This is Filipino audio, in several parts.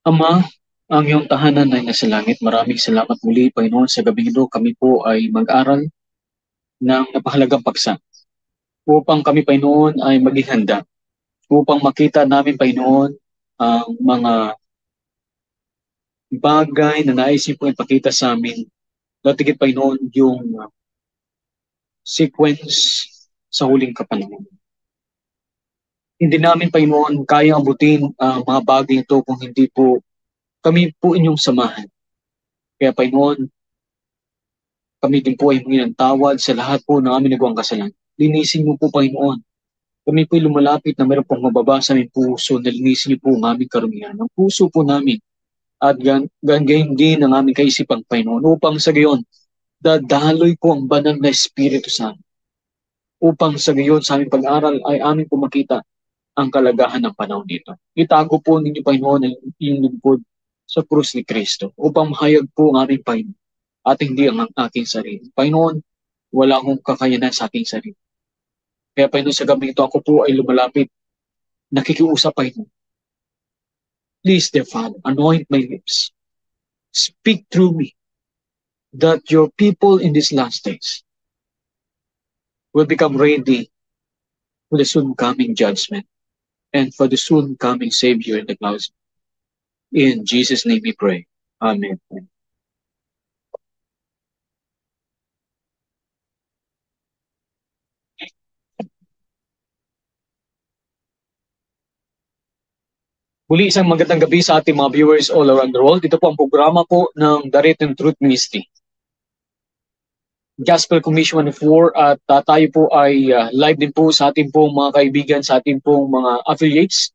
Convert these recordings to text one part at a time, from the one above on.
Ama, ang iyong tahanan ay nasa langit. Maraming salamat muli, Panginoon. Sa gabi ito, kami po ay mag-aral ng napahalagang paksa upang kami, Panginoon, ay maging handa. Upang makita namin, Panginoon, ang mga bagay na nais niyo po ipakita sa amin. Latigit, Panginoon, yung sequence sa huling kapanahon. Hindi namin, Panginoon, kaya abutin ang mga bagay ito kung hindi po kami po inyong samahan. Kaya, Panginoon, kami din po ay humingi ng tawad sa lahat po ng aming nagawang kasalanan. Linisin mo po, Panginoon. Kami po'y lumalapit na mayroon pong mababa sa aming puso. Nalinisin niyo po ang aming karumihan. Ang puso po namin at gayon din ang aming kaisipang, Panginoon. Upang sa gayon, dadaloy po ang banal na Espiritu sa amin. Upang sa gayon, sa aming pag-aral ay aming po makita ang kalagahan ng panahon dito. Itago po ninyo, Panginoon, ang iyong lingkod sa krus ni Kristo upang mahayag po ang aming Panginoon at hindi ang ating sarili. Panginoon, wala akong kakayanan sa ating sarili. Kaya Panginoon, sa gabi ito, ako po ay lumalapit, nakikiusap, Panginoon. Please, dear Father, anoint my lips. Speak through me that your people in these last days will become ready for the soon coming judgment and for the soon coming Savior in the clouds. In Jesus' name we pray. Amen. Muli isang magandang gabi sa ating mga viewers all around the world. Ito po ang programa po ng The Written Truth Ministry. Gospel Commission of War at tayo po ay live din po sa ating pong mga kaibigan, sa ating pong mga affiliates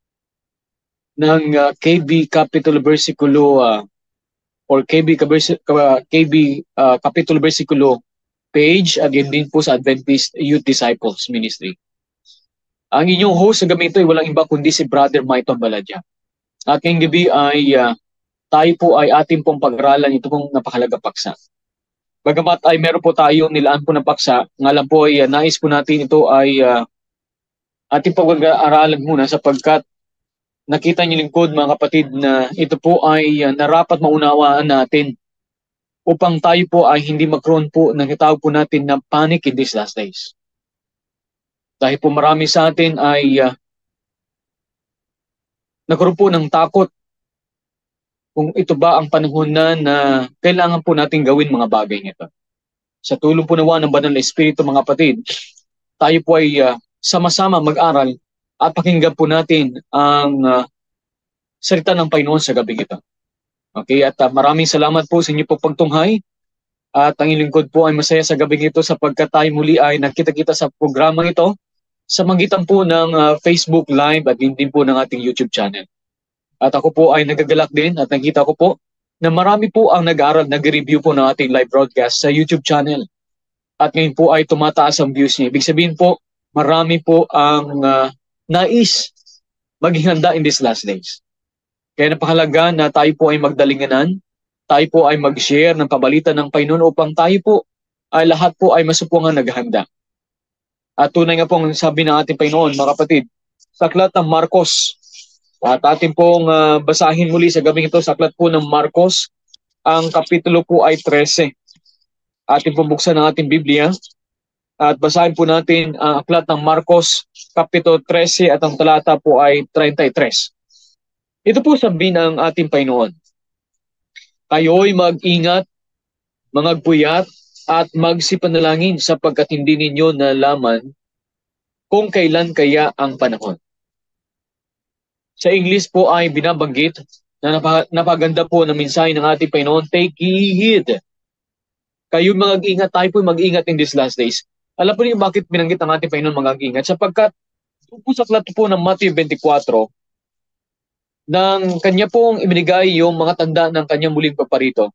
ng KB Capitol Versikulo or KB Capitol Versikulo page at yun din po sa Adventist Youth Disciples Ministry. Ang inyong host sa gabi ito ay walang iba kundi si Brother Maiton Baladya. At ngayong gabi ay tayo po ay ating pong pag-aralan ito pong napakahalaga paksa. Bagamat ay meron po tayo nilaan po ng paksa, ngalan po ay nais po natin ito ay ating pag-aralan muna sapagkat nakita niyo lingkod mga kapatid na ito po ay narapat maunawaan natin upang tayo po ay hindi magkaroon po ng itawag po natin na panic in these last days. Dahil po marami sa atin ay nagkaroon po ng takot kung ito ba ang panahon na kailangan po natin gawin mga bagay nito. Sa tulong po nawa ng Banal na Espiritu mga kapatid, tayo po ay sama-sama mag-aral at pakinggan po natin ang salita ng Panginoon sa gabi ito. Okay, at maraming salamat po sa inyo po pagtunghay at ang lingkod po ay masaya sa gabi ito sapagkat tayo muli ay nakita-kita sa programang ito sa magitan po ng Facebook Live at din po ng ating YouTube channel. At ako po ay nagagalak din at nakita ko po na marami po ang nag-aaral, nag-review po ng ating live broadcast sa YouTube channel. At ngayon po ay tumataas ang views niya. Ibig sabihin po, marami po ang nais maging handa in these last days. Kaya napakahalaga na tayo po ay magdalinganan, tayo po ay mag-share ng pabalitan ng Panginoon upang tayo po ay lahat po ay masupungan naghahanda. At tunay nga pong sabi ng ating Panginoon, mga kapatid, sa aklat ng Marcos, at ating pong basahin muli sa gabing ito, sa aklat po ng Marcos, ang kapitulo po ay 13. Ating pong buksan ng ating Biblia, at basahin po natin ang aklat ng Marcos, kapitulo 13, at ang talata po ay 33. Ito po sabi ng ating Panginoon, kayo'y mag-ingat, magpuyat, at magsipanalangin sapagkat hindi ninyo nalaman kung kailan kaya ang panahon. Sa English po ay binabanggit na napaganda po na mensahe ng ating Panginoon, take heed. Kayo mag-ingat, tayo po mag-ingat in these last days. Alam po niyo bakit binanggit ang ating Panginoon mag-ingat? Sapagkat po sa aklat po ng Matthew 24, nang kanya pong ibinigay yung mga tanda ng kanyang muling paparito,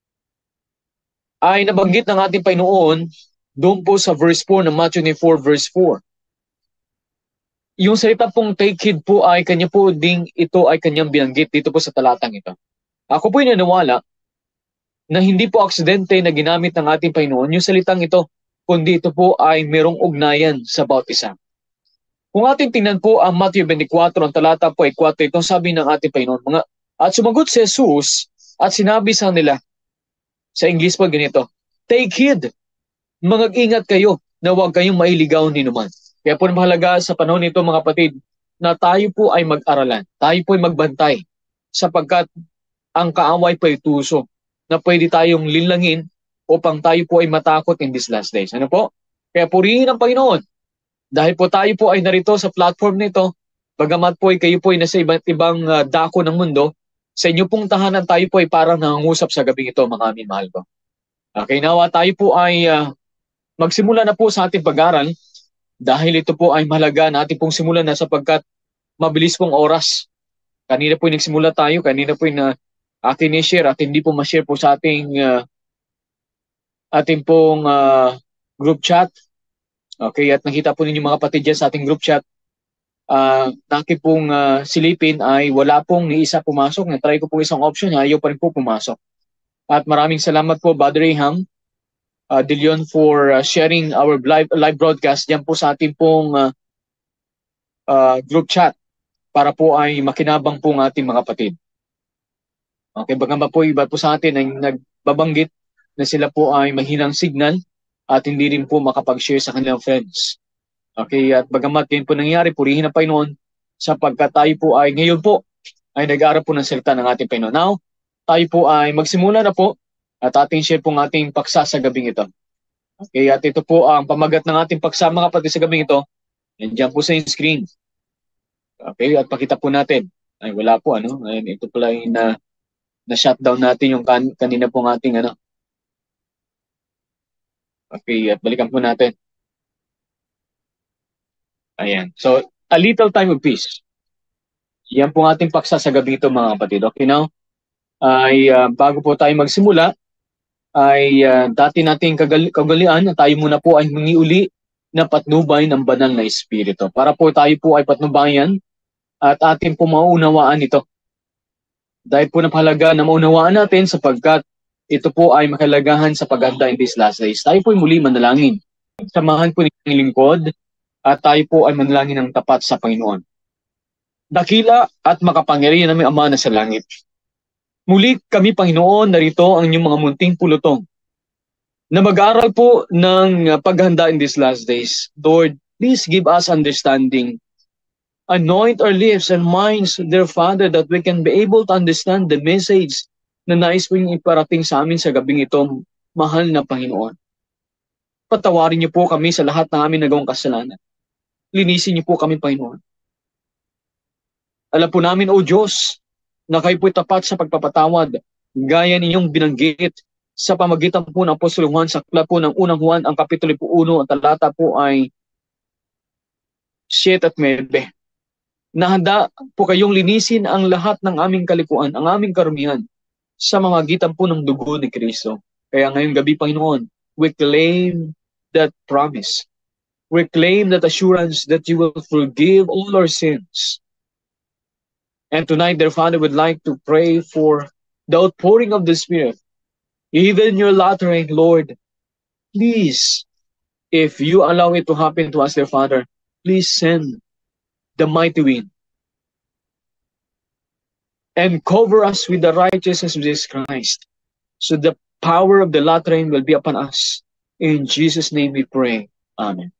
ay nabanggit ng ating Panginoon doon po sa verse 4 ng Matthew 4 verse 4. Yung salita pong take heed po ay kanya po ding ito ay kanyang binanggit dito po sa talatang ito. Ako po ay naniniwala na hindi po aksidente na ginamit ng ating Panginoon yung salitang ito, kundi ito po ay merong ugnayan sa bawat isa. Kung ating tingnan po ang Matthew 24, ang talata po ay 4, itong sabi ng ating Panginoon, mga At sumagot si Jesus at sinabi sa nila, sa English po ganito, "Take heed, mag-ingat kayo na huwag kayong mailigaw ni numan." Kaya po mahalaga sa panahon nito mga kapatid na tayo po ay mag-aralan, tayo po ay magbantay sapagkat ang kaaway po ay tuso na pwede tayong linlangin upang tayo po ay matakot in these last days. Ano po? Kaya purihin ang Panginoon dahil po tayo po ay narito sa platform nito, bagamat po ay kayo po ay nasa iba't ibang dako ng mundo, sa inyo pong tahanan tayo po ay parang nangungusap sa gabing ito, mga amin mahal ko. Okay, nawa tayo po ay magsimula na po sa ating pag-aral dahil ito po ay mahalaga na ating pong simulan na sapagkat mabilis pong oras. Kanina po nagsimula tayo, kanina po na atin i-share at hindi po ma-share po sa ating pong group chat. Okay, at nakita po ninyo mga kapatid dyan sa ating group chat, naki pong silipin ay wala pong ni isa pumasok. Na-try ko po isang option, ayaw pa rin po pumasok. At maraming salamat po, Brother Raham De Leon, for sharing our live broadcast dyan po sa ating pong group chat para po ay makinabang po ng ating mga kapatid. Okay, bagamat po iba po sa atin ay nagbabanggit na sila po ay mahinang signal at hindi rin po makapag-share sa kanilang friends. Okay, at bagamat yun po nangyari, purihin ang Panginoon sapagkat tayo po ay ngayon po ay nag-aaral po ng salita ng ating Panginoon. Now, tayo po ay magsimula na po at ating share po ng ating paksa sa gabing ito. Okay, at ito po ang pamagat ng ating paksa mga kapatid sa gabing ito. Nandiyan po sa screen. Okay, at pakita po natin. Ay, wala po, ano? Ayun, ito pala yung na-shutdown natin yung kanina pong ating, ano. Okay, at balikan po natin. Ayan. So, a little time of peace. Yan po ating paksa sa gabi ito mga kapatid. Okay, now, ay bago po tayo magsimula, ay dati nating kagalian na tayo muna po ay mangiuli na patnubay ng banal na espiritu. Para po tayo po ay patnubayan at ating po maunawaan ito. Dahil po napahalaga na maunawaan natin sapagkat ito po ay makalagahan sa paghanda in these last days. Tayo po ay muli manalangin. Samahan po ng lingkod at tayo po ay manalangin ng tapat sa Panginoon. Dakila at makapangyarihan namin Ama na sa langit. Muli kami, Panginoon, narito ang inyong mga munting pulutong na mag-aral po ng paghanda in these last days. Lord, please give us understanding. Anoint our lips and minds, dear Father, that we can be able to understand the message na nais po yung iparating sa amin sa gabing ito, mahal na Panginoon. Patawarin niyo po kami sa lahat ng aming nagawang kasalanan. Linisin niyo po kami, Panginoon. Alam po namin, O Diyos, na kayo po'y tapat sa pagpapatawad, gaya ninyong binanggit sa pamagitan po ng Apostol Juan, sa aklat po ng unang Juan, ang kapitulo po 1, ang talata po ay 7 at 9. Nahanda po kayong linisin ang lahat ng aming kalikuan, ang aming karumihan, sa mamagitan po ng dugo ni Kristo. Kaya ngayong gabi, Panginoon, we claim that promise. We claim that assurance that you will forgive all our sins. And tonight, dear Father, we'd like to pray for the outpouring of the Spirit. Even your latter rain, Lord, please, if you allow it to happen to us, dear Father, please send the mighty wind and cover us with the righteousness of Jesus Christ, so the power of the latter rain will be upon us. In Jesus' name we pray. Amen.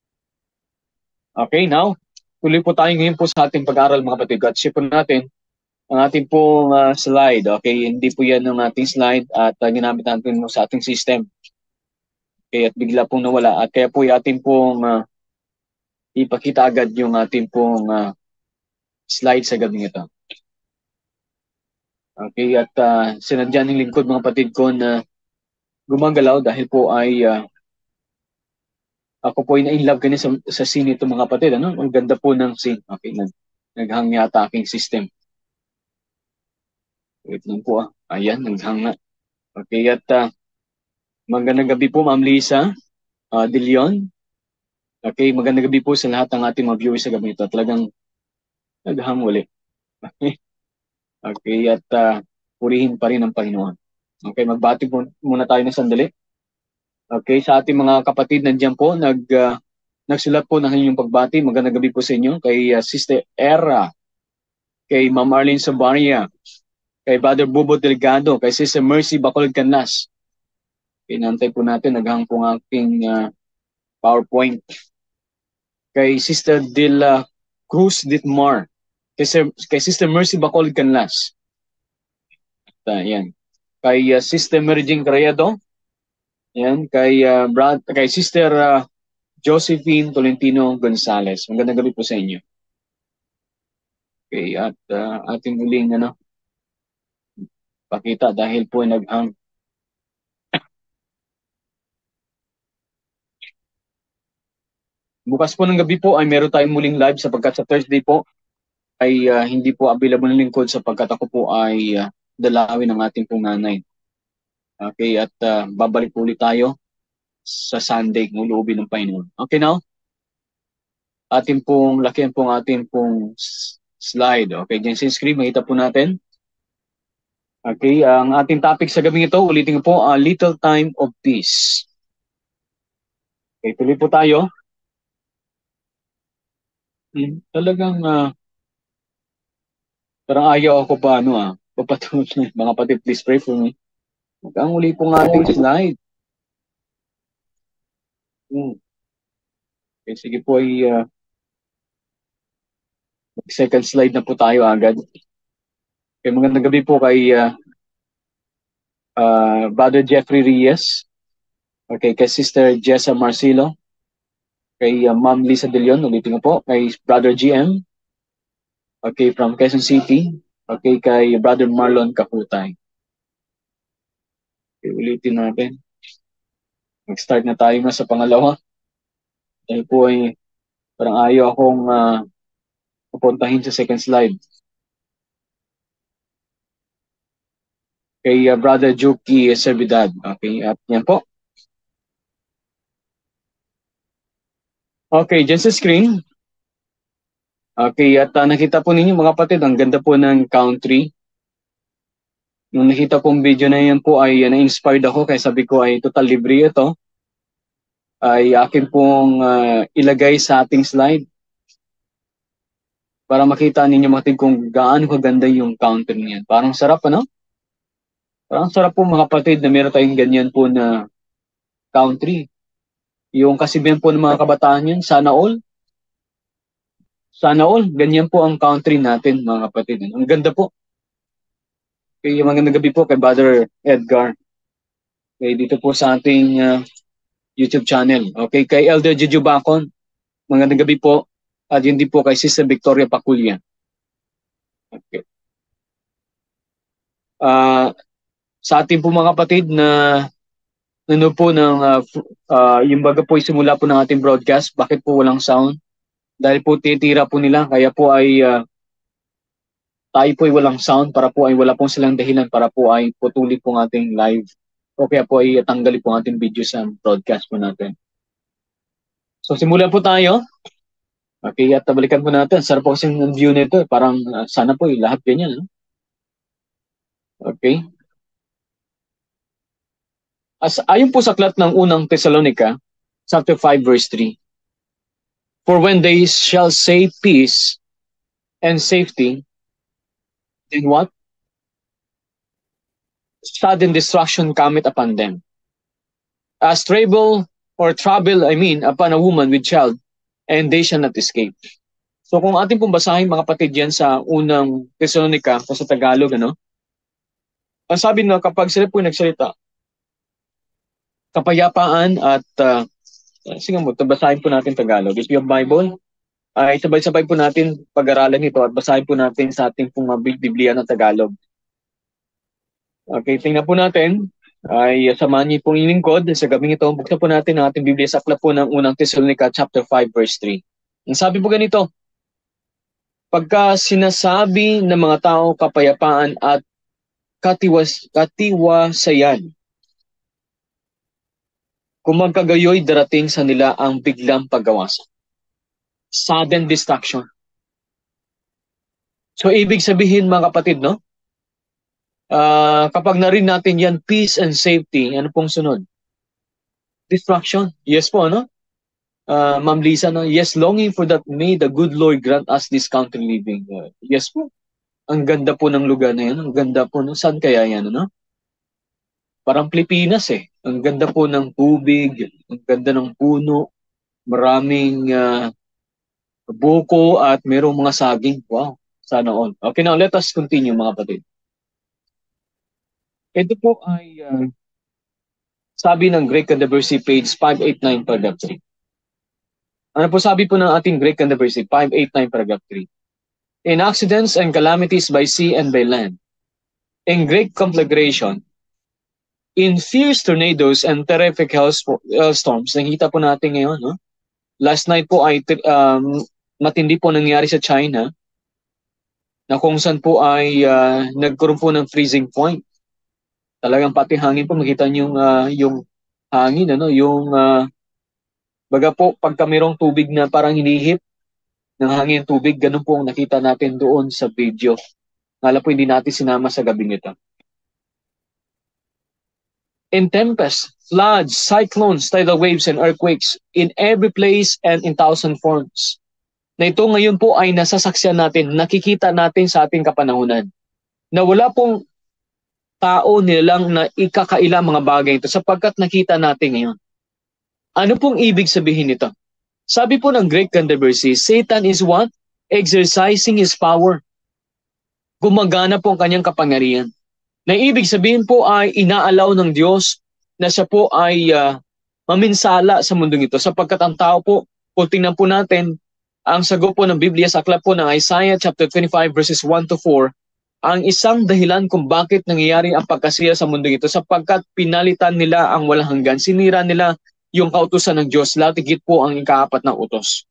Okay, now, tuloy po tayo ngayon po sa ating pag-aaral mga kapatid. At share po natin ang ating pong slide. Okay, hindi po yan ang ating slide at ginamit natin sa ating system. Okay, at bigla pong nawala. At kaya po yung ating pong ipakita agad yung ating pong slide sa gabi ito. Okay, at sinadya ng lingkod mga kapatid ko na gumagalaw dahil po ay ako po ay na-inlove kanina sa scene ito mga kapatid. Ano? Ang ganda po ng scene. Okay, naghang yata aking system. Wait lang po. Ayan, naghang na. Okay, at magandang gabi po Ma'am Lisa De Leon. Okay, magandang gabi po sa lahat ng ating mga viewers sa gabi ito. Talagang naghang uli. Okay, at purihin pa rin ang Panginoon. Okay, magbati muna tayo ng sandali. Okay, sa ating mga kapatid nandiyan po, nagsulat po ng inyong pagbati. Magandang gabi po sa inyo. Kay Sister Era, kay Ma'am Arlene Sabaria, kay Brother Bubo Delgado, kay Sister Mercy Bacolod Canlas. Pinantay po natin, naghang po ang aking PowerPoint. Kay Sister De La Cruz Ditmar, kay Sister Mercy Bacolod Canlas. Yan. Kay Sister Mary Jane Carriedo. Yan. Kay Sister Josephine Tolentino Gonzales. Magandang gabi po sa inyo. Okay, at ating muling pakita dahil po naghang. Bukas po ng gabi po ay meron tayong muling live sapagkat sa Thursday po ay hindi po available ng lingkod sapagkat ako po ay dalawin ng ating pong nanay. Okay, at babalik po ulit tayo sa Sunday kung loobin ng Panginoon. Okay now? Ating pong lakihan pong ating pong slide. Okay, dyan sa screen, makita po natin. Okay, ang ating topic sa gabing ito, ulitin ko po, a little time of peace. Okay, tuloy po tayo. Talagang parang ayaw ako pa papatuloy. Mga kapatid, please pray for me. Ang uli pong ating slide. Okay, sige po ay second slide na po tayo agad. Okay, magandang gabi po kay Brother Jeffrey Reyes. Okay, kay Sister Jessa Marcilo. Kay Ma'am Lisa De Leon, ulitin ko po. Kay Brother GM. Okay, from Quezon City. Okay, kay Brother Marlon Kakutay. Okay, ulitin natin. Mag-start na tayo na sa pangalawa. Dahil po ay parang ayaw akong pupuntahin sa second slide. Kay Brother Juki Servidad. Okay, at yan po. Okay, dyan sa screen. Okay, at nakita po ninyo mga kapatid, ang ganda po ng country. Nung nakita pong video na yan po ay na-inspired ako kaya sabi ko ay total libre ito. Ay akin pong ilagay sa ating slide para makita ninyo mga kapatid kung gaano kaganda yung country niyan. Parang sarap Parang sarap po mga kapatid na meron tayong ganyan po na country. Yung kasibihan po ng mga kabataan yun, sana all. Sana all, ganyan po ang country natin mga kapatid. Ang ganda po. Okay, magandang gabi po kay Brother Edgar. Okay, dito po sa ating YouTube channel. Okay, kay Elder Jeju Bacon. Magandang gabi po. At yun din po kay Sister Victoria Paculya. Okay. Sa ating po mga kapatid na nanonood po ng yung baga po simula po ng ating broadcast, bakit po walang sound? Dahil po titira po nila, kaya po ay tayo po ay walang sound para po ay wala pong silang dahilan para po ay putuli po ng ating live. O kaya po ay tanggalin po ang ating video sa broadcast po natin. So simula po tayo. Okay, at balikan po natin. Sarap po kasing view nito. Parang sana po lahat ganyan. Okay. Ayon po sa aklat ng unang Thessalonica, chapter 5, verse 3. For when they shall say peace and safety, then what? Sudden destruction cometh upon them. As trouble, upon a woman with child, and they shall not escape. So kung ating pong basahin mga kapatid yan sa unang Thessalonica, sa Tagalog, ang sabi na kapag sila po nagsalita, kapayapaan at sige mo, basahin po natin Tagalog. If you have Bible, ay sabay-sabay po natin pag-aralan ito at basahin po natin sa ating pong Biblia ng Tagalog. Okay, tingnan po natin. Ay samahan niyo pong ilingkod sa gabing ito. Buksan po natin ang ating Biblia sa aklat po ng unang Thessalonica chapter 5 verse 3. Ang sabi po ganito, pagka sinasabi ng mga tao kapayapaan at katiwasayan, kung magkagayoy darating sa nila ang biglang paggawasan. Sudden destruction. So ibig sabihin mga kapatid, kapag narinig natin yan, peace and safety, ano pong sunod? Destruction. Yes po, Ma'am Lisa, yes, longing for that, may the good Lord grant us this country living. Yes po. Ang ganda po ng lugar na yan. Ang ganda po. Saan kaya yan, ano? Parang Pilipinas eh. Ang ganda po ng tubig. Ang ganda ng puno. Maraming buko at merong mga saging. Wow. Sana all. Okay, now let us continue mga kapatid. Ito po ay sabi ng Greek Controversy, page 589, paragraph 3. Ano po sabi po ng ating Greek Controversy, 589, paragraph 3? In accidents and calamities by sea and by land, in great conflagration, in fierce tornadoes and terrific hailstorms, nakita po natin ngayon, no? Last night po ay matindi po nangyari sa China, na kung saan po ay nagkaroon po ng freezing point. Talagang pati hangin po, makita niyo yung hangin, ano, yung baga po, pagka mayroong tubig na parang hinihip ng hangin tubig, ganun po ang nakita natin doon sa video. Ngala po hindi natin sinama sa gabing ito. In tempest, floods, cyclones, tidal waves, and earthquakes, in every place and in thousand forms. Na ito ngayon po ay nasasaksiyan natin, nakikita natin sa ating kapanahunan. Na wala pong tao nilang na ikakaila mga bagay ito sapagkat nakita natin ngayon. Ano pong ibig sabihin nito? Sabi po ng Greek Controversy, Satan is what? Exercising his power. Gumagana po ang kanyang kapangyarihan. Na ibig sabihin po ay inaalaw ng Diyos na siya po ay maminsala sa mundong ito. Sapagkat ang tao po, kung tingnan po natin, ang sagot po ng Biblia sa aklat po ng Isaiah chapter 25 verses 1 to 4, ang isang dahilan kung bakit nangyayari ang pagkasira sa mundong ito sapagkat pinalitan nila ang walang hanggan, sinira nila yung kautusan ng Diyos, latigit po ang ikaapat na utos.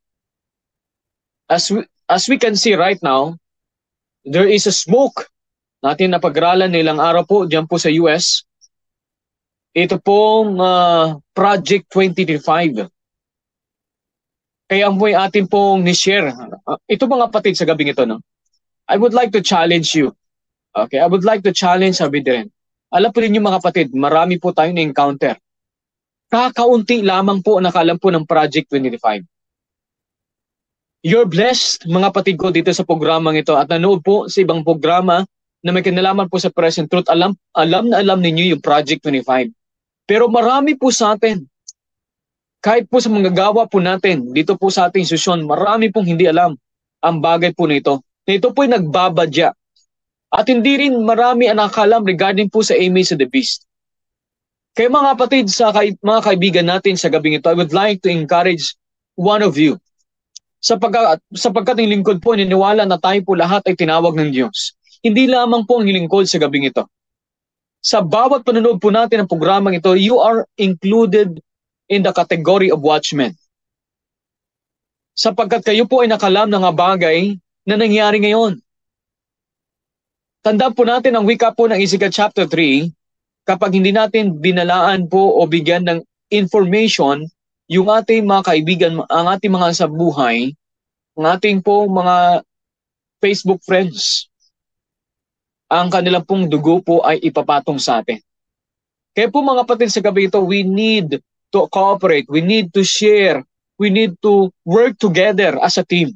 As we can see right now, there is a smoke natin na pag-aralan nilang araw po dyan po sa US. Ito pong Project 2035. Kaya po yung atin pong ni-share. Ito mga kapatid sa gabing ito, no? I would like to challenge you. Okay, I would like to challenge sabi din. Alam po ninyo mga kapatid, marami po tayong na-encounter. Kakaunti lamang po nakaalam po ng Project 2035. You're blessed mga kapatid ko dito sa programang ito at nanood po sa ibang programa na may kinalaman po sa Present Truth. Alam na alam ninyo yung Project 25. Pero marami po sa atin, kahit po sa mga gawa po natin, dito po sa ating institusyon, marami pong hindi alam ang bagay po nito. Na ito po ay nagbabadya. At hindi rin marami ang nakakalam regarding po sa Image of the Beast. Kaya mga kapatid, sa mga kaibigan natin sa gabing ito, I would like to encourage one of you. Sapagkat ang lingkod po, niniwala na tayo po lahat ay tinawag ng Diyos. Hindi lamang po ang lingkod sa gabing ito. Sa bawat panonood po natin ng programang ito, you are included in the category of watchmen. Sapagkat kayo po ay nakalam ng mga bagay na nangyari ngayon. Tandaan po natin ang wika po ng Ezekiel chapter 3, kapag hindi natin binalaan po o bigyan ng information yung ating mga kaibigan, ang ating mga sa buhay, ang ating po mga Facebook friends, ang kanilang pong dugo po ay ipapatong sa atin. Kaya po mga kapatid sa gabi ito, we need to cooperate, we need to share, we need to work together as a team.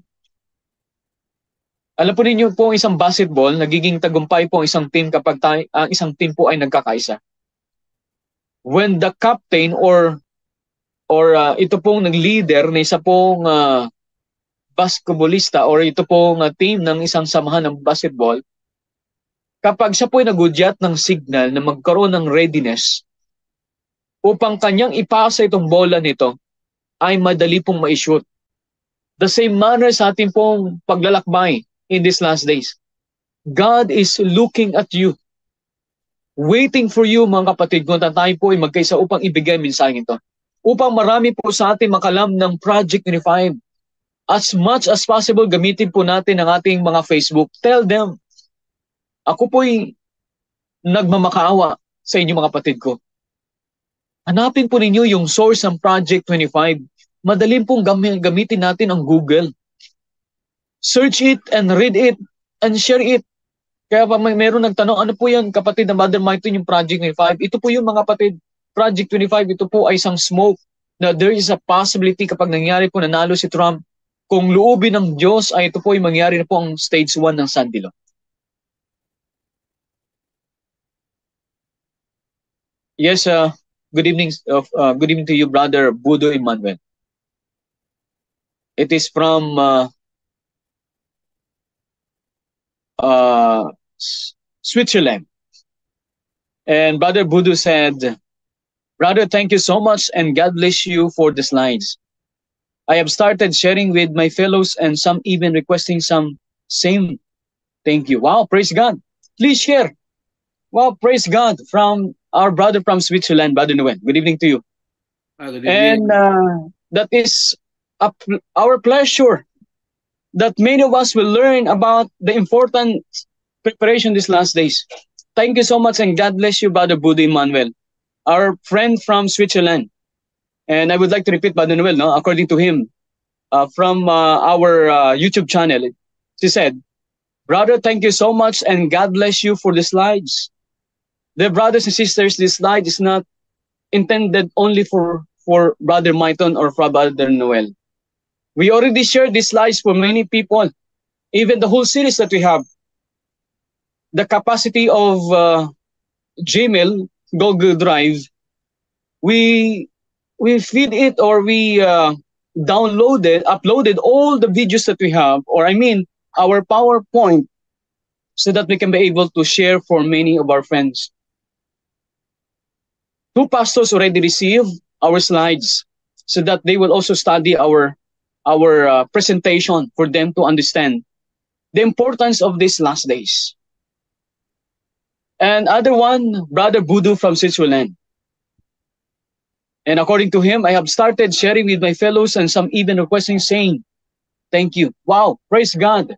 Alam po ninyo po, isang basketball, nagiging tagumpay po isang team kapag ang isang team po ay nagkakaisa. When the captain or ito pong nag-leader na isa pong basketballista or ito pong team ng isang samahan ng basketball, kapag siya po ay nagudyat ng signal na magkaroon ng readiness upang kanyang ipasa itong bola nito, ay madali pong ma-shoot. The same manner sa ating pong paglalakbay in these last days. God is looking at you, waiting for you mga kapatid, kung tayo po ay magkaisa upang ibigay ang mensahe ito. Upang marami po sa atin makalam ng Project 25. As much as possible, gamitin po natin ang ating mga Facebook. Tell them, ako po'y nagmamakaawa sa inyo mga kapatid ko. Hanapin po ninyo yung source ng Project 25. Madaling pong gamitin natin ang Google. Search it and read it and share it. Kaya pa mayroon nagtanong, ano po yan kapatid na Mother Martin yung Project 25? Ito po yung mga kapatid, Project 25, ito po ay isang smoke na there is a possibility kapag nangyari po nanalo si Trump, kung loobin ng Diyos ay ito po ay mangyari na po ang stage 1 ng Sandy Law. Yes, good evening to you, brother Budo Emmanuel. It is from uh, Switzerland. And brother Budo said, brother, thank you so much and God bless you for the slides. I have started sharing with my fellows and some even requesting some same. Thank you. Wow, praise God. Please share. Wow, praise God from our brother from Switzerland, Brother Noel. Good evening to you. Good And evening. that is our pleasure that many of us will learn about the important preparation these last days. Thank you so much and God bless you, Brother Budi Manuel, our friend from Switzerland. And I would like to repeat, Brother Noel, no? According to him, from our YouTube channel, she said, brother, thank you so much and God bless you for the slides. The brothers and sisters, this slide is not intended only for Brother Maiton or for Brother Noel. We already shared these slides for many people. Even the whole series that we have, the capacity of Gmail, Google Drive, we we feed it or we downloaded, uploaded all the videos that we have, or I mean our PowerPoint, so that we can be able to share for many of our friends. Two pastors already received our slides, so that they will also study our presentation for them to understand the importance of these last days. And other one, Brother Budu from Switzerland. And according to him, I have started sharing with my fellows and some even requesting saying, thank you. Wow, praise God.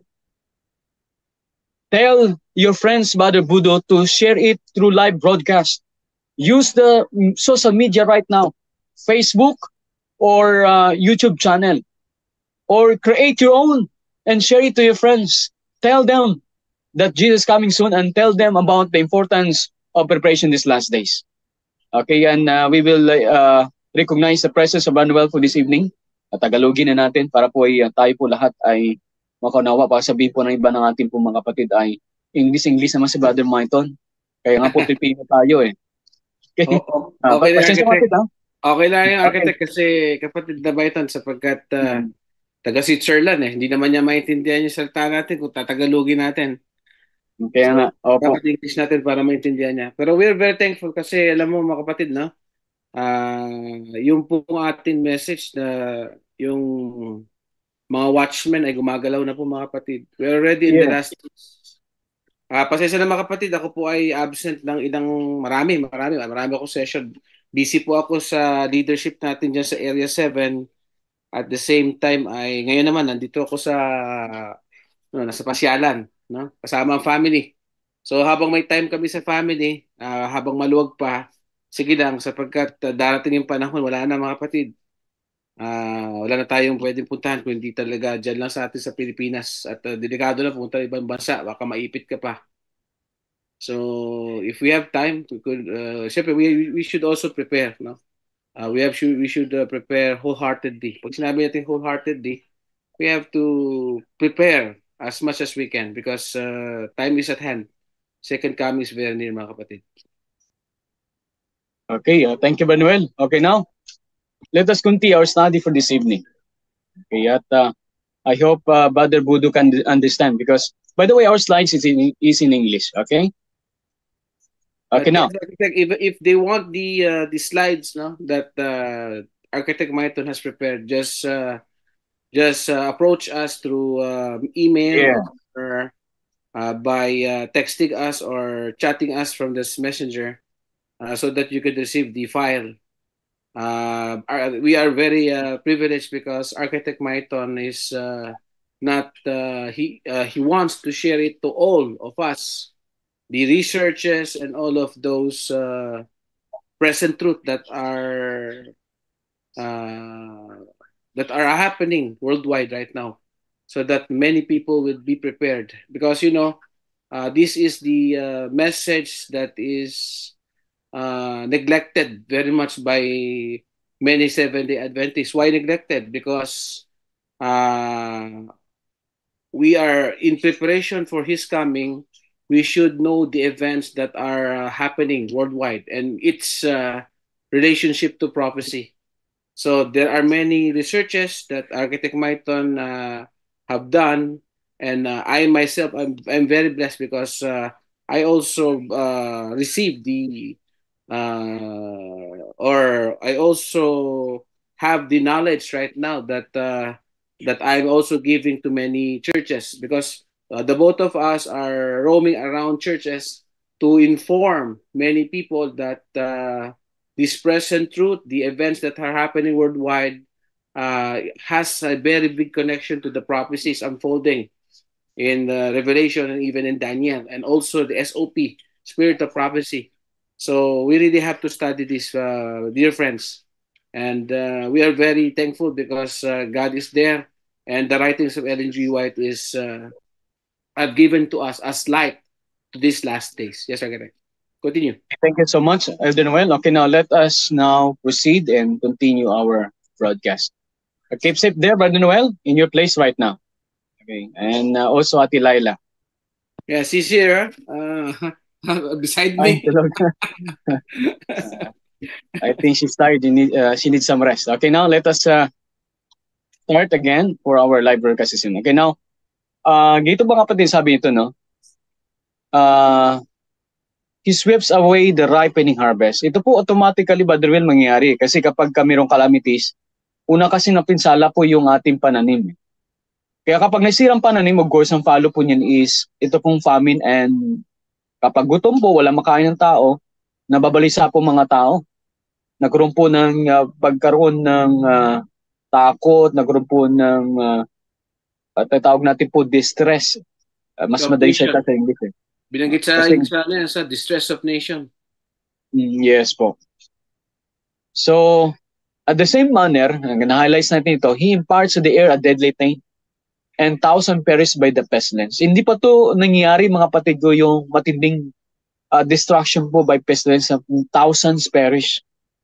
Tell your friends, Brother Budo, to share it through live broadcast. Use the social media right now, Facebook or YouTube channel, or create your own and share it to your friends. Tell them that Jesus is coming soon and tell them about the importance of preparation these last days. Okay, and we will recognize the presence of Manuel for this evening. At tagalogin na natin para po ay tayo po lahat ay makaunawa. Para sabihin po ng iba ng ating po mga kapatid ay English naman si Brother Maiton. Kaya nga po Pilipino tayo eh. Okay, Okay na pasensya architect. kapatid ha. Okay lang yung Okay. architect kasi kapatid na Baiton sapagkat Mm. taga Switzerland eh. Hindi naman niya maintindihan yung salita natin kung tatagalogin natin. Kaya nga, So, opo. dapat English natin para maintindihan niya. Pero we're very thankful kasi alam mo mga kapatid, no? Yung pong ating message na yung mga watchmen ay gumagalaw na po mga kapatid. We're already in the Yeah. last. Pasensya na mga kapatid, ako po ay absent ng marami akong session. Busy po ako sa leadership natin dyan sa Area 7. At the same time ay ngayon naman nandito ako sa nasa pasyalan, no? Kasama ang family. So habang may time kami sa family, habang maluwag pa, sige lang sapagkat darating yung panahon wala na mga kapatid. Wala na tayong pwedeng puntahan kung hindi talaga dyan lang sa atin sa Pilipinas at delikado na pumunta ibang bansa, baka maipit ka pa. So if we have time, we could syempre we should also prepare, no? We should prepare wholeheartedly. Pag sinabi natin wholeheartedly, we have to prepare as much as we can because time is at hand. Second coming is very near, mga kapatid. Okay, thank you, Manuel. Okay, now, let us continue our study for this evening. Okay, at I hope Brother Budu can understand because, by the way, our slides is in English. Okay. Okay, now. Yes, architect, if they want the slides, no, that Architect Maiton has prepared, just approach us through email Yeah. or by texting us or chatting us from this messenger so that you could receive the file. We are very privileged because Architect Maiton is not he wants to share it to all of us, the researches and all of those present truth uh, that are happening worldwide right now, so that many people will be prepared because this is the message that is neglected very much by many Seventh-day Adventists. Why neglected? Because we are in preparation for His coming, we should know the events that are happening worldwide and its relationship to prophecy. So there are many researches that Architect Maiton have done, and I myself I'm very blessed because I also received the or I also have the knowledge right now that I'm also giving to many churches because the both of us are roaming around churches to inform many people that this present truth, the events that are happening worldwide, has a very big connection to the prophecies unfolding in Revelation and even in Daniel, and also the SOP, Spirit of Prophecy. So we really have to study this, dear friends. And we are very thankful because God is there, and the writings of Ellen G. White is are given to us as light to these last days. Yes, Sir. Continue. Thank you so much, Elder Noel. Okay, now let us now proceed and continue our broadcast. Keep safe there, Brother Noel, in your place right now. Okay, and also Ati Laila. Yeah, she's here beside Ay, me. tulog. I think she's tired. She needs some rest. Okay, now let us start again for our live broadcast session. Okay, now, gito ba kapatid sabi ito, no? Uh, he sweeps away the ripening harvest. Ito po automatically, Brother Will, mangyayari. Kasi kapag mayroong calamities, una kasi napinsala po yung ating pananim. Kaya kapag nasirang pananim, of course, ang follow po niyan is ito pong famine, and kapag gutom po, wala makain ng tao, nababalisa po mga tao. Nagkaroon po ng pagkaroon ng takot, nagkaroon po ng tatawag natin po distress. Mas Of madali siya nation. sa English. Binanggit sa, Kasi, sa distress of nation. yes po. So, at the same manner, na-highlights natin ito, he imparts to the air a deadly taint and thousand perish by the pestilence. Hindi pa to nangyayari mga kapatid ko, yung matinding destruction po by pestilence, thousands perish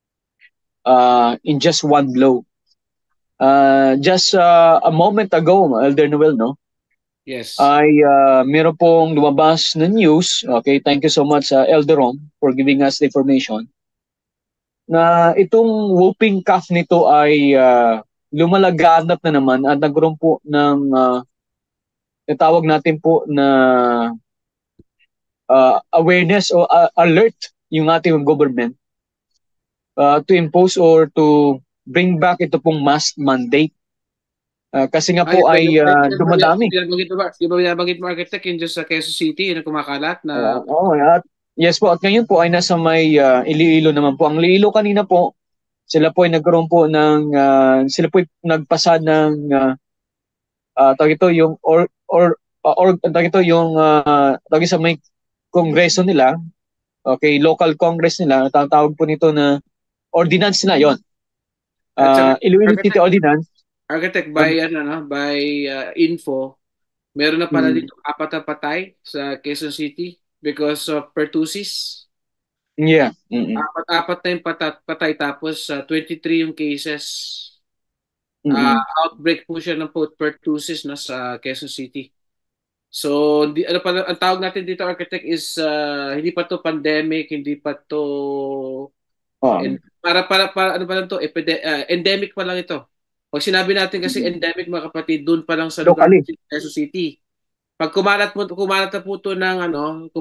in just one blow. Just a moment ago, Elder Noel, no? Yes. Ay meron pong lumabas na news. Okay, thank you so much Elder Rom for giving us the information na itong whooping cough nito ay lumalaganap na naman at nagkaroon po ng tawag natin po na awareness o alert yung ating government to impose or to bring back ito pong mask mandate. Kasi nga po ay dumadami. Di ba binabanggit mo, Architect, yung sa Quezon City, yung kumakalat na... At yes po, at ngayon po ay nasa may Iloilo naman po. Ang Iloilo kanina po, sila po ay nagkaroon po ng, sila po ay nagpasa ng, tawag ito yung, tawag ito yung, tawag sa may kongreso nila, okay, local congress nila, tawag po nito na ordinance nila, yon. Iloilo City Ordinance. Architect, by info, meron na pala dito 4 na patay sa Quezon City because of pertussis. Yeah. Apat na yung patay tapos 23 yung cases. Outbreak po siya ng pertussis na sa Quezon City. So, ang tawag natin dito, Architect, is hindi pa to pandemic, hindi pa to para ano pa lang to, endemic pa lang ito. Pag sinabi natin kasi endemic, mga kapatid, doon pa lang sa lugar ng Quezon City. Pag kumalat na po to ng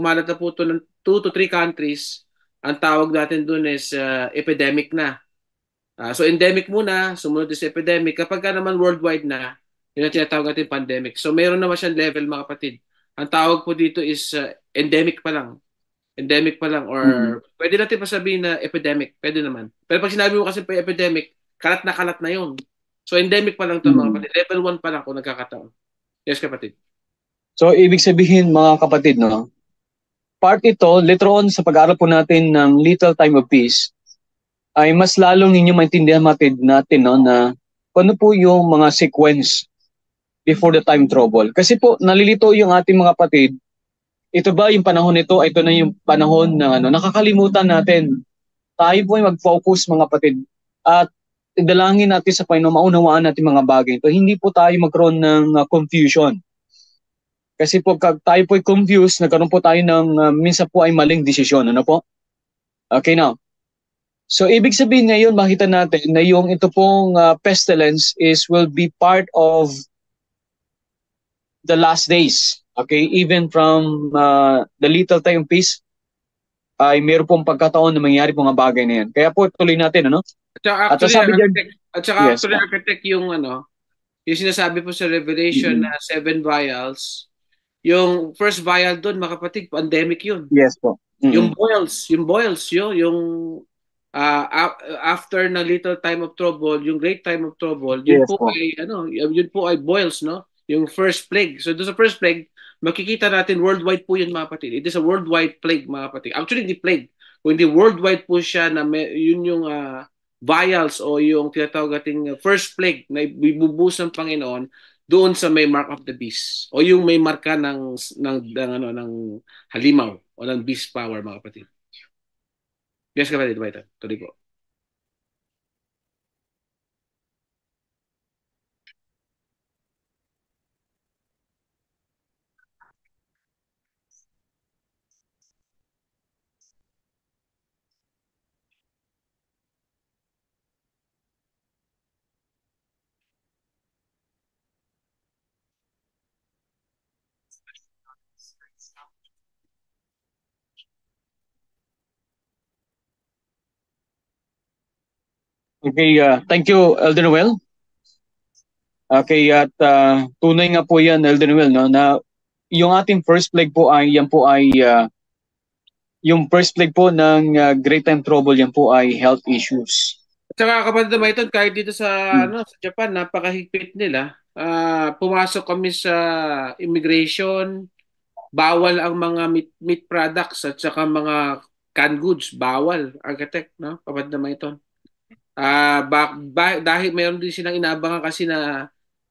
2 to 3 countries, ang tawag natin doon is epidemic na. So endemic muna, sumunod is epidemic. Kapag naman worldwide na, yun ang tinatawag natin pandemic. So meron naman siyang level, mga kapatid. Ang tawag po dito is endemic pa lang. Endemic pa lang, or pwede natin pa sabihin na epidemic, pwede naman. Pero pag sinabi mo kasi pa epidemic, kalat na yun. So endemic pa lang to, mga kapatid. Level 1 pa lang kung nagkakataon. Yes, kapatid. So ibig sabihin, mga kapatid, no? Part ito, later on sa pag-aaral po natin ng Little Time of Peace, ay mas lalong ninyo maintindihan natin, no, na ano po yung mga sequence before the time trouble. Kasi po, nalilito yung ating mga kapatid, ito ba yung panahon nito? Ito na yung panahon na nakakalimutan natin. Tayo po ay mag-focus, mga kapatid. At dalangin natin sa Panginoon, maunawaan natin mga bagay ito. Hindi po tayo magkaroon ng confusion. Kasi po tayo po ay confused, nagkaroon po tayo ng minsan po ay maling desisyon. Ano po? Okay now. So ibig sabihin ngayon makita natin na yung ito pong pestilence will be part of the last days. Okay, even from the little time peace ay meron pong pagkataon na mangyari po mga bagay na yan. Kaya po tuloy natin, ano? At saka At actually, sabi diyan, yes actually, po. architect, yung ano, yung sinasabi po sa Revelation Mm-mm. na 7 vials, yung first vial doon, mga kapatid, pandemic yun. Yes po. Mm-mm. Yung boils, yung after na little time of trouble, yung great time of trouble, yun Yes po po. ay ano, yun po ay boils, no? Yung first plague. So doon sa first plague, makikita natin worldwide po yun, mga kapatid. It is a worldwide plague, mga kapatid. Actually, hindi plague. Kung hindi worldwide po siya na yun yung vials o yung tinatawag nating first plague na ibubuhos ng Panginoon doon sa may mark of the beast o yung may marka ng halimaw o ng beast power, mga kapatid. Yes, kapatid, Baita. Tuloy po. Okay, thank you, Elder Noel. Okay, at tunay nga po yan, Elder Noel, no, na yung ating first plague po ay, yan po ay, yung first plague po ng great time trouble, yan po ay health issues. At saka, kapatid na Maiton, kahit dito sa, Hmm. sa Japan, napakahigpit nila. Pumasok kami sa immigration, bawal ang mga meat products at saka mga canned goods, bawal, architect, no? Kapatid na Maiton. Dahil mayroon din silang inaabangan kasi na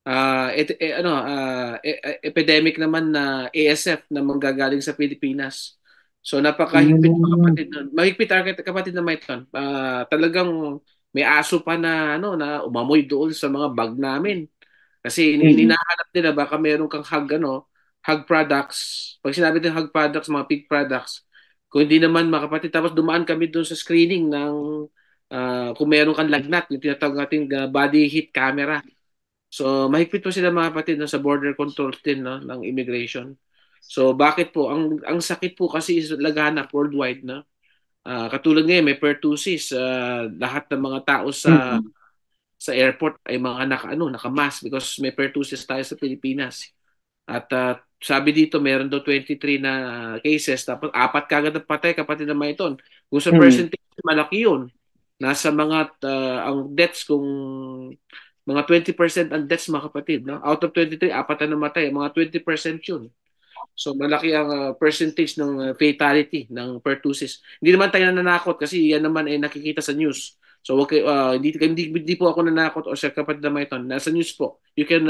epidemic naman na ASF na manggagaling sa Pilipinas. So napakahigpit, mga Mm. kapatid. Mahigpit, kapatid na Maiton. Talagang may aso pa na ano na umamoy doon sa mga bag namin. Kasi Mm. hinahanap nila baka meron kang hog products. Pag sinabi din hog products, mga pig products, kung hindi naman, mga kapatid, tapos dumaan kami doon sa screening ng kung meron kang lagnat, yung tinatawag nating body heat camera. So mahigpit po sila, mga kapatid, no, sa border controls din, no, ng immigration. So bakit po ang sakit po kasi is laganap worldwide, no? Katulad ngayon may pertussis, lahat ng mga tao sa Mm. airport ay mga naka-mask because may pertussis tayo sa Pilipinas. At sabi dito meron daw 23 na cases, tapos 4 kagad na patay, kapatid na Maiton. Kung sa Mm. percentage, malaki yun. Nasa mga ang deaths, kung mga 20% ang deaths, mga kapatid, no? Out of 23, 4 na namatay, mga 20% yun. So malaki ang percentage ng fatality ng pertussis. Hindi naman tayo nananakot kasi yan naman ay nakikita sa news. So okay, hindi po ako nanakot o sa kapatid na Maiton. Nasa news po. You can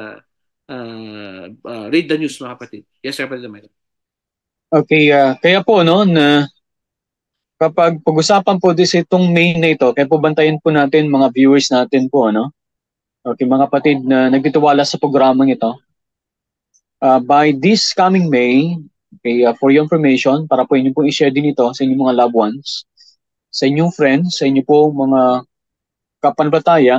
read the news, mga kapatid. Yes, sir, kapatid na Maiton. Okay, kaya po, no, na kapag pag-usapan po this itong May na ito, kaya po bantayan po natin mga viewers natin po, ano? Okay, mga kapatid na nagtitiwala sa programang ito. By this coming May, okay, for your information, para po inyo po i-share din ito sa inyong mga loved ones, sa inyong friends, sa inyo po mga kapanbataya,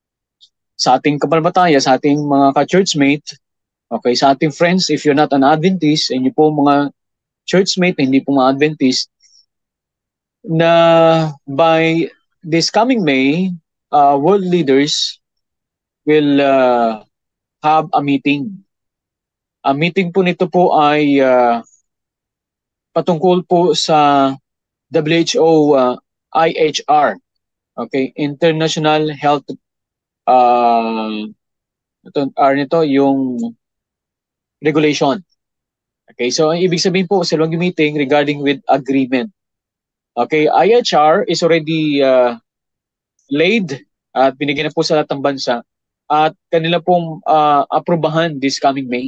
sa ating mga ka-churchmate, okay, sa ating friends, if you're not an Adventist, sa inyo po mga churchmate na hindi po mga Adventist, na by this coming May, world leaders will have a meeting. Ang meeting po nito po ay patungkol po sa WHO IHR, okay, International Health ito nito yung regulation. Okay, so ang ibig sabihin po sa long meeting regarding with agreement. Okay, IHR is already laid at binigyan na po sa lahat ng bansa at kanila pong aprubahan this coming May.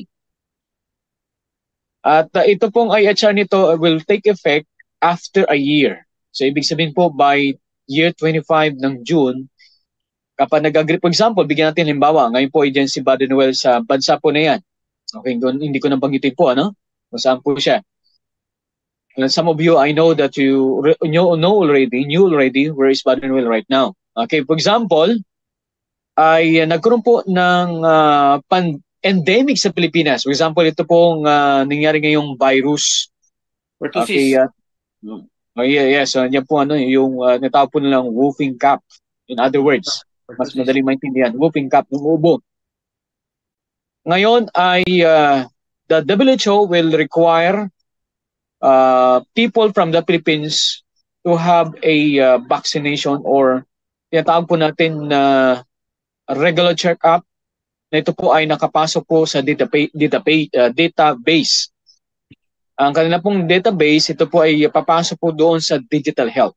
At ito pong IHR nito will take effect after a year. So ibig sabihin po by year 25 ng June, kapag nag-agree, for example, bigyan natin halimbawa, ngayon po agency Baden-Well sa bansa po na yan. Okay, hindi ko nabanggitin po, ano? Kung saan po siya. And some of you, I know that knew already where is Badenwell right now. Okay, for example, ay nagkaroon po ng endemic sa Pilipinas. For example, ito pong nangyari ngayong virus. Okay, Pertussis. yes, yan po ano, yung natawag po nilang whooping cough. In other words, mas Pertussis. madaling maintindihan, whooping cough ng ubo. Ngayon ay the WHO will require people from the Philippines to have a vaccination or tinatawag po natin na regular check-up na ito po ay nakapasok po sa database. Ang kanila pong database, ito po ay papasok po doon sa digital health.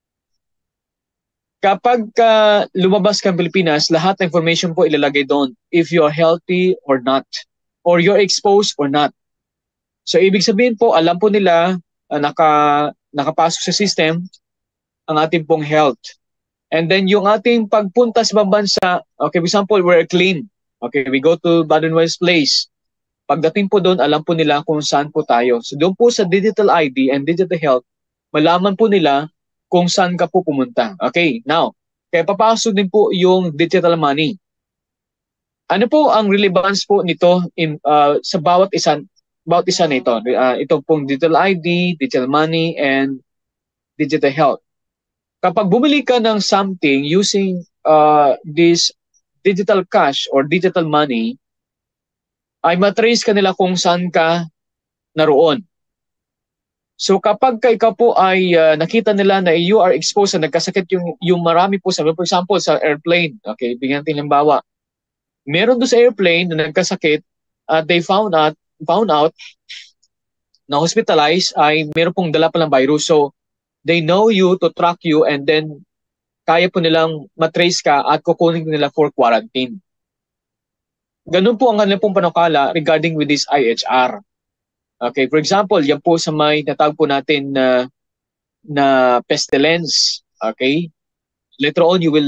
Kapag lumabas ka ng Pilipinas, lahat ng information po ilalagay doon if you're healthy or not, or you're exposed or not. So ibig sabihin po, alam po nila nakapasok sa system ang ating pong health. And then yung ating pagpunta sa ibang bansa, okay, for example, we're clean. Okay, we go to Baden-Well's place. Pagdating po doon, alam po nila kung saan po tayo. So doon po sa digital ID and digital health, malaman po nila kung saan ka po pumunta. Okay, now, kaya papasok din po yung digital money. Ano po ang relevance po nito sa bawat isa na ito? Ito pong digital ID, digital money, and digital health. Kapag bumili ka ng something using this digital cash or digital money, ay matrace ka nila kung saan ka naroon. So kapag ikaw po ay nakita nila na you are exposed na nagkasakit yung marami po sa, for example, sa airplane, okay, bigyan natin halimbawa, meron doon sa airplane na nagkasakit, they found out na hospitalized ay meron pong dala palang virus. So they know you to track you and then kaya po nilang matrace ka at kukunin nila for quarantine. Ganun po ang kanilang pong panukala regarding with this IHR. Okay, for example, yan po sa may natawag po natin na pestilence. Okay? Later on, you will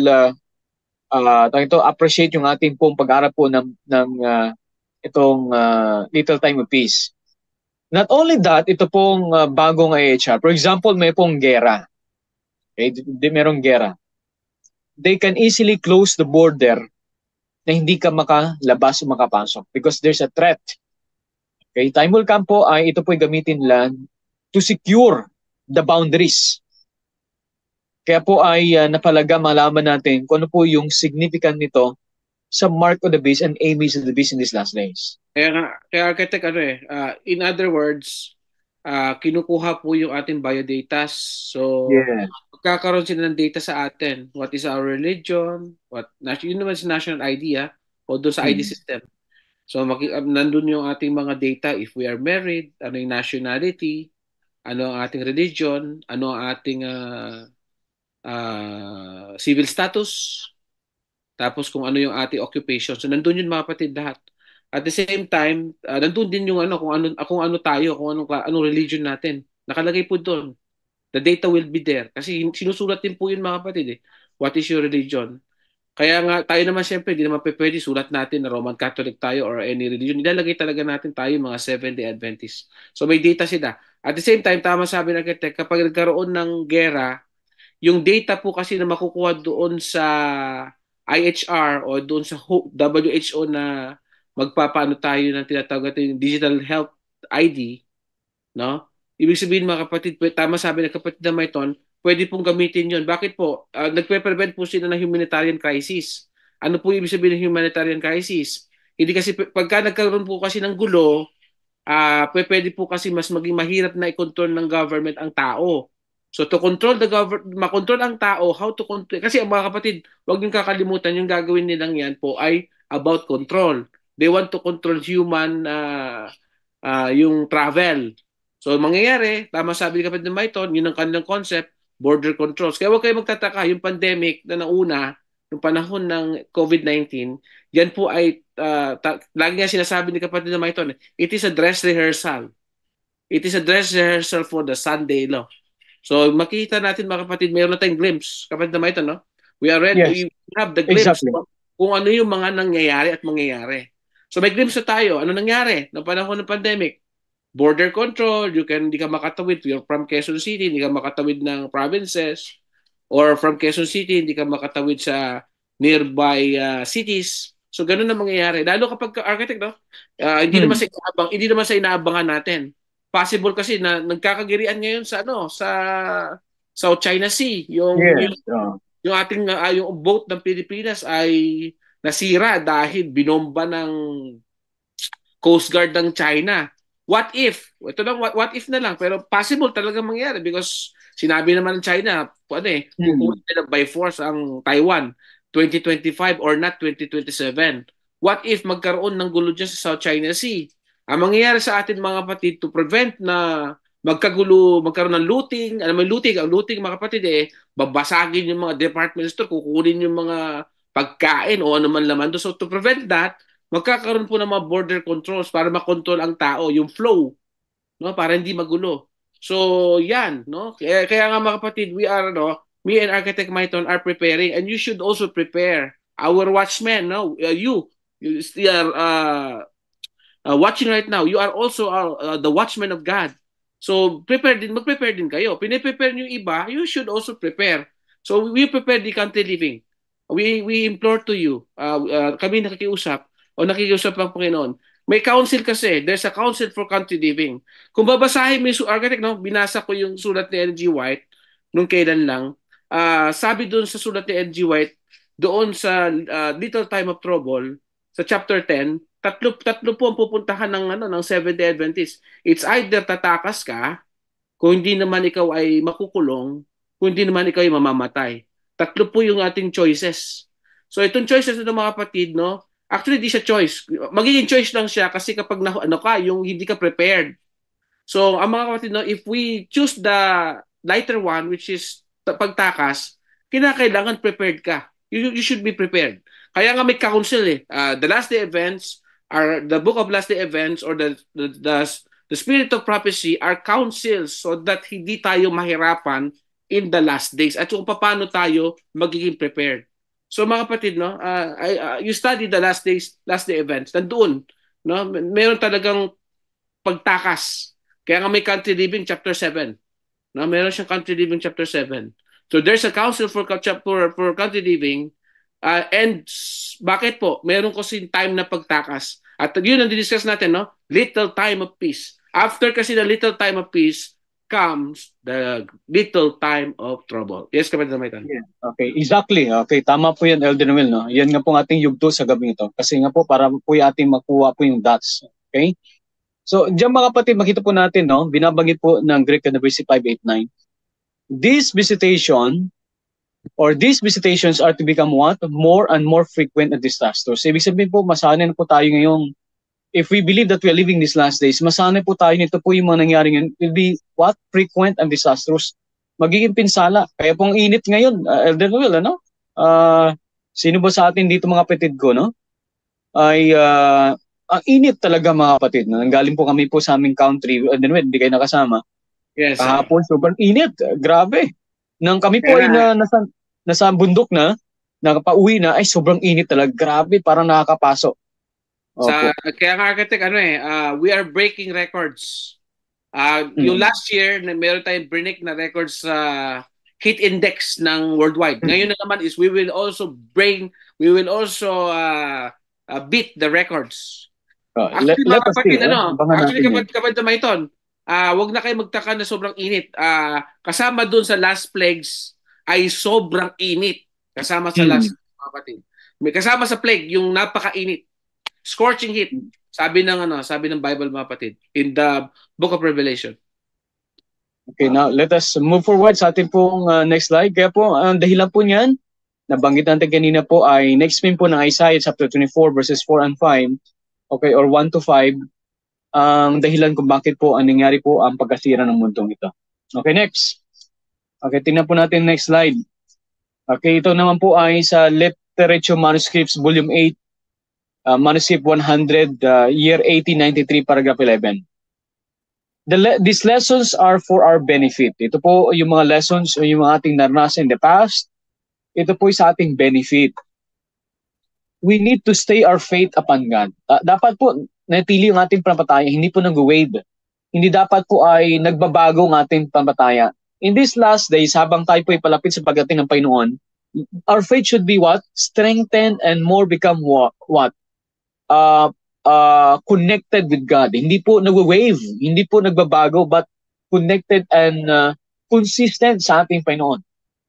appreciate yung ating pong pag-arap po ng itong Little Time of Peace. Not only that, ito pong bagong IHR. For example, may pong gera. Okay? Merong gera. They can easily close the border na hindi ka makalabas o makapasok because there's a threat. Okay, time will come po ay ito po ay gamitin lang to secure the boundaries. Kaya po ay napalaga malaman natin kung ano po yung significant nito sa mark of the beast and aims of the beast in these last days. Kaya architect, in other words, kinukuha po yung ating biodata. So, Yeah. magkakaroon sila ng data sa atin. What is our religion? Yun naman sa national ID, o doon sa ID system. So, nandun yung ating mga data if we are married, ano yung nationality, ano ang ating religion, ano ang ating civil status, tapos kung ano yung ating occupation. So, nandun yun mga kapatid lahat. At the same time, nandun din yung kung ano tayo, anong religion natin. Nakalagay po doon. The data will be there. Kasi sinusulat din po yun mga kapatid eh. What is your religion? Kaya nga tayo naman siyempre, hindi naman pwede sulat natin na Roman Catholic tayo or any religion. Nilalagay talaga natin tayo mga Seventh-day Adventist. So may data sila. At the same time, tama sabi ng architect, kapag nagkaroon ng gera, yung data po kasi na makukuha doon sa IHR o doon sa WHO na magpapaano tayo ng tinatawag natin digital health ID, no? Ibig sabihin mga kapatid, tama sabi ng kapatid na Mayton, pwede pong gamitin yon. Bakit po? Nagpe-prevent po sila ng humanitarian crisis. Ano po ibig sabihin ng humanitarian crisis? Hindi kasi pagka nagkaroon po kasi ng gulo, pwede po kasi mas maging mahirap na i-control ng government ang tao. So to control the government, makontrol ang tao, how to control, kasi mga kapatid, huwag niyong kakalimutan yung gagawin nilang yan po ay about control. They want to control human yung travel. So mangyayari, tama sabi ni kapatid ng Maiton, yun ang kanilang concept, border controls. Kaya huwag kayo magtataka, yung pandemic na nauna, yung panahon ng COVID-19, yan po ay, lagi nga sinasabi ni kapatid ng Maiton, it is a dress rehearsal. It is a dress rehearsal for the Sunday law. So makita natin mga kapatid, mayroon na tayong glimpse, kapatid ng Maiton, no? We are ready, Yes, we have the glimpse exactly. kung ano yung mga nangyayari at mangyayari. So may glimpse na tayo. Ano nangyari noong panahon ng pandemic? Border control, hindi ka makatawid. You're from Quezon City, hindi ka makatawid ng provinces. Or from Quezon City, hindi ka makatawid sa nearby cities. So ganun na mangyayari. Lalo kapag architect, no? Hindi naman sa inaabangan natin. Possible kasi na nagkakagirian ngayon sa South China Sea. Yes. Yung ating yung boat ng Pilipinas ay nasira dahil binomba ng Coast Guard ng China. What if? Ito lang, what if na lang. Pero possible talaga mangyari because sinabi naman ng China, kukunin nila by force ang Taiwan 2025 or not 2027. What if magkaroon ng gulo dyan sa South China Sea? Ang mangyayari sa atin mga kapatid to prevent na magkaroon ng looting. Alam mo yung looting? Ang looting mga kapatid babasagin yung mga department store, kukunin yung mga pagkain o ano man laman doon. So to prevent that, magkakaroon po ng mga border controls para makontrol ang tao, yung flow, no, para hindi magulo. So, yan, no? Kaya nga mga kapatid, me and Architect Maiton are preparing and you should also prepare our watchmen, no? You are watching right now. You are also the watchmen of God. So, mag-prepare din kayo. Piniprepare niyo iba, you should also prepare. So, we prepare the country living. We implore to you, kami nakikiusap, o nakikiusap ang Panginoon. May council kasi. There's a council for country living. Kung babasahin mo yung architect, no, binasa ko yung sulat ni N.G. White nung kailan lang. Sabi doon sa sulat ni N.G. White, doon sa Little Time of Trouble, sa chapter 10, tatlo po ang pupuntahan ng Seventh-day Adventist. It's either tatakas ka, kung hindi naman ikaw ay makukulong, kung hindi naman ikaw ay mamamatay. Tatlo po yung ating choices. So itong choices ng mga kapatid, no, actually di siya choice. Magiging choice lang siya kasi kapag yung hindi ka prepared. So ang mga kapatid, no, if we choose the lighter one, which is pagtakas, kinakailangan prepared ka. You should be prepared. Kaya nga may council the last day events are the book of last day events or the spirit of prophecy are counsels so that hindi tayo mahirapan in the last days at kung paano tayo magiging prepared. So mga kapatid, no, you study the last day events. Nandoon, no, meron talagang pagtakas. Kaya nga may country living chapter 7. No, meron siyang country living chapter 7. So there's a council for country living and bakit po? Meron kasi time na pagtakas. At yun ang discuss natin, no? Little time of peace. After kasi the little time of peace comes the little time of trouble. Yes, Kapatid Maitan. Yeah. Okay, exactly. Okay, tama po yan, Elder Noel, no? Yan nga po ang ating yugto sa gabing ito. Kasi nga po, para po yung ating makuha po yung dots. Okay? So, diyan mga kapatid, makita po natin, no? Binabanggit po ng Greek University 589. This visitation or these visitations are to become what? More and more frequent and disastrous. Ibig sabihin po, masanay na po tayo ngayong, if we believe that we are living these last days, masanay po tayo nito po yung mga nangyari ngayon will be what? Frequent and disastrous. Magiging pinsala. Kaya pong init ngayon, Elder Noel, ano? Sino ba sa atin dito mga kapatid ko, no? Ay, ang init talaga mga kapatid. Nanggaling po kami po sa aming country, Elder Noel, hindi kayo nakasama. Yes. Kahapon, sobrang init. Grabe. Nang kami po ay nasa bundok na, nakapauwi na, ay sobrang init talaga. Grabe, parang nakakapaso. Kaya nga architect, we are breaking records. Yung last year, meron tayong break na records sa heat index ng worldwide. Ngayon na naman is we will also beat the records. Actually, mga kapatid, kapatid Maiton, wag na kayo magtaka na sobrang init. Kasama dun sa last plagues ay sobrang init. Kasama sa last, mga kapatid. May kasama sa plague yung napakainit. Scorching heat. Sabi ng Bible, mga kapatid, in the book of Revelation. Okay, now let us move forward sa ating pong next slide. Kaya po, ang dahilan po niyan, nabanggit natin kanina po ay next pin po ng Isaiah chapter 24 verses 4 and 5. Okay, or 1 to 5. Ang dahilan kung bakit po ang nangyari po ang pagkasira ng mundong ito. Okay, next. Okay, tingnan po natin next slide. Okay, ito naman po ay sa Literature Manuscripts Volume 8, Manuscript 100, year 1893, paragraph 11. These lessons are for our benefit. Ito po yung mga lessons o yung mga ating naranasan in the past. Ito po ay sa ating benefit. we need to stay our faith upon God. Dapat po, natili yung ating pananampalataya, hindi po nag-wave. Hindi dapat po ay nagbabago ang ating pananampalataya. In these last days, habang tayo po ay palapit sa pagdating ng Panginoon, our faith should be what? Strengthened and more become what? Uh, connected with God. Hindi po nag-wave, hindi po nagbabago, but connected and consistent sa ating Panginoon.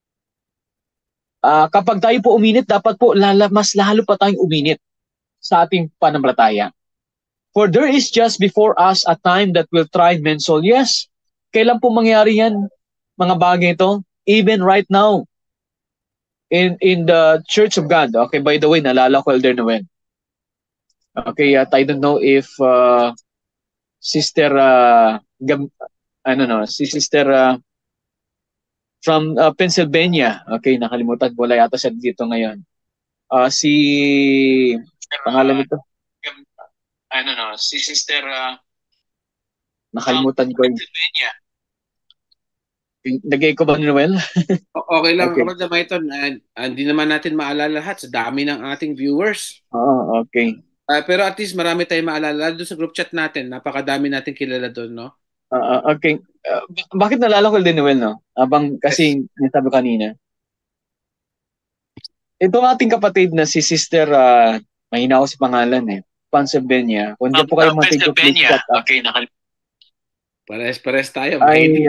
Kapag tayo po uminit, dapat po mas lalo pa tayong uminit sa ating pananampalataya. For there is just before us a time that will try men's soul. Yes, kailan po mangyari yan, mga bagay ito? Even right now, in the Church of God. Okay, by the way, nalala ko Elder Noel. Okay, I don't know if Sister si Sister from Pennsylvania. Okay, nakalimutan ko, wala yata siya dito ngayon. Si pangalan nito? Si Sister nakalimutan ko. Pennsylvania. Nagay ko ba ni Noel? Okay lang, okay. Kapatid Maiton, hindi naman natin maalala lahat sa dami ng ating viewers. Oo, okay. Pero at least marami tayong maalala doon sa group chat natin. Napakadami natin kilala doon, no? Okay. Bakit nalala ko din, Noel, no? Abang kasi nasabi kanina. Itong ating kapatid na si Sister, mahina ko si pangalan eh, Pennsylvania. Kung di po kayo matigil, please chat. Okay, Pares tayo.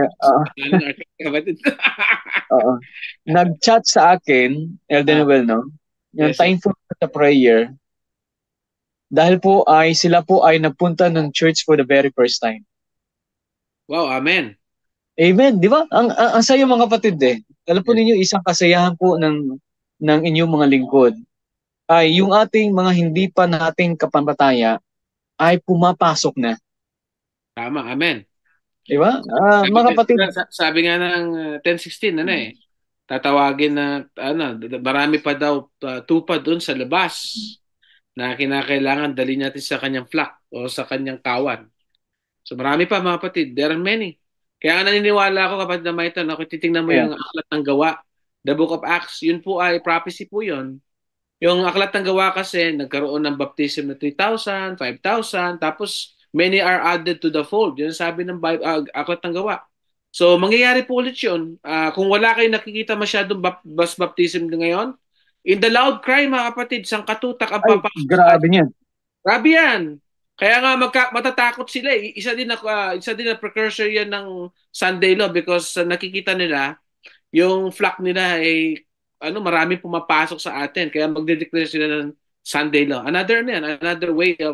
Nag-chat sa akin, Elden Noel, no? Yung yes, time for the prayer, dahil po ay sila po ay nagpunta ng church for the very first time. Wow, amen. Amen, di ba? Ang saya mga kapatid eh. Alam po ninyo, isang kasayahan po ng inyong mga lingkod ay yung ating mga hindi pa nating kapanataya ay pumapasok na. Tama, amen. Di ba? Mga kapatid. Sabi nga ng 10:16, tatawagin na, marami pa daw tupa doon sa labas na kinakailangan dali natin sa kanyang flock o sa kanyang kawan. So marami pa mga kapatid. There are many. Kaya naniniwala ako kapatid na Maiton, kung titingnan mo yung Aklat ng Gawa, the Book of Acts, yun po ay prophecy po yun. Yung Aklat ng Gawa kasi, nagkaroon ng baptism na 3,000, 5,000, tapos many are added to the fold. Yun sabi ng Aklat ng Gawa. So, mangyayari po ulit yun. Kung wala kayo nakikita masyadong baptism ngayon, in the loud cry, mga kapatid, sangkatutak ang papasok. Grabe yan. Grabe yan. Kaya nga matatakot sila. Isa din na precursor yan ng Sunday Law because nakikita nila yung flock nila ay marami pumapasok sa atin. Kaya magde-declare sila ng Sunday Law. Another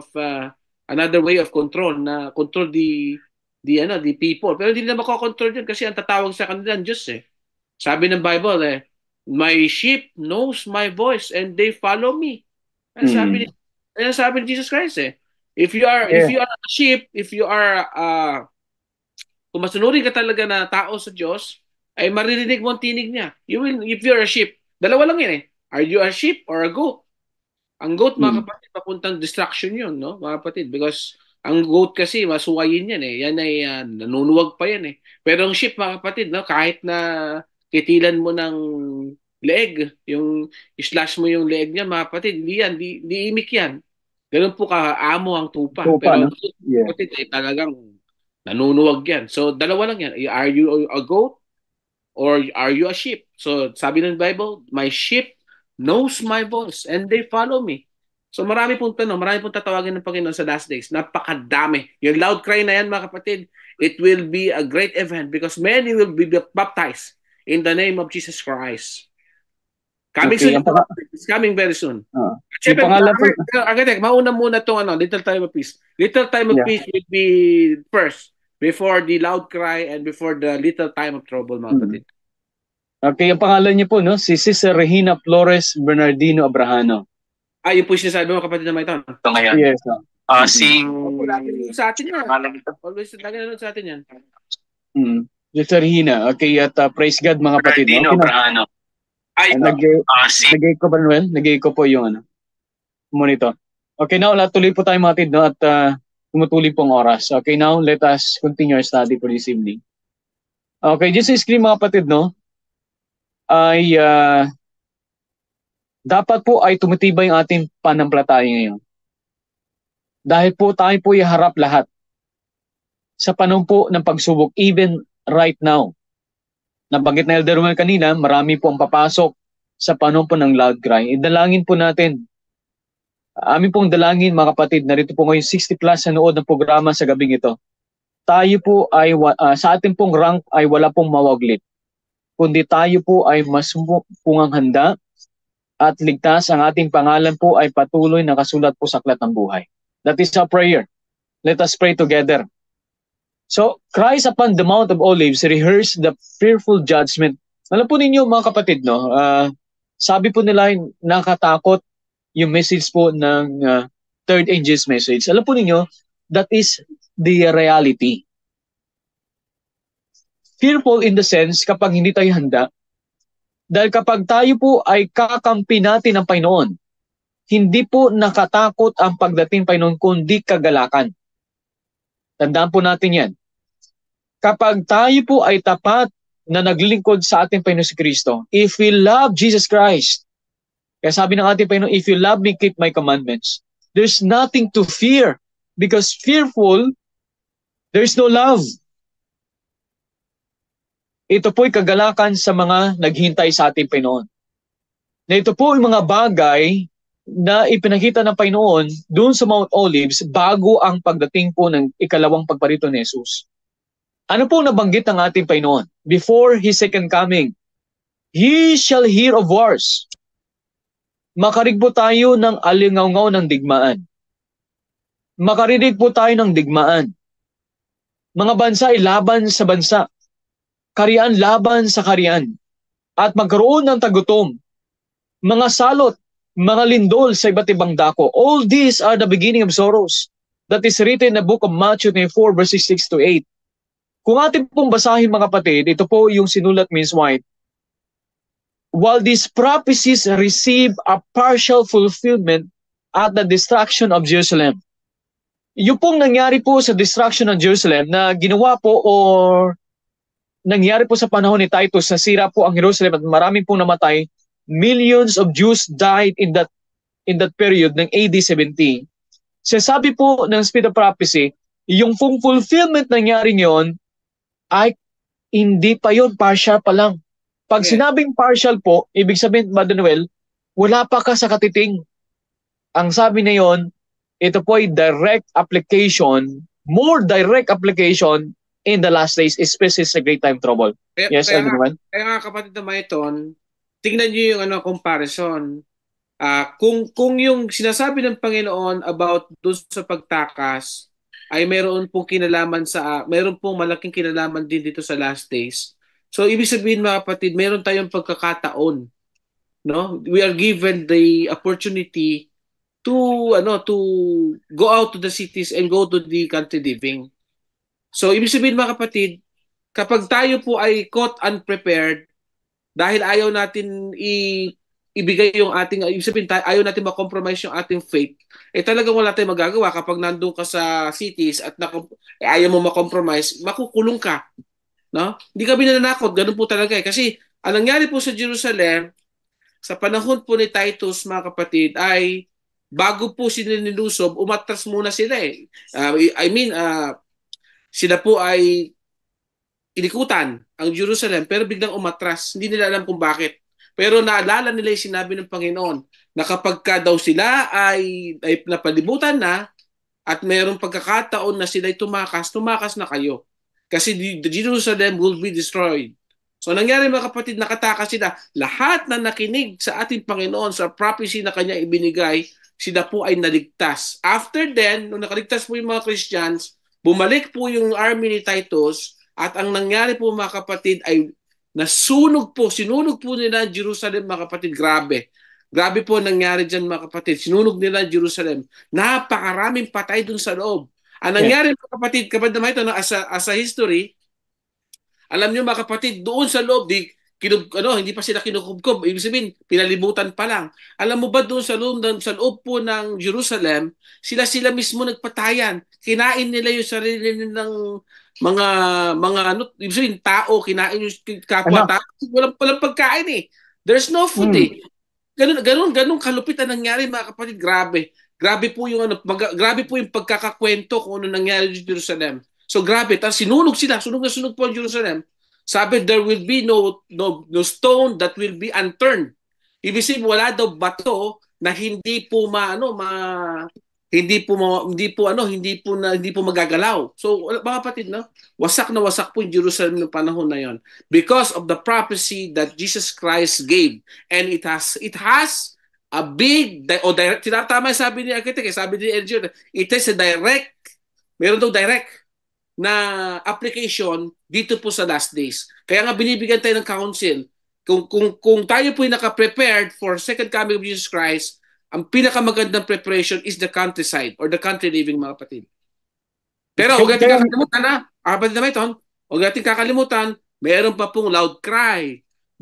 way of control na control the people. Pero hindi nila makokontrol yun kasi ang tatawag sa kanila ng Diyos eh. Sabi ng Bible my sheep knows my voice and they follow me. Sabi ni Jesus Christ eh. If you are a sheep, if you are kung masunurin ka talaga na tao sa Diyos, ay maririnig mo ang tinig niya. If you're a sheep, dalawa lang yan eh. Are you a sheep or a goat? Ang goat, mga kapatid, papuntang distraction yun, no, mga kapatid? Because ang goat kasi, masuwayin yan eh. Yan ay nanunuwag pa yan eh. Pero ang sheep, mga kapatid, no, kahit na kitilan mo ng leeg, yung slash mo yung leeg niya, mga kapatid, di imik yan. Ganun po kaamo ang tupa. Pero no? Kapatid, ay talagang nanunuwag yan. So, dalawa lang yan. Are you a goat or are you a sheep? So, sabi ng Bible, my sheep knows my voice and they follow me. So, marami pong tatawagin ng Panginoon sa last days. Napakadami. Yung loud cry na yan, mga kapatid, it will be a great event because many will be baptized in the name of Jesus Christ. Coming soon. It's coming very soon. Siyempre, mauna muna itong Little Time of Peace. Little Time of Peace will be first before the loud cry and before the little time of trouble, mga kapatid. Okay, ang pangalan niyo po, no? Si Sister Regina Flores Bernardino Abrahano. Yun po sinasabi mo, kapatid na may ito. Yes. Sa atin yan. Always lagi na sa atin yan. Sister Regina. Okay, at praise God, mga kapatid. Bernardino Abrahano. Nagay ko ba, Noel? Nagay ko po yung monitor. Okay, now, tuloy po tayo mga kapatid, no? At tumutuloy pong oras. Okay, now, let us continue our study for this evening. Okay, just sa screen mga kapatid, no? Ay, dapat po ay tumitibay ang ating pananampalataya ngayon. Dahil po tayo po iharap lahat sa panahon po ng pagsubok, even right now. Nabanggit na Elder Romel kanina, marami po ang papasok sa panahon po ng loud cry. Idalangin po natin. Amin pong dalangin mga kapatid, narito po ngayon 60 plus sa nood ng programa sa gabing ito. Tayo po ay, sa ating pong rank ay wala pong mawaglit. Kundi tayo po ay mas pungang handa at ligtas, ang ating pangalan po ay patuloy nakasulat po sa aklat ng buhay. That is our prayer. Let us pray together. So, Christ upon the Mount of Olives rehearsed the fearful judgment. Alam po ninyo mga kapatid, no? Sabi po nila, nakatakot yung message po ng third angel's message. Alam po ninyo, that is the reality. Fearful in the sense kapag hindi tayo handa. Dahil kapag tayo po ay kakampi natin ng Panginoon, hindi po nakatakot ang pagdating Panginoon kundi kagalakan. Tandaan po natin yan. Kapag tayo po ay tapat na naglilingkod sa ating Panginoon si Kristo, if we love Jesus Christ, kaya sabi ng ating Panginoon, if you love me, keep my commandments. There's nothing to fear because fearful, there's no love. Ito po'y kagalakan sa mga naghintay sa ating Panginoon. Na ito po yung mga bagay na ipinakita ng Panginoon doon sa Mount Olives bago ang pagdating po ng ikalawang pagparito ni Jesus. Ano po nabanggit ng ating Panginoon? Before His second coming, He shall hear of wars. Makarinig po tayo ng alingaw-ngaw ng digmaan. Makarinig po tayo ng digmaan. Mga bansa ay laban sa bansa. Karian laban sa karian. At magkaroon ng tagutom. Mga salot, mga lindol sa iba't ibang dako. All these are the beginning of sorrows. That is written in the book of Matthew 24 verses 6 to 8. Kung atin pong basahin mga kapatid, ito po yung sinulat Ms. White. While these prophecies receive a partial fulfillment at the destruction of Jerusalem. Yung pong nangyari po sa destruction of Jerusalem na ginawa po or nangyari po sa panahon ni Titus, nasira po ang Jerusalem at maraming pong namatay. Millions of Jews died in that period ng AD 70. Sabi po ng Spirit of Prophecy, yung pong fulfillment nangyari niyon ay hindi pa yon, partial pa lang. Pag sinabing partial po, ibig sabihin, Brother Noel, wala pa ka sa katiting. Ang sabi na yon, ito po ay direct application, more direct application in the last days, especially sa great time trouble. Yes, kaya Noel? Kaya nga kapatid na Maiton, tingnan niyo yung comparison. Kung yung sinasabi ng Panginoon about doon sa pagtakas ay mayroon pong malaking kinalaman din dito sa last days. So ibig sabihin mga kapatid, mayroon tayong pagkakataon, no? We are given the opportunity to go out to the cities and go to the country living. So ibig sabihin mga kapatid, kapag tayo po ay caught unprepared dahil ayaw natin ibigay yung ating, ibig sabihin ayaw natin ma-compromise yung ating faith, talagang wala tayong magagawa kapag nandun ka sa cities at ayaw mo ma-compromise, makukulong ka. No? Hindi kami nananakot, ganun po talaga eh. Kasi ang nangyari po sa Jerusalem, sa panahon po ni Titus, mga kapatid, ay bago po sila nilusob, umatras muna sila eh. Sila po ay inikutan ang Jerusalem, pero biglang umatras. Hindi nila alam kung bakit. Pero naalala nila yung sinabi ng Panginoon na kapag ka daw sila ay napalibutan na at mayroong pagkakataon na sila ay tumakas na kayo. Kasi the Jerusalem will be destroyed. So nangyari mga kapatid, nakatakas sila. Lahat na nakinig sa ating Panginoon sa prophecy na kanya ibinigay, sila po ay naligtas. After then, nung nakaligtas po yung mga Christians, bumalik po yung army ni Titus at ang nangyari po mga kapatid ay sinunog po nila Jerusalem mga kapatid. Grabe po nangyari dyan mga kapatid. Sinunog nila Jerusalem. Napakaraming patay dun sa loob. Ang nangyari mga kapatid, kapag naman ito as a history, alam niyo mga kapatid, doon sa loob, hindi pa sila kinukubkob. Ibig sabihin, pinalibutan pa lang. Alam mo ba doon sa loob po ng Jerusalem, sila mismo nagpatayan. Kinain nila yung sarili ng mga ibig sabihin, tao, kinain yung kapwa tao. Walang pagkain eh. There's no food eh. ganun kalupit ang nangyari, mga kapatid. Grabe. Grabe po yung grabe po yung pagkakakwento kung ano nangyari sa Jerusalem. So grabe, tapos sinunog sila, sunog po ang Jerusalem. Sabi, there will be no stone that will be unturned. Ibig sabihin, wala daw bato na hindi po hindi po magagalaw. So mga kapatid, no? Wasak na wasak po yung Jerusalem ng panahon na yon because of the prophecy that Jesus Christ gave. And it has a big o direct, tinatama sabi ni architect, sabi ni engineer, it is a direct, meron daw direct na application dito po sa last days. Kaya nga binibigyan tayo ng counsel. Kung tayo po ay naka-prepared for second coming of Jesus Christ, ang pinakamagandang preparation is the countryside or the country living, mga kapatid. Pero huwag natin kakalimutan na, kapatid na ito, huwag natin kakalimutan, meron pa pong loud cry.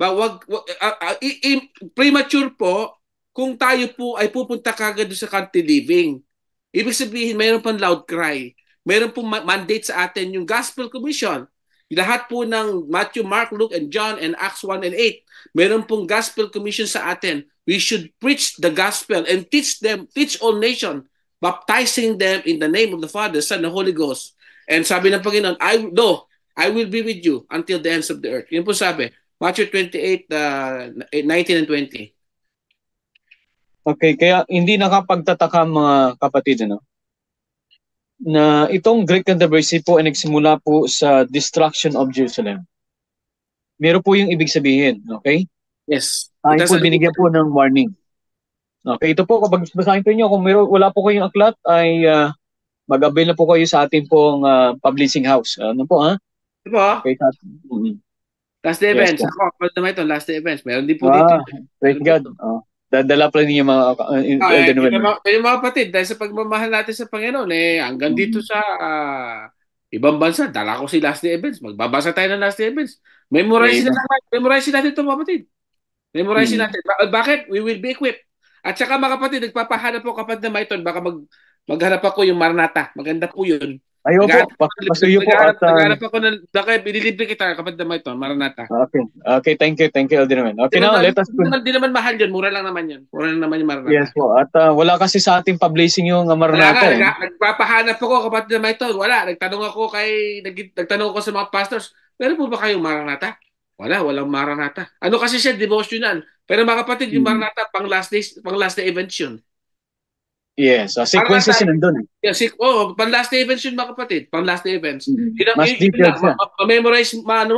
Premature po kung tayo po ay pupunta kagad sa country living. Ibig sabihin, meron pang loud cry. Meron pong mandate sa atin yung Gospel Commission. Lahat po ng Matthew, Mark, Luke, and John, and Acts 1 and 8, meron pong Gospel Commission sa atin. We should preach the gospel and teach all nations, baptizing them in the name of the Father, Son, and Holy Ghost. And sabi ng Panginoon, I will be with you until the ends of the earth. Yun po sabi, Matthew 28, 19 and 20. Okay, kaya hindi nakapagtataka mga kapatid, ano, na itong Great Controversy po ay nagsimula po sa destruction of Jerusalem. Meron po yung ibig sabihin, okay? Yes. Tayo po binigyan po ng warning. Okay, ito po, kapag basahin po nyo, kung wala po kayong aklat, ay mag-avail na po kayo sa ating pong publishing house. Ano po, ha? Ito po. Okay, Last day events. Yes, ako, kapag naman ito, last day events. Meron din po dito. Thank God. Dadala pala ninyo mga yung mga kapatid, dahil sa pagmamahal natin sa Panginoon, hanggang dito sa ibang bansa, dala ko si last day events. Magbabasa tayo ng last day events. Memorize natin ito, mga kapatid. Memorize natin. Bakit? We will be equipped. At saka mga kapatid, nagpapahanap po kapatid na Maiton, baka maghanap ako yung Maranatha. Maganda po yun. Ayaw po, pasuyo po. Naghanap ako ng, baka binilibre kita kapatid na Maiton, Maranatha. Okay, thank you, Elder Naman. Okay, now let us... Di naman mahal yun, mura lang naman yun. Mura lang naman yung Maranatha. Yes po, at wala kasi sa ating publishing yung Maranatha. Nagpapahanap ako kapatid na Maiton, wala. Nagtanong ako sa mga pastors, meron po ba kayong Maranatha? Walang Maranatha. Ano kasi siya, devotional. Pero mga kapatid, yung Maranatha, pang last day events yun. Yes, sequences yun nandun. Yeah, pang last day events yun, mga kapatid. Pang last day events. Mas detailed siya. Ma-memorize,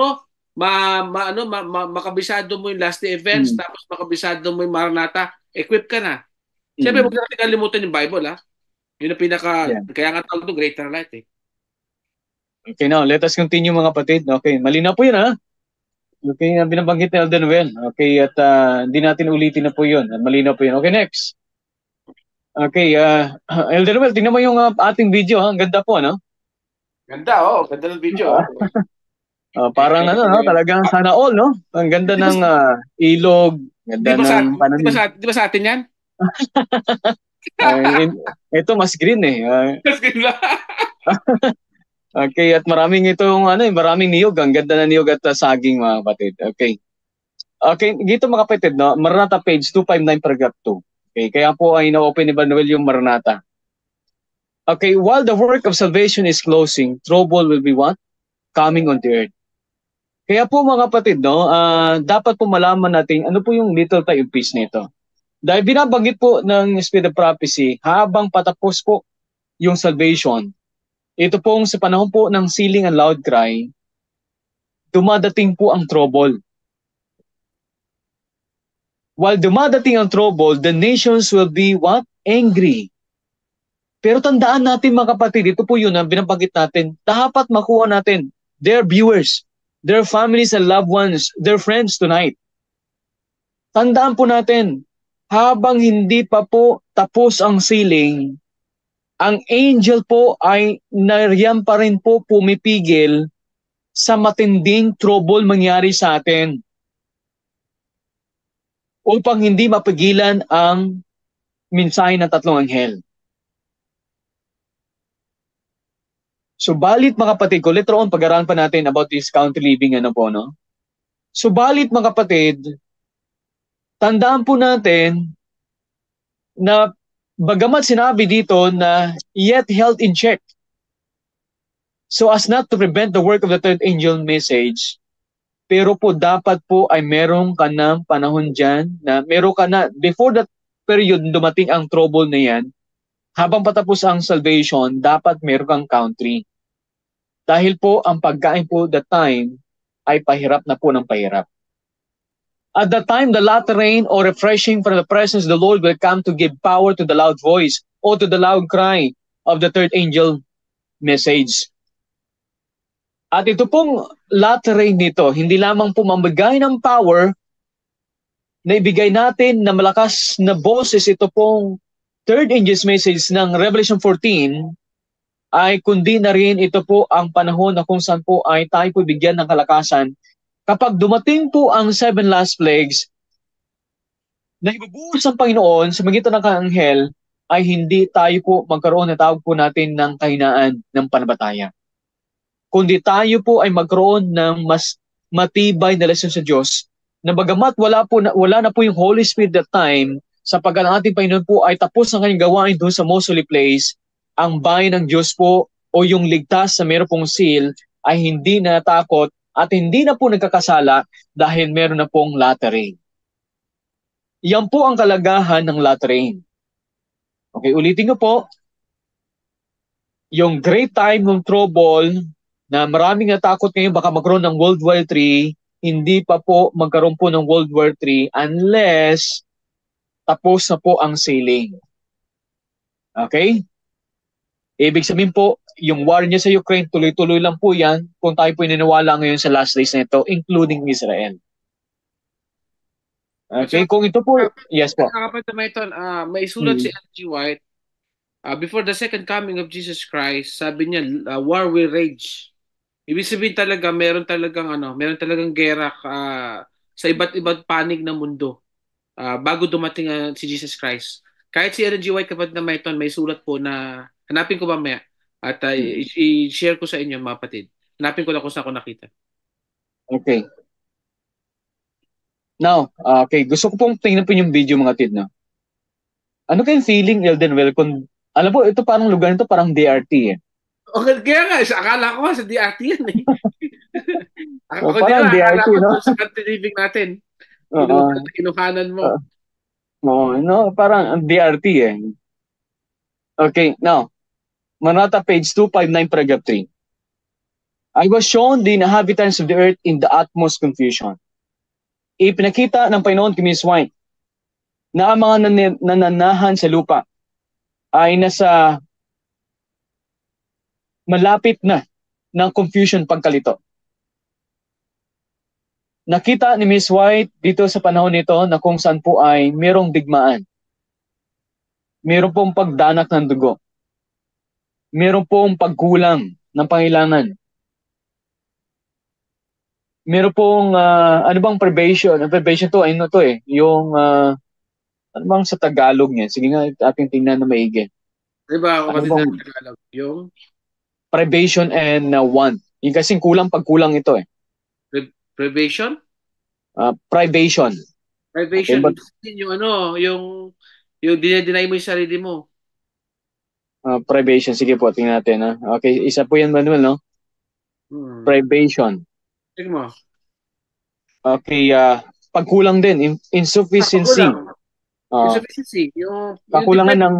makabisado mo yung last day events, tapos makabisado mo yung Maranatha, equip ka na. Siyempre, huwag natin kalimutan yung Bible, ha? Yun ang kaya nga tawag ito, Greater Light, eh. Okay, now, let us continue, mga kapatid. Okay, malinaw po yun, ha? Okay, binabanggit ni Elder Noel. Okay, at hindi natin ulitin na po yun. Malinaw po yun. Okay, next. Okay, Elder Noel, tingnan mo yung ating video, ha? Ang ganda po, ano? Ganda, ganda ng video. Parang talagang sana all, no? Ang ganda ng ilog, ganda ng pananim. Di ba sa atin yan? Ito mas green eh. Mas green ba? Okay, at maraming niyog. Ang ganda ng niyog at saging, mga kapatid. Okay. Okay, dito mga kapatid, no? Maranatha page 259 paragraph 2. Okay, kaya po ay na-open ni Manuel yung Maranatha. Okay, while the work of salvation is closing, trouble will be what? Coming on the earth. Kaya po mga kapatid, no, dapat po malaman natin ano po yung little time piece nito. Dahil binabanggit po ng Spirit of Prophecy, habang patapos po yung salvation, ito pong sa panahon po ng sealing and loud cry, dumadating po ang trouble. While dumadating ang trouble, the nations will be what? Angry. Pero tandaan natin mga kapatid, ito po yun ang binabanggit natin, dapat makuha natin their viewers, their families and loved ones, their friends tonight. Tandaan po natin, habang hindi pa po tapos ang sealing, ang angel po ay nariyan pa rin po pumipigil sa matinding trouble mangyari sa atin upang hindi mapigilan ang mensahe ng tatlong anghel. Subalit mga kapatid, kung later on pag-aralan pa natin about this country living, no? Subalit mga kapatid, tandaan po natin na bagamat sinabi dito na yet held in check, so as not to prevent the work of the third angel message, pero po dapat po ay meron ka ng panahon dyan na meron ka na, before that period dumating ang trouble na yan, habang patapos ang salvation, dapat meron kang country. Dahil po ang pagkain po that time ay pahirap na po ng pahirap. At that time, the latter rain or refreshing from the presence of the Lord will come to give power to the loud voice or to the loud cry of the third angel message. At ito pong latter rain nito, hindi lamang po mamigay ng power na ibigay natin na malakas na boses, ito pong third angel's message ng Revelation 14, ay kundi na rin ito po ang panahon na kung saan po ay tayo po bigyan ng kalakasan kapag dumating po ang 7 last plagues na ibubuhos ng Panginoon sa magitan ng kanghel, ay hindi tayo po magkaroon na tawag po natin ng kahinaan ng pananampalataya. Kundi tayo po ay magkaroon ng mas matibay na lesson sa Diyos na bagamat wala na po yung Holy Spirit that time, sapagkat ang ating Panginoon po ay tapos ng kanyang gawain doon sa most holy place, ang bayan ng Diyos po o yung ligtas sa meron pong seal ay hindi natakot at hindi na po nagkakasala dahil meron na pong latter rain. Yan po ang kalagahan ng latter rain. Okay, ulitin ko po. Yung great time ng trouble na maraming natakot ngayon baka magkaroon ng World War III, hindi pa po magkaroon po ng World War III unless tapos na po ang sailing. Okay? Ibig sabihin po, yung war niya sa Ukraine, tuloy-tuloy lang po yan kung tayo po ininiwala ngayon sa last days na ito, including Israel. Okay, kung ito po, yes po. May sulat si N.G. White, before the second coming of Jesus Christ, sabi niya, war will rage. Ibig sabihin talaga, meron talagang gera sa iba't ibang panig ng mundo bago dumating si Jesus Christ. Kahit si N.G. White, kapatid na Maiton, may sulat po na, hanapin ko mamaya, at i-share ko sa inyo, mga kapatid. Hanapin ko lang kung saan ko nakita. Okay. Now, okay, gusto ko pong tingnan po yung video mga tid, no? Ano kayong feeling, Elden Well, kung, alam po, ito parang lugar nito, parang DRT eh. Okay, kaya nga, akala ko sa DRT yan eh. Ako parang DRT, no? Sa country living natin. Kinuhanan mo. No, parang DRT eh. Okay, now, Manata page 259, paragraph 3. I was shown the inhabitants of the earth in the utmost confusion. Ipinakita ng Panginoon kay Miss White na ang mga nananahan sa lupa ay nasa malapit na ng confusion pagkalito. Nakita ni Miss White dito sa panahon nito na kung saan po ay mayroong digmaan. Mayroon pong pagdanak ng dugo. Mayroon pong pagkulang ng pangailangan. Meron pong, ano bang privation? Ang privation to, ano to eh, yung, ano bang sa Tagalog niya? Sige nga, ating tingnan na maigi. Diba, ano bang Tagalog? Yung? Privation and want. Yung kasing pagkulang ito eh. Privation? Privation. Privation, okay, yung dinedeny mo yung sarili mo. Privation, sige po, tingnan natin. Okay, isa po yan, Manuel, no? Privation. Tingnan mo. Okay, pagkulang din, insufficiency. Insufficiency. Kakulangan ng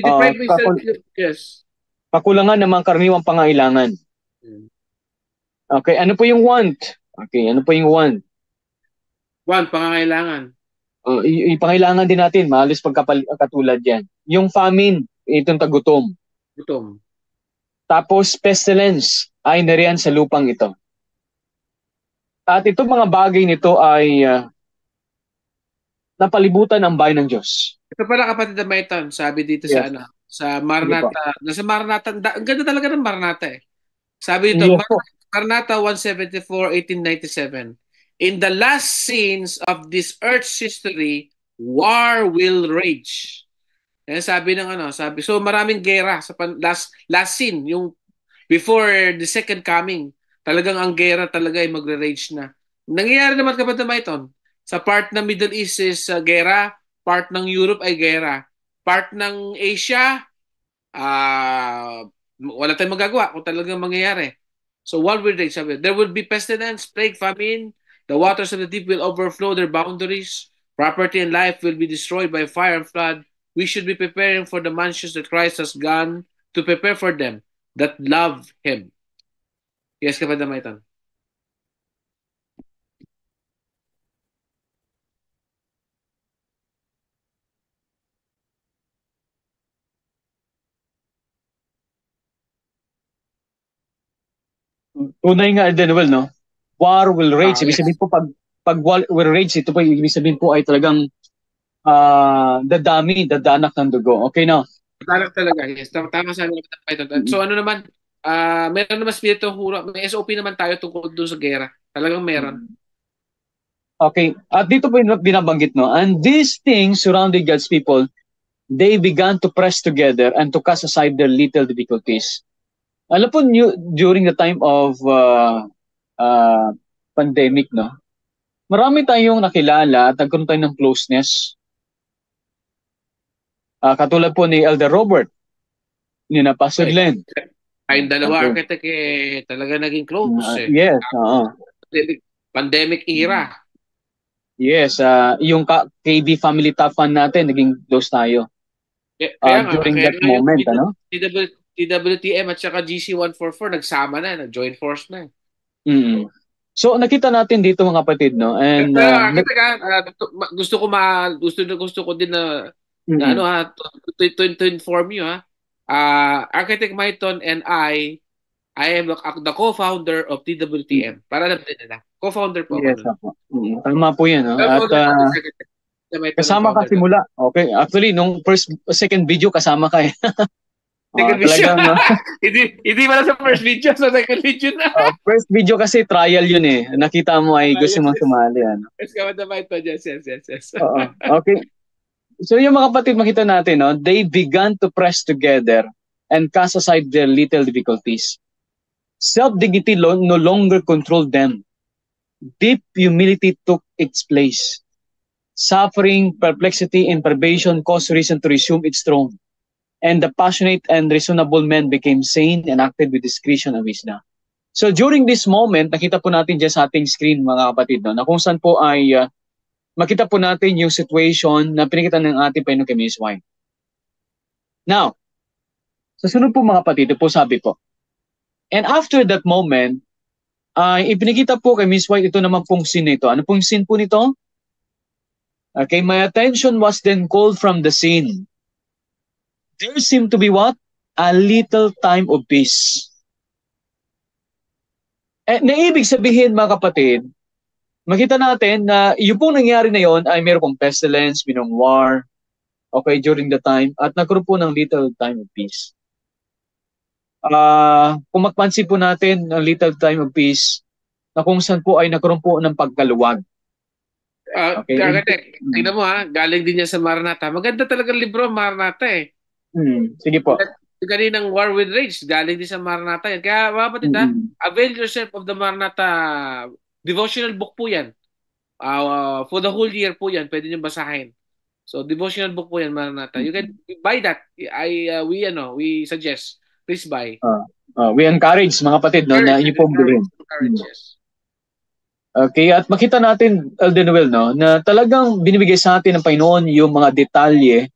yes. Kakulangan ng mga karaniwang pangailangan. Okay, ano po yung want? Okay, ano po yung want? Want, pangangailangan. Yung pangailangan din natin, maalis pagkatulad yan. Yung famine, itong tagutom. Gutom. Tapos pestilence ay nariyan sa lupang ito. At itong mga bagay nito ay napalibutan ang bayan ng Diyos. Ito pala, kapatid na Maiton, sabi dito yes. sa Maranatha. Nasa Maranatha, ang ganda talaga ng Maranatha eh. Sabi dito, yes, Maranatha 174, 1897. In the last scenes of this earth's history, war will rage. Yan sabi ng so maraming gera sa last scene, yung before the second coming. Talagang ang gera talaga ay magre-rage na. Nangyayari naman kapatid na Maiton Sa part ng Middle East is gera, part ng Europe ay gera, part ng Asia, wala tayong magagawa kung talagang mangyayari. So while we're there, sabi, there will be pestilence, plague, famine, the waters of the deep will overflow their boundaries, property and life will be destroyed by fire and flood. We should be preparing for the mansions that Christ has gone to prepare for them that love Him. Yes, Kapatid Maitan. Tunay nga, Eldenwell, no? War will rage. Ibig Yes. sabihin po, pag war will rage, ito po, ibig sabihin po ay talagang dadanak ng dugo. Okay, now. Talaga, yes. Tama sa Kapatid Maitan. So ano naman, meron naman spirito hura, may SOP naman tayo tungkol doon sa gera. Talagang meron. Okay, at dito po yung binabanggit, no? And these things surrounding God's people, they began to press together and to cast aside their little difficulties. Alam po nyo, during the time of pandemic, no? Marami tayong nakilala at nagkaroon tayo ng closeness. Katulad po ni Elder Robert, ni na Pastor Glenn. Ay, dalawa architect talaga naging close Yes, oo. Pandemic era. Yes, yung KB Family Top Fund natin, naging close tayo. During that moment, ano? TWTM at saka GC144 nagsama na, nag-join force na. So nakita natin dito mga kapatid, no? And gusto ko din na to inform you Architect Maiton and I am the co-founder of TWTM. Para alam din nila. Co-founder po yes, ako. Tama po yan. No? At kasama ka simula. Okay. Actually, nung second video, kasama ka eh. Second video? No? hindi pala sa first video. Sa second video na. First video kasi trial yun eh. Nakita mo ay gusto mong sumali. Ano? Yes, yes. Okay. So yung mga kapatid, makita natin, no? They began to press together and cast aside their little difficulties. Self-dignity no longer controlled them. Deep humility took its place. Suffering, perplexity, and privation caused reason to resume its throne. And the passionate and reasonable men became sane and acted with discretion and wisdom. So during this moment, nakita po natin dyan sa ating screen, mga kapatid, no, na kung saan po ay makita po natin yung situation na pinakita ng ating Panginoon kay Miss Wine. Now, sa sunod po mga kapatid, po sabi po, and after that moment, ipinakita po kay Miss White ito naman pong scene nito. Ano pong scene po nito? Okay, my attention was then called from the scene. There seemed to be what? A little time of peace. Na ibig sabihin mga kapatid, makita natin na yung pong nangyari na yon ay mayroon pong pestilence, minong war, okay, during the time, at nagkaroon po ng little time of peace. Kung magpansin po natin ng little time of peace, na kung saan po ay nagkaroon po ng pagkaluwag. Okay. Tingnan mo galing din niya sa Maranatha. Maganda talaga libro Maranatha eh. Sige po. Kaninang War with Rage, galing din sa Maranatha yan. Kaya mga kapatid avail yourself of the Maranatha devotional book po yan. For the whole year po yan, pwede niyo basahin. So devotional book po yan, Maranatha. You can buy that. We suggest. Please buy. We encourage mga kapatid na inyo pong bilhin. Okay, at makita natin, Eldenwell, no, na talagang binibigay sa atin ng Panginoon yung mga detalye,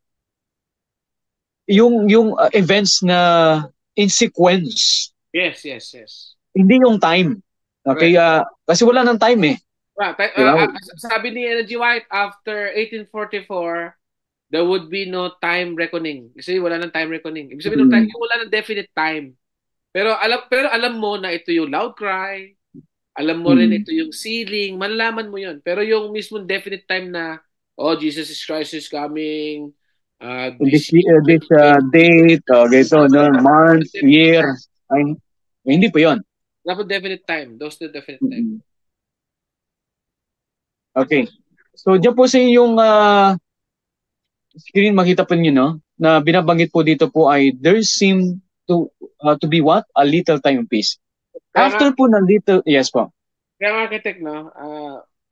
yung events na in sequence. Yes. Hindi yung time. Okay, kasi wala nang time eh. Sabi ni Energy White, after 1844, there would be no time reckoning. Kasi wala nang time reckoning. Ibig sabihin wala nang definite time. Pero alam mo na ito yung loud cry. Alam mo rin ito yung ceiling, malalaman mo yun. Pero yung mismo definite time na, Jesus Christ is coming, this date, ganito, no, month, year, ay, hindi po yun. Dapat definite time. Those the definite time. Okay. So, dyan po sa inyong screen, makita po niyo, no, na binabanggit po dito po ay there seem to be what? A little time of peace. After po ng little, yes po. Kaya architect, no,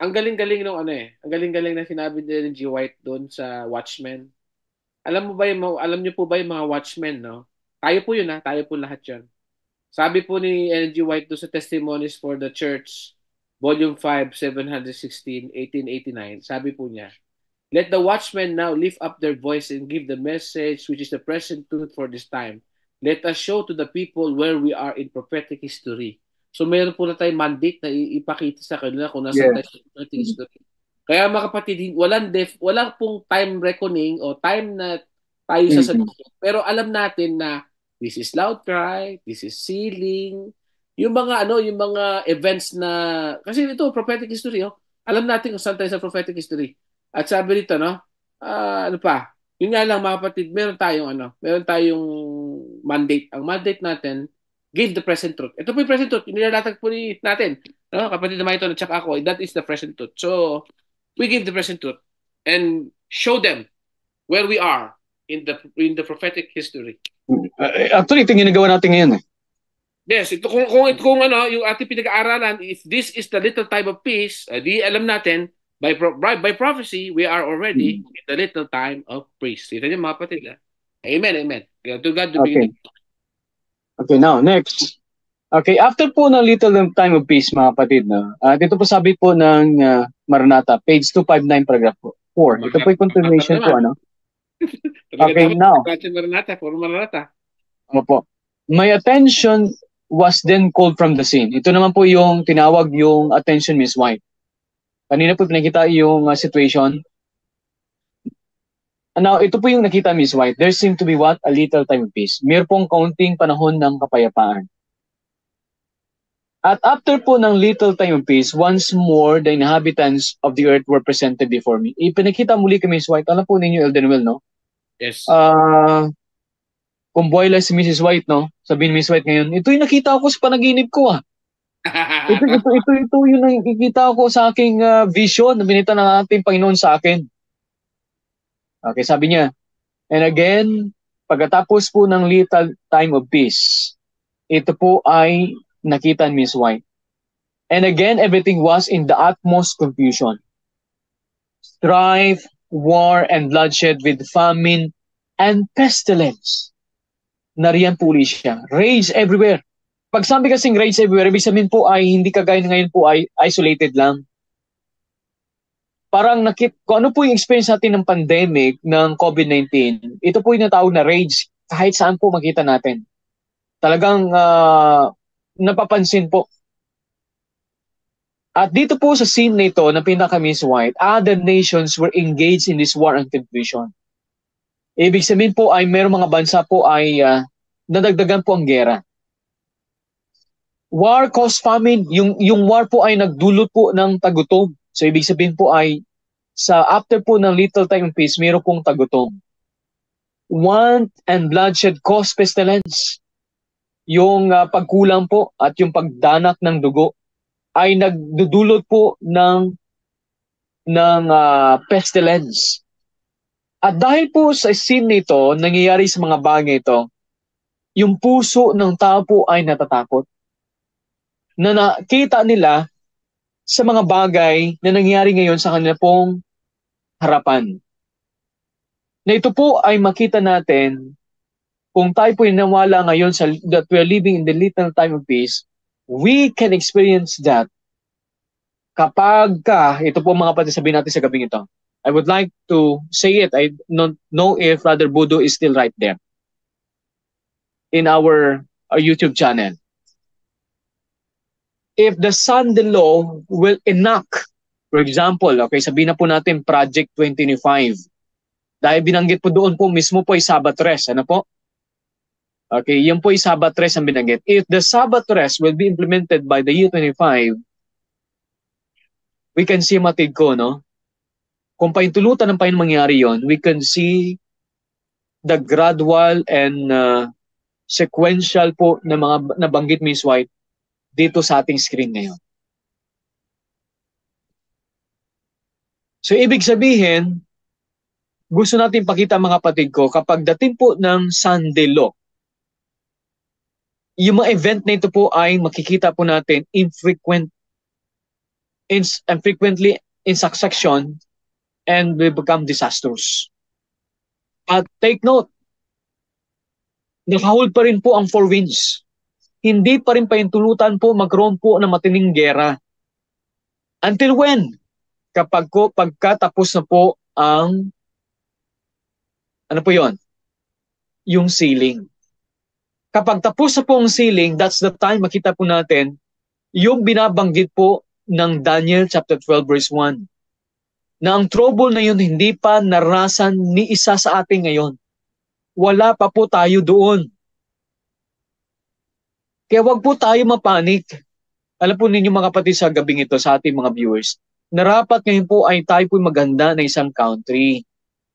ang galing-galing nung ano eh. Ang galing-galing na sinabi ni G. White doon sa Watchmen. Alam niyo po ba yung mga Watchmen, no? Tayo po yun ha, tayo po lahat yun. Sabi po ni Ellen G. White doon sa Testimonies for the Church, Volume 5, 716, 1889, sabi po niya, let the watchmen now lift up their voice and give the message which is the present truth for this time. Let us show to the people where we are in prophetic history. So mayroon po na tayong mandate na ipakita sa kanila kung nasaan tayo sa prophetic history. Kaya mga kapatid, walang pong time reckoning o time na tayo sasabihin. Pero alam natin na this is loud cry, this is sealing, yung mga events na, kasi ito, prophetic history, oh. Alam natin kung saan tayo sa prophetic history. At sabi dito, no? Ano pa? Yun nga lang mga kapatid, meron tayong mandate. Ang mandate natin, give the present truth. Ito po yung present truth, nilalatag po natin. No? Kapatid naman ito, at saka ako, that is the present truth. So, we give the present truth and show them where we are in the prophetic history. Actually, ito yung ginagawa natin ngayon eh. Yes, ito kung ano, yung ating pinag-aaralan, if this is the little time of peace, di alam natin, by prophecy, we are already in the little time of peace. Ito yung mga kapatid. Amen, amen. To God to be. Okay, now, next. Okay, after po ng little time of peace, mga kapatid, no? Dito po sabi po ng Maranatha, page 259, paragraph 4. Ito po yung continuation po, ano? Okay, now. Maranatha. Opo. My attention was then called from the scene. Ito naman po yung tinawag yung attention Miss White. Kanina po pinakita yung situation. Now, ito po yung nakita Miss White. There seemed to be what? A little time of peace. Mayroon pong kaunting panahon ng kapayapaan. At after po ng little time of peace, once more the inhabitants of the earth were presented before me. Ipinakita muli kay Miss White. Alam po ninyo, Elden Will, no? Yes. Kung buhay lang si Mrs. White, no? Sabihin Miss White ngayon, ito yung nakita ko sa panaginip ko, ito yung nakikita ko sa aking vision na binita ng ating Panginoon sa akin. Okay, sabi niya, and again, pagkatapos po ng little time of peace, ito po ay nakita ni Miss White. And again, everything was in the utmost confusion. Strife, war, and bloodshed with famine and pestilence. Nariyan po ulit siya. Rage everywhere. Pag sabi kasing rage everywhere, ibig sabihin po ay hindi kagaya ngayon po ay isolated lang. Parang kung ano po yung experience natin ng pandemic ng COVID-19, ito po yung natawag na rage kahit saan po makita natin. Talagang napapansin po. At dito po sa scene na ito na pinaka Miss White, other nations were engaged in this war and confusion. Ibig sabihin po ay mayroong mga bansa po ay nadagdagan po ang gera. War caused famine. Yung war po ay nagdulot po ng tagutom. So ibig sabihin po ay after po ng little time of peace, mayroon pong tagutom. Want and bloodshed caused pestilence. Yung pagkulang po at yung pagdanak ng dugo ay nagdudulot po ng pestilence. At dahil po sa scene nito, nangyayari sa mga bagay ito, yung puso ng tao po ay natatakot. Na nakita nila sa mga bagay na nangyayari ngayon sa kanila pong harapan. Na ito po ay makita natin kung tayo po nawala ngayon that we are living in the little time of peace, we can experience that kapag ito po mga kapatid sabihin natin sa gabing ito. I would like to say it. I don't know if Brother Budo is still right there in our YouTube channel. If the son-in-law will enact, for example, okay, sabihin na po natin Project 2025. Dahil binanggit po doon po mismo po ay Sabbath rest. Ano po? Okay, yun po ay Sabbath rest ang binanggit. If the Sabbath rest will be implemented by the year 25, we can see matid ko, no? Kung paintulutan ng Panginoon mangyari yon, we can see the gradual and sequential po na mga nabanggit Miss White dito sa ating screen ngayon. So, ibig sabihin, gusto natin pakita mga kapatid ko, kapag dating po ng Sunday law, yung mga event na ito po ay makikita po natin infrequent and frequently in succession and will become disastrous. At take note, nakahold pa rin po ang four winds. Hindi pa rin paintulutan po magkaroon po ng matining gera. Until when? Pagkatapos na po ang, ano po yon? Yung sealing. Kapag tapos na po ang sealing, that's the time makita po natin yung binabanggit po ng Daniel chapter 12 verse 1 na ang trouble na yun hindi pa naranasan ni isa sa atin ngayon. Wala pa po tayo doon. Kaya wag po tayo mapanik. Alam po ninyo mga kapatid sa gabing ito sa ating mga viewers, narapat ngayon po ay tayo po maganda na isang country.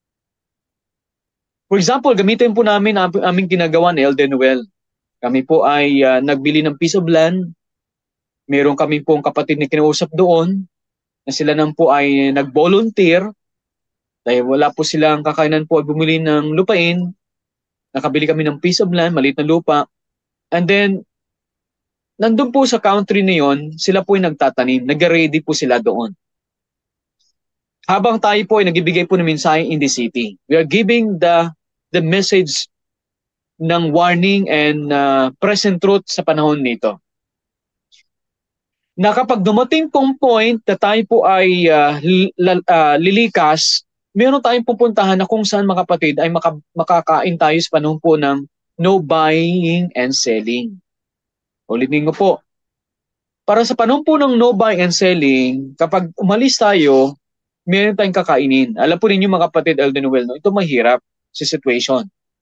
For example, gamitin po namin ang aming ginagawa ni Elden Well. Kami po ay nagbili ng piece of land. Meron kami pong kapatid na kinausap doon na sila nang po ay nag-volunteer dahil wala po silang kakainan po ay bumili ng lupain. Nakabili kami ng piece of land, maliit na lupa. And then, nandun po sa country na yon, sila po ay nagtatanim. Nag-ready po sila doon. Habang tayo po ay nagbibigay po ng mensahe in the city, we are giving the message ng warning and present truth sa panahon nito. Na kapag dumating pong point na tayo po ay lilikas, meron tayong pupuntahan na kung saan mga kapatid ay makakain tayo sa panahon po ng no buying and selling. Ulitin ko po. Para sa panahon po ng no buying and selling, kapag umalis tayo, meron tayong kakainin. Alam po ninyo mga kapatid, Elden Well, no? Ito mahirap si situation.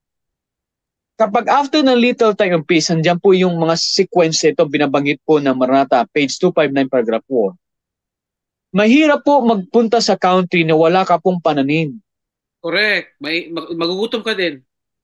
Kapag after ng little time of peace, andyan po yung mga sequence ito, binabanggit po ng Maranatha, page 259, paragraph 4. Mahirap po magpunta sa country na wala ka pong pananim. Correct. Magugutom ka din.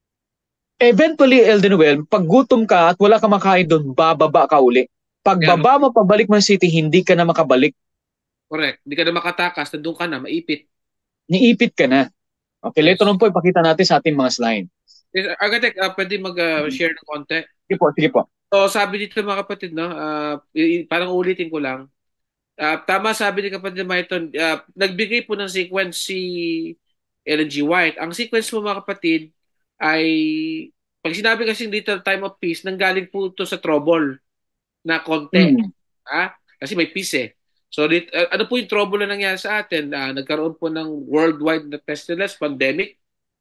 Eventually, Elden Well, pag gutom ka at wala ka makain doon, bababa ka uli. Pag baba mo pabalik mo sa city, hindi ka na makabalik. Correct. Hindi ka na makatakas, nandun ka na, maipit. Niipit ka na. Okay, later on po, ipakita natin sa ating mga slide. Architect, pwede mag-share ng konti? Sige po, sige po. So, sabi dito mga kapatid, no, parang ulitin ko lang. Tama sabi ni kapatid Maiton, nagbigay po ng sequence si Ellen G. White. Ang sequence po mga kapatid ay, pag sinabi kasi little time of peace, nanggaling po ito sa trouble na konti. Kasi may peace eh. So, ano po yung trouble na nangyari sa atin? Nagkaroon po ng worldwide na pestilence, pandemic.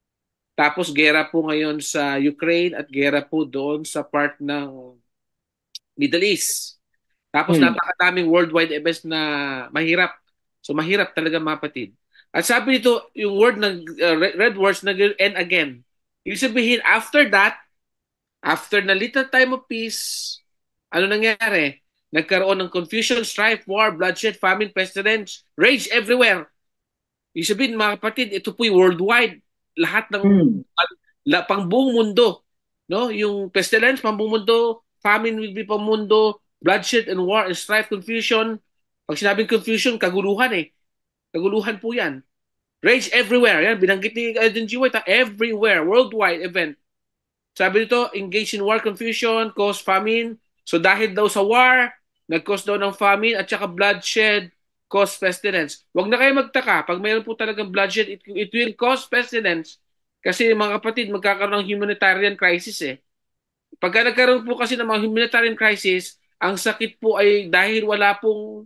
Tapos gera po ngayon sa Ukraine at gera po doon sa part ng Middle East. Tapos napakadaming worldwide events na mahirap. So mahirap talaga mga kapatid. At sabi nito, yung word ng red words nag-end again. Ibig sabihin, after that, after na little time of peace, ano nangyari? Nagkaroon ng confusion, strife, war, bloodshed, famine, pestilence, rage everywhere. Ibig sabihin mga kapatid, ito po yung worldwide. Lahat ng pangbuong mundo, no? Yung pestilence pangbuong mundo, famine will be pang mundo, bloodshed and war and strife, confusion. Pag sinabing confusion, kaguluhan eh. Kaguluhan po 'yan. Rage everywhere. Yan binanggit ni Ellen G. White, everywhere, worldwide event. Sabi nito, engage in war, confusion, cause famine. So dahil daw sa war, nag-cause daw ng famine at saka bloodshed, cause pestilence. Huwag na kayo magtaka. Pag mayroon po talagang bloodshed, it will cause pestilence. Kasi mga kapatid, magkakaroon ng humanitarian crisis eh. Pagka nagkaroon po kasi ng mga humanitarian crisis, ang sakit po ay dahil wala pong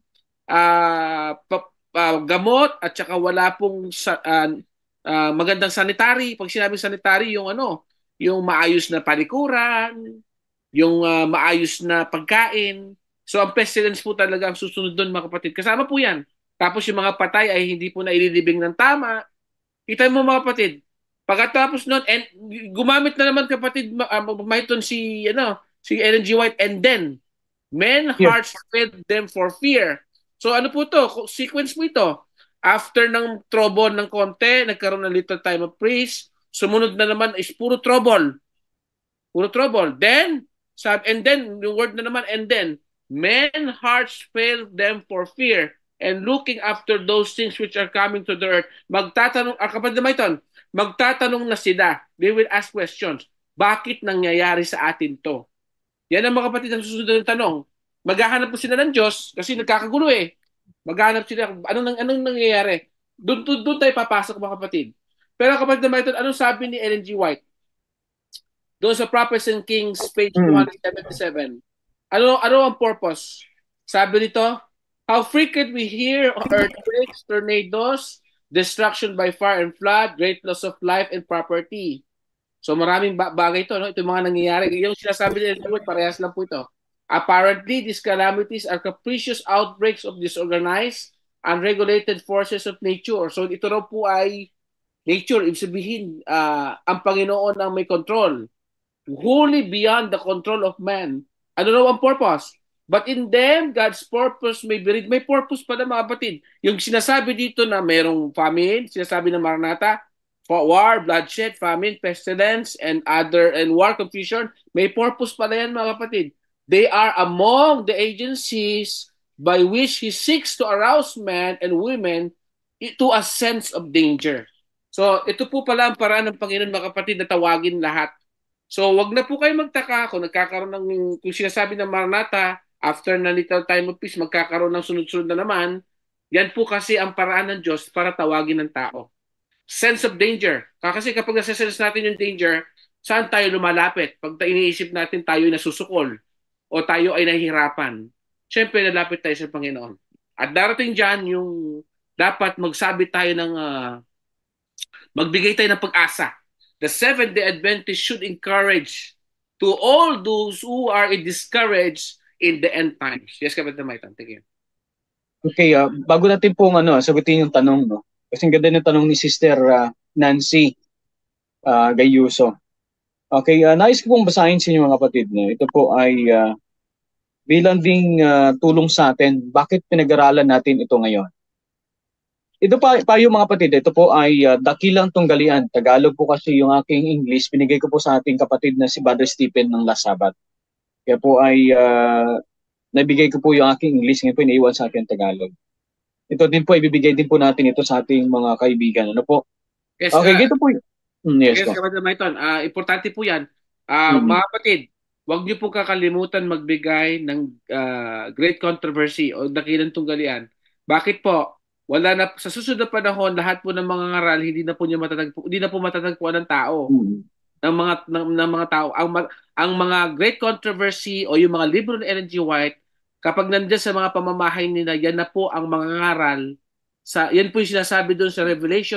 gamot at saka wala pong magandang sanitary. Pag sinabing sanitary, yung yung maayos na palikuran, yung maayos na pagkain. So ang pestilence po talaga ang susunod doon mga kapatid. Kasama po yan. Tapos yung mga patay ay hindi po na ililibing ng tama. Kita mo mga kapatid. Pagkatapos noon, and gumamit na naman kapatid, Maiton si Ellen G. White, and then, men hearts failed them for fear. So ano po to? Sequence mo ito. After ng trouble ng konti, nagkaroon ng little time of peace. Sumunod na naman is puro trouble. Puro trouble. Then, and then, yung word na naman, and then, men hearts failed them for fear and looking after those things which are coming to the earth. Magtatanong, kapatid na Maiton, magtatanong na sila. They will ask questions. Bakit nangyayari sa atin to? Yan ang mga kapatid ang susunod ng tanong. Maghahanap po sila ng Diyos kasi nagkakagulo eh. Maghanap sila kung anong nangyayari. Doon tayo papasok mga kapatid. Pero kapatid na ito, anong sabi ni Ellen G. White? Doon sa Prophets and Kings, page Mm. 277. Ano ang purpose? Sabi nito, how frequent we hear earthquakes, tornadoes, destruction by fire and flood, great loss of life and property. So maraming bagay ito, no? Ito yung mga nangyayari. Yung sinasabi nila, parehas lang po ito. Apparently, these calamities are capricious outbreaks of disorganized, unregulated forces of nature. So ito raw po ay nature. Ibig sabihin, ang Panginoon ang may control. Wholly beyond the control of man. Ano raw ang purpose? But in them, God's purpose may be read. May purpose pala mga kapatid. Yung sinasabi dito na mayroong famine, sinasabi ng Maranatha, for war, bloodshed, famine, pestilence, and war, confusion, may purpose pala yan mga kapatid. They are among the agencies by which He seeks to arouse men and women to a sense of danger. So, ito po pala ang paraan ng Panginoon mga kapatid na tawagin lahat. So, wag na po kayo magtaka kung nagkakaroon kung sinasabi ng Maranatha, after na little time of peace, magkakaroon ng sunod-sunod na naman. Yan po kasi ang paraan ng Diyos para tawagin ng tao. Sense of danger. Kasi kapag nasa-sense natin yung danger, saan tayo lumalapit? Pag iniisip natin tayo ay nasusukol o tayo ay nahihirapan, syempre lalapit tayo sa Panginoon. At darating dyan yung dapat magsabi tayo ng magbigay tayo ng pag-asa. The Seventh-day Adventist should encourage to all those who are discouraged in the end times. Yes, Kapatid Maitan. Thank you. Okay, bago natin pong sagutin yung tanong, no? Kasi ang ganda ng tanong ni Sister Nancy Gayuso. Okay, nais ko pong basahin sa inyo mga kapatid. No? Ito po ay bilang ding tulong sa atin. Bakit pinag-aralan natin ito ngayon? Ito pa yung mga kapatid, ito po ay Dakilang Tunggalian. Tagalog po kasi yung aking English. Binigay ko po sa ating kapatid na si Brother Stephen ng last Sabbath. Kaya po ay nabigay ko po yung aking English. Ngayon po iniiwan sa akin Tagalog. Ito din po, ibibigay din po natin ito sa ating mga kaibigan. Ano po? Yes, Okay, gito po. Yes yes, po. Kapatid Maitan. Importante po yan. Mm. Mga kapatid, huwag niyo po kakalimutan magbigay ng great controversy o dakilang tunggalian. Bakit po? Wala na sa susunod na panahon, lahat po ng mga ngaral hindi na po matatagpuan ng tao. Mm. Ng mga tao ang mga great controversy o yung mga libro ni Ellen G. White kapag nandiyan sa mga pamamahay nila yan na po ang mga ngaral yan po yung sinasabi doon sa Revelation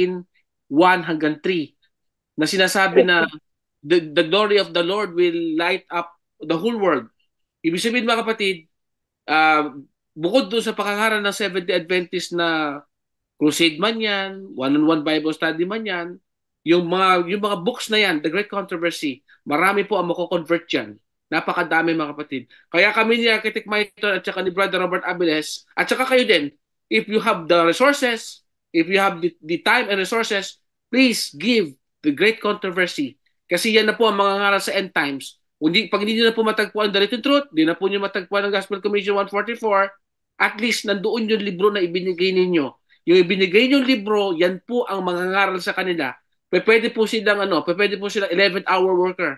18:1 hanggang 3 na sinasabi na the glory of the Lord will light up the whole world. Ibig sabihin mga kapatid, uh, bukod doon sa pakangaral ng Seventh-day Adventist na crusade man yan, one-on-one Bible study man yan, yung mga books na yan, The Great Controversy, marami po ang mako-convert yan. Napakadami mga kapatid. Kaya kami ni Architect Maiton at saka ni Brother Robert Abeles at saka kayo din, if you have the resources, if you have the time and resources, please give The Great Controversy. Kasi yan na po ang mga ngaral sa end times. Pag hindi nyo na po matagpuan the written truth, hindi na po nyo matagpuan ang Gospel Commission 144, at least nandoon yung libro na ibinigay ninyo. Yung ibinigay yung libro, yan po ang mga ngaral sa kanila. Pwede po silang pwede po silang 11-hour worker.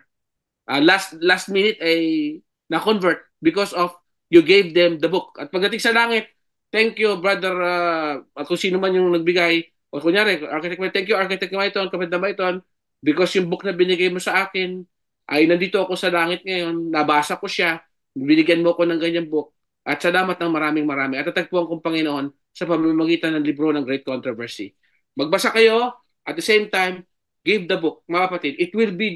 Last minute ay na-convert because of you gave them the book. At pagdating sa langit, thank you brother kung sino man yung nagbigay. O kunyari, thank you Architect Maiton, Kapitán Maiton, because yung book na binigay mo sa akin ay nandito ako sa langit ngayon, nabasa ko siya, binigyan mo ko ng ganyang book. At salamat ng maraming marami. At tatagpuan kong Panginoon sa pamamagitan ng libro ng Great Controversy. Magbasa kayo, at the same time, give the book, mga kapatid. It will be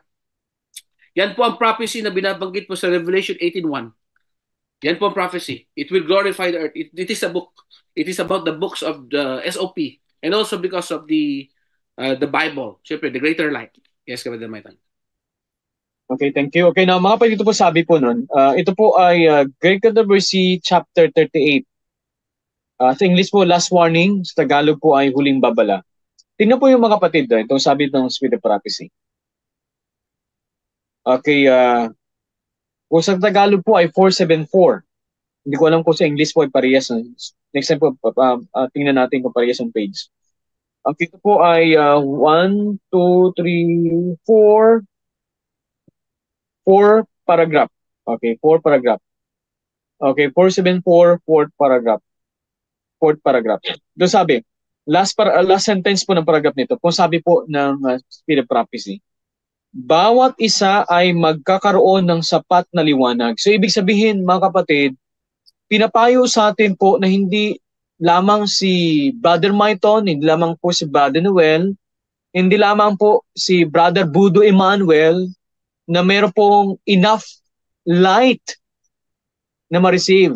yan po ang prophecy na binabanggit po sa Revelation 18:1. Yan po ang prophecy. It will glorify the earth. It is a book. It is about the books of the SOP. And also because of the Bible. Siyempre, the greater light. Yes, Kapatid Maitan. Okay, thank you. Okay, now mga kapatid, ito po sabi po nun. Ito po ay Great Controversy chapter 38. Sa English po, last warning. Sa Tagalog po ay huling babala. Tingnan po yung mga kapatid, itong sabi ng Spirit of Prophecy. Okay, kung sa Tagalog po ay 474. Hindi ko alam kung sa English po ay parehas. Next time po, tingnan natin kung parehas ang page. Okay, ito po ay 1, 2, 3, 4. 4 paragraph. Okay, 4 paragraph. Okay, 474, 4th paragraph. fourth paragraph. Doon sabi, last sentence po ng paragraph nito, kung sabi po ng Spirit of Prophecy, bawat isa ay magkakaroon ng sapat na liwanag. So ibig sabihin mga kapatid, pinapayo sa atin po na hindi lamang si Brother Maiton, hindi lamang po si Brother Noel, hindi lamang po si Brother Budo Emmanuel na meron pong enough light na ma-receive.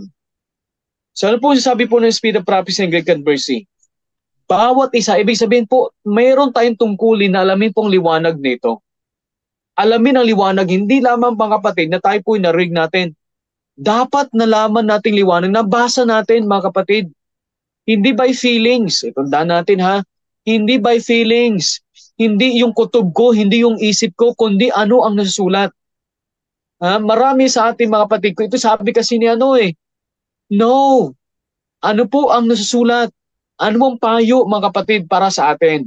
So ano po sabi po ng Spirit of Prophecy ng Greek Converse? Bawat isa, ibig sabihin po, mayroon tayong tungkulin na alamin pong liwanag nito. Alamin ang liwanag, hindi lamang mga kapatid na tayo po narinig natin. Dapat nalaman natin liwanag, nabasa natin mga kapatid. Hindi by feelings. Tandaan natin ha, hindi by feelings. Hindi yung kutob ko, hindi yung isip ko, kundi ano ang nasusulat. Marami sa ating mga kapatid ko, ito sabi kasi ni ano no, ano po ang nasusulat? Ano ang payo mga kapatid para sa atin?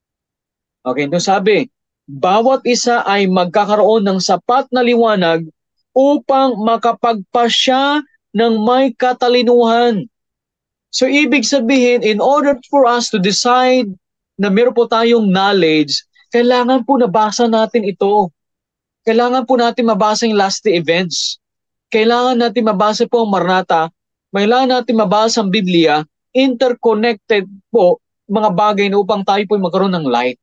Okay, ito sabi, bawat isa ay magkakaroon ng sapat na liwanag upang makapagpasya ng may katalinuhan. So ibig sabihin, in order for us to decide na meron po tayong knowledge, kailangan po nabasa natin ito. Kailangan po natin mabasa yung last day events. Kailangan natin mabasa po ang Maranatha. Kailangan natin mabasa ang Biblia. Interconnected po mga bagay na upang tayo po magkaroon ng light.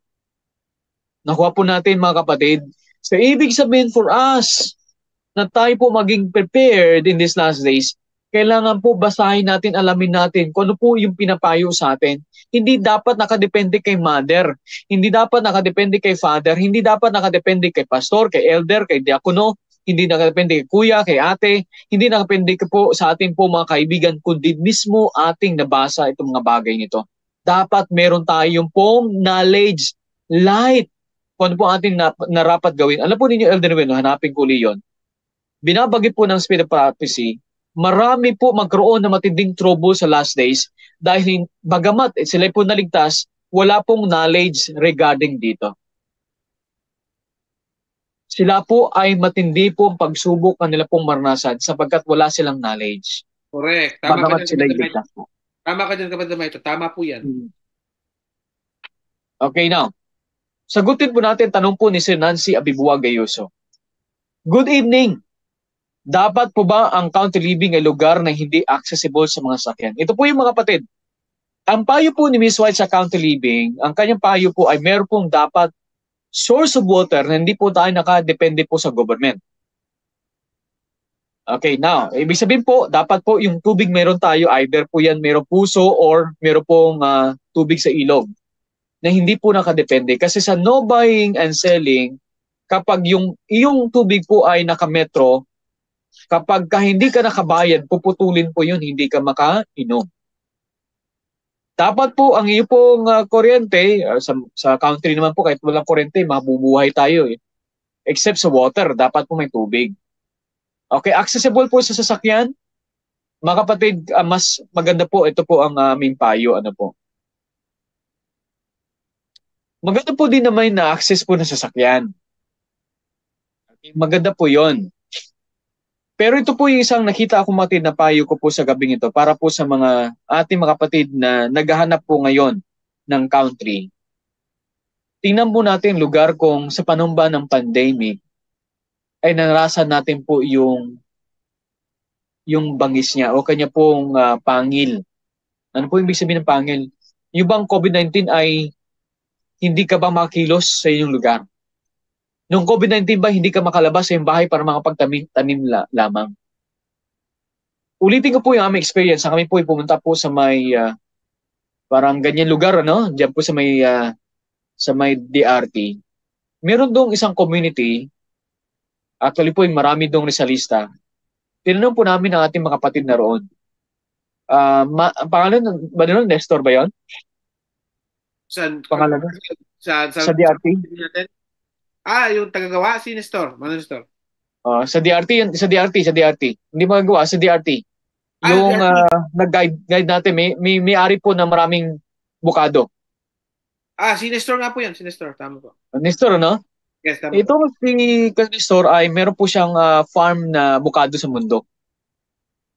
Nakuha po natin mga kapatid. So ibig sabihin for us na tayo po maging prepared in these last days, kailangan po basahin natin, alamin natin kung ano po yung pinapayo sa atin. Hindi dapat nakadepende kay mother, hindi dapat nakadepende kay father, hindi dapat nakadepende kay pastor, kay elder, kay diakono, hindi nakadepende kay kuya, kay ate, hindi nakadepende po sa ating po mga kaibigan, kundi mismo ating nabasa itong mga bagay nito. Dapat meron tayong pong knowledge, light, kung ano po ating narapat gawin. Alam po ninyo, Elder Noel, hanapin ko ulit yun. Binabagay po ng Spirit of Prophecy, marami po magkaroon ng matinding trouble sa last days dahil bagamat sila po naligtas, wala pong knowledge regarding dito. Sila po ay matindi po ang pagsubok kanila pong maranasan sapagkat wala silang knowledge. Correct. Bagamat sila iligtas po. Tama ka dyan, kapatid Maito. Tama po yan. Okay, now. Sagutin po natin tanong po ni Sir Nancy Abibuwa Gayoso. Good evening. Dapat po ba ang county living ay lugar na hindi accessible sa mga sakyan? Ito po yung mga kapatid. Ang payo po ni Miss White sa county living, ang kanyang payo po ay meron pong dapat source of water na hindi po tayo nakadepende po sa government. Okay, now, ibig sabihin po, dapat po yung tubig meron tayo, either po yan meron puso or meron pong tubig sa ilog na hindi po nakadepende. Kasi sa no buying and selling, kapag yung iyong tubig po ay nakametro, kapag hindi ka nakabayad, puputulin po yun, hindi ka makainom. Dapat po ang iyo pong kuryente, sa country naman po kahit walang kuryente, mabubuhay tayo Except sa water, dapat po may tubig. Okay, accessible po sa sasakyan. Mga kapatid, mas maganda po, ito po ang aming payo. Ano po? Maganda po din naman na access po na sasakyan. Okay, maganda po yon. Pero ito po yung isang nakita akong matid na payo ko po sa gabing ito para po sa mga ating mga kapatid na naghahanap po ngayon ng country. Tingnan po natin lugar kung sa panahon ba ng pandemic ay naranasan natin po yung bangis niya o kanya pong pangil. Ano po yung ibig sabihin ng pangil? Yung bang COVID-19 ay hindi ka ba makilos sa inyong lugar? Nung COVID-19 ba, hindi ka makalabas sa iyong bahay para makapagtanim lamang? Ulitin ko po yung aming experience. Kami po ay pumunta po sa may parang ganyan lugar, ano? Diyan po sa may DRT. Meron dong isang community, actually po yung marami dong Rizalista. Tinanong po namin ang ating mga kapatid na roon. Ang pangalan ba nila? Nestor ba yun? Pangalan ba? Sa DRT? Yung tagagawa, si Nestor. Mano Nestor? Sa DRT, sa DRT. Hindi magagawa, sa DRT. Yung nag-guide natin, may-ari po na maraming bukado. Si Nestor nga po yan. Si Nestor, tama po. Nestor, ano? Yes, tama Ito si Nestor ay meron po siyang farm na bukado sa mundo.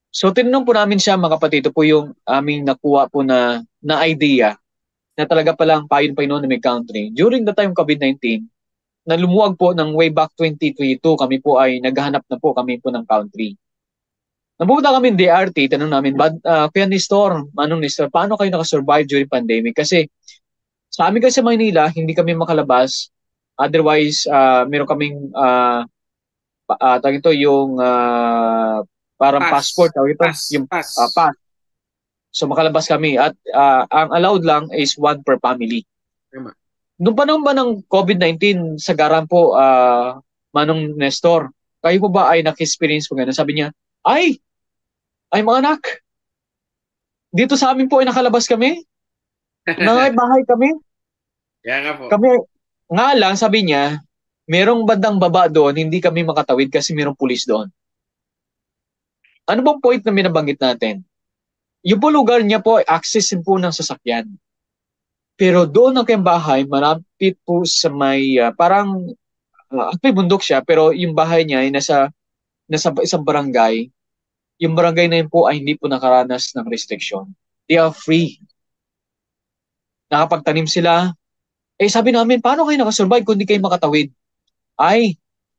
So tinanong po namin siya mga kapatid, ito po yung aming nakuha po na idea na talaga palang payon-painomic country. During the time COVID-19, na lumuwag po ng way back 2022, kami po ay naghahanap na po kami po ng country. Napupunta kami ng DRT, tanong namin, Kuya Nestor, Manong Nestor, paano kayo nakasurvive during pandemic? Kasi sa amin kasi sa Maynila, hindi kami makalabas. Otherwise, meron kaming tawag ito yung parang passport, Pass. tawag ito, Pass. yung Pass. pass. So makalabas kami at ang allowed lang is one per family. Tama. Nung panahon ba ng COVID-19, sa garan po, Manong Nestor, kayo po ba ay naki-experience po gano'n? Sabi niya, ay mga anak, dito sa amin po ay nakalabas kami, bahay kami. Kaya nga po. Kami, nga lang, sabi niya, merong bandang baba doon, hindi kami makatawid kasi merong pulis doon. Ano bang point na binabanggit natin? Yung po lugar niya po, access po ng sasakyan. Pero doon ang kayang bahay, malapit po sa may, parang, actually bundok siya, pero yung bahay niya ay nasa isang barangay. Yung barangay na yun po ay hindi po nakaranas ng restriction. They are free. Nakapagtanim sila. Eh sabi namin, paano kayo nakasurvive kung hindi kayo makatawid? Ay,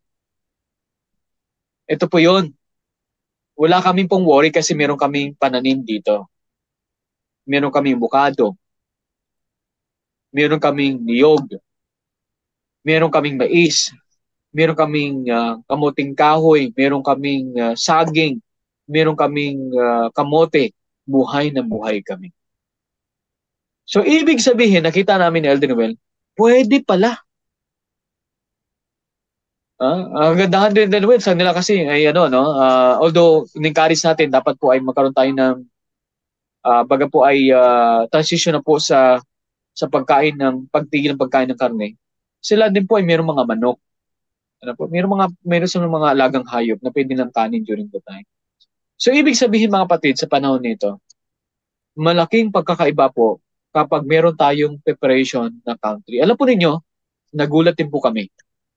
ito po yun. Wala kaming pong worry kasi meron kaming pananim dito. Meron kaming bukado. Meron kaming niyog. Meron kaming mais. Meron kaming kamuting kahoy. Meron kaming saging. Meron kaming kamote. Buhay na buhay kami. So, ibig sabihin, nakita namin ni Elden Well, pwede pala. Ang gandahan din Well, sa nila kasi ay ano, no? Although, in-encourage natin, dapat po ay magkaroon tayo ng baga po ay transition na po sa pagkain pagtigil ng pagkain ng karne. Sila din po ay mayroong mga manok. Ano po, mayroon sa mga alagang hayop na pwede ng kanin during the time. So ibig sabihin mga kapatid sa panahon nito, malaking pagkakaiba po kapag meron tayong preparation na country. Alam po ninyo, nagulat din po kami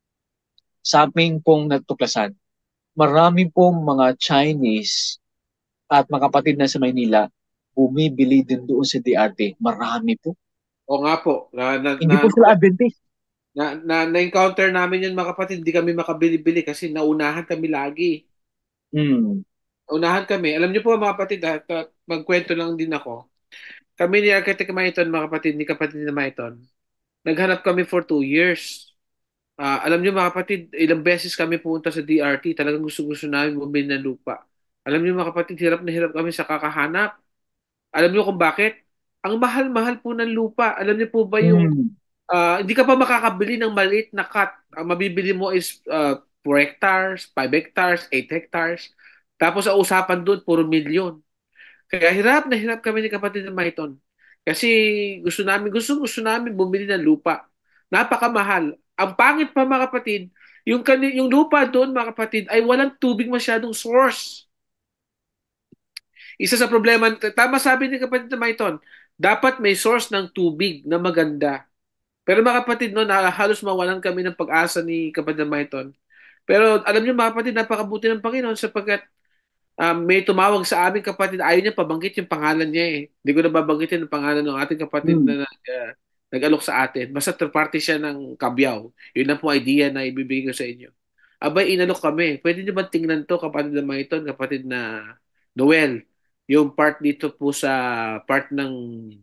sa aming pong natuklasan. Marami pong mga Chinese at mga kapatid na sa Maynila bumibili din doon sa DRT. Marami po. O nga po. Hindi po sila Adventist. Na-encounter namin yun mga kapatid. Hindi kami makabili-bili kasi naunahan kami lagi. Hmm. Unahan kami. Alam niyo po mga kapatid, magkwento lang din ako. Kami ni Architect Maiton, mga kapatid, ni kapatid na Maiton, naghanap kami for 2 years. Alam niyo mga kapatid, ilang beses kami pumunta sa DRT. Talagang gusto-gusto namin bumili ng lupa. Alam niyo mga kapatid, hirap na hirap kami sa kakahanap. Alam niyo kung bakit? Ang mahal-mahal po ng lupa. Alam niyo po ba yung Hmm. hindi ka pa makakabili ng maliit na cut. Ang mabibili mo is 4 hectares, 5 hectares, 8 hectares. Tapos ang usapan doon, puro milyon. Kaya hirap na hirap kami ni kapatid na Maiton. Kasi gusto namin bumili ng lupa. Napakamahal. Ang pangit pa mga kapatid, yung lupa doon mga kapatid ay walang tubig masyadong source. Isa sa problema, tama sabi ni kapatid na Maiton, dapat may source ng tubig na maganda. Pero mga kapatid, no, halos mawalan kami ng pag-asa ni kapatid na Maiton. Pero alam niyo mga kapatid, napakabuti ng Panginoon sapagkat may tumawag sa aming kapatid, ayaw niya pabanggit yung pangalan niya eh. Hindi ko na babanggitin ang pangalan ng ating kapatid Hmm. na nag-alok sa atin. Basta third party siya ng Kabyaw. Yun lang po idea na ibibigay ko sa inyo. Abay, inalok kami. Pwede niyo ba tingnan to, kapatid na Maiton, kapatid na Noel? Yung part dito po sa part ng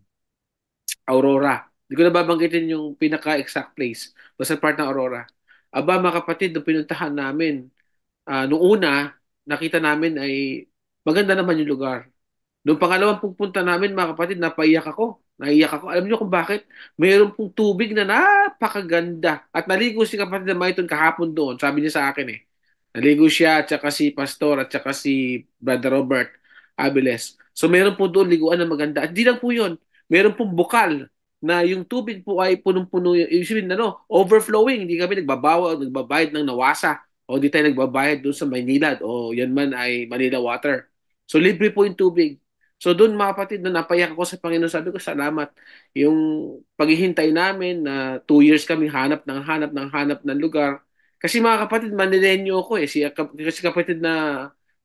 Aurora. Hindi ko na babanggitin yung pinaka-exact place. Basta part ng Aurora. Aba, mga kapatid, nung pinuntahan namin, nung una, nakita namin ay maganda naman yung lugar. Noong pangalawang pupunta namin, mga kapatid, napaiyak ako. Naiyak ako. Alam niyo kung bakit? Mayroon pong tubig na napakaganda. At naligo si kapatid na Maiton kahapon doon. Sabi niya sa akin eh. Naligo siya at saka si Pastor at saka si Brother Robert Abeles. So meron po doon liguan na maganda. At di lang po yun. Meron pong bukal na yung tubig po ay punong-puno. Ibig sabihin, overflowing. Hindi kami nagbabayad ng nawasa o di tayo nagbabayad doon sa Maynila o yan man ay Manila Water. So libre po yung tubig. So doon mga kapatid, na napayak ako sa Panginoon, sabi ko salamat. Yung paghihintay namin na 2 years kami hanap ng lugar. Kasi mga kapatid, Manilenyo ako eh. Kasi kapatid na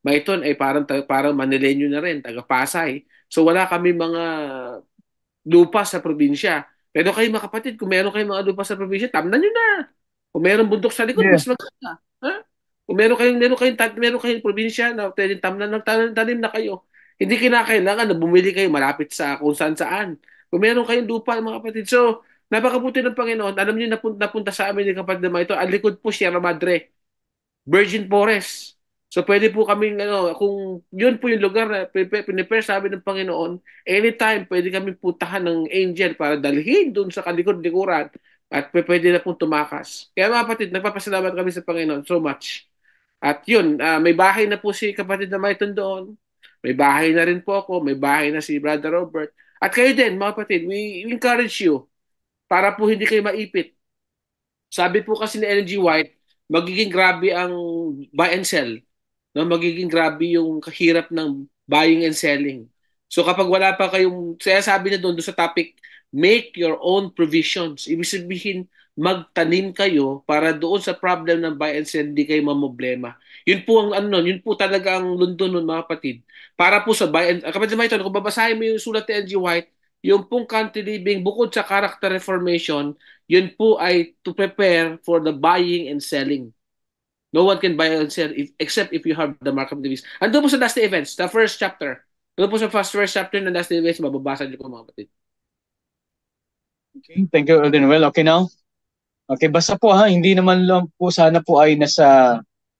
Maiton ay parang Manileño na rin, taga Pasay. So wala kami mga lupa sa probinsya. Pero kayo mga kapatid, kung meron kayong mga lupa sa probinsya, tamnan nyo na. Kung meron bundok sa likod, Yeah. mas maganda. Ha? Kung meron kayong probinsya na pwedeng tamnan ng tanim na kayo. Hindi kinakailangan na bumili kayo malapit sa kung saan saan. Kung meron kayong lupa, mga kapatid. So, napakabuti ng Panginoon. Alam niyo, napunta sa amin yung kapatid na ito. Ang likod po Sierra Madre. Virgin Forest. So pwede po kaming kung yun po yung lugar na pinipare sabi ng Panginoon, anytime pwede kami puntahan ng angel para dalhin doon sa kalikod-likuran at pwede na pong tumakas. Kaya mga kapatid, nagpapasalamat kami sa Panginoon so much. At yun, may bahay na po si kapatid na Maiton doon. May bahay na rin po ako, may bahay na si Brother Robert. At kayo din, mga kapatid, we encourage you para po hindi kayo maipit. Sabi po kasi ni Ellen G. White, magiging grabe ang buy and sell. No? Magiging grabe yung kahirap ng buying and selling. So kapag wala pa kayong, saya sabi niya doon sa topic, make your own provisions. Ibig sabihin, magtanim kayo para doon sa problem ng buy and sell, hindi kayo mamblema. Yun po ang ano, yun po talaga ang London nun mga kapatid. Para po sa buy and, kapatid naman ito, kung babasahin mo yung sulat ni L.G. White, yung pong country living, bukod sa character reformation, yun po ay to prepare for the buying and selling. No one can buy and sell except if you have the mark of the beast. Ando po sa Last Day Events, the first chapter. Ando po sa first chapter ng Last Day Events, mababasa niyo po mga kapatid. Okay, thank you, Elden Well. Okay now? Okay, basta po ha, hindi naman lang po sana po ay nasa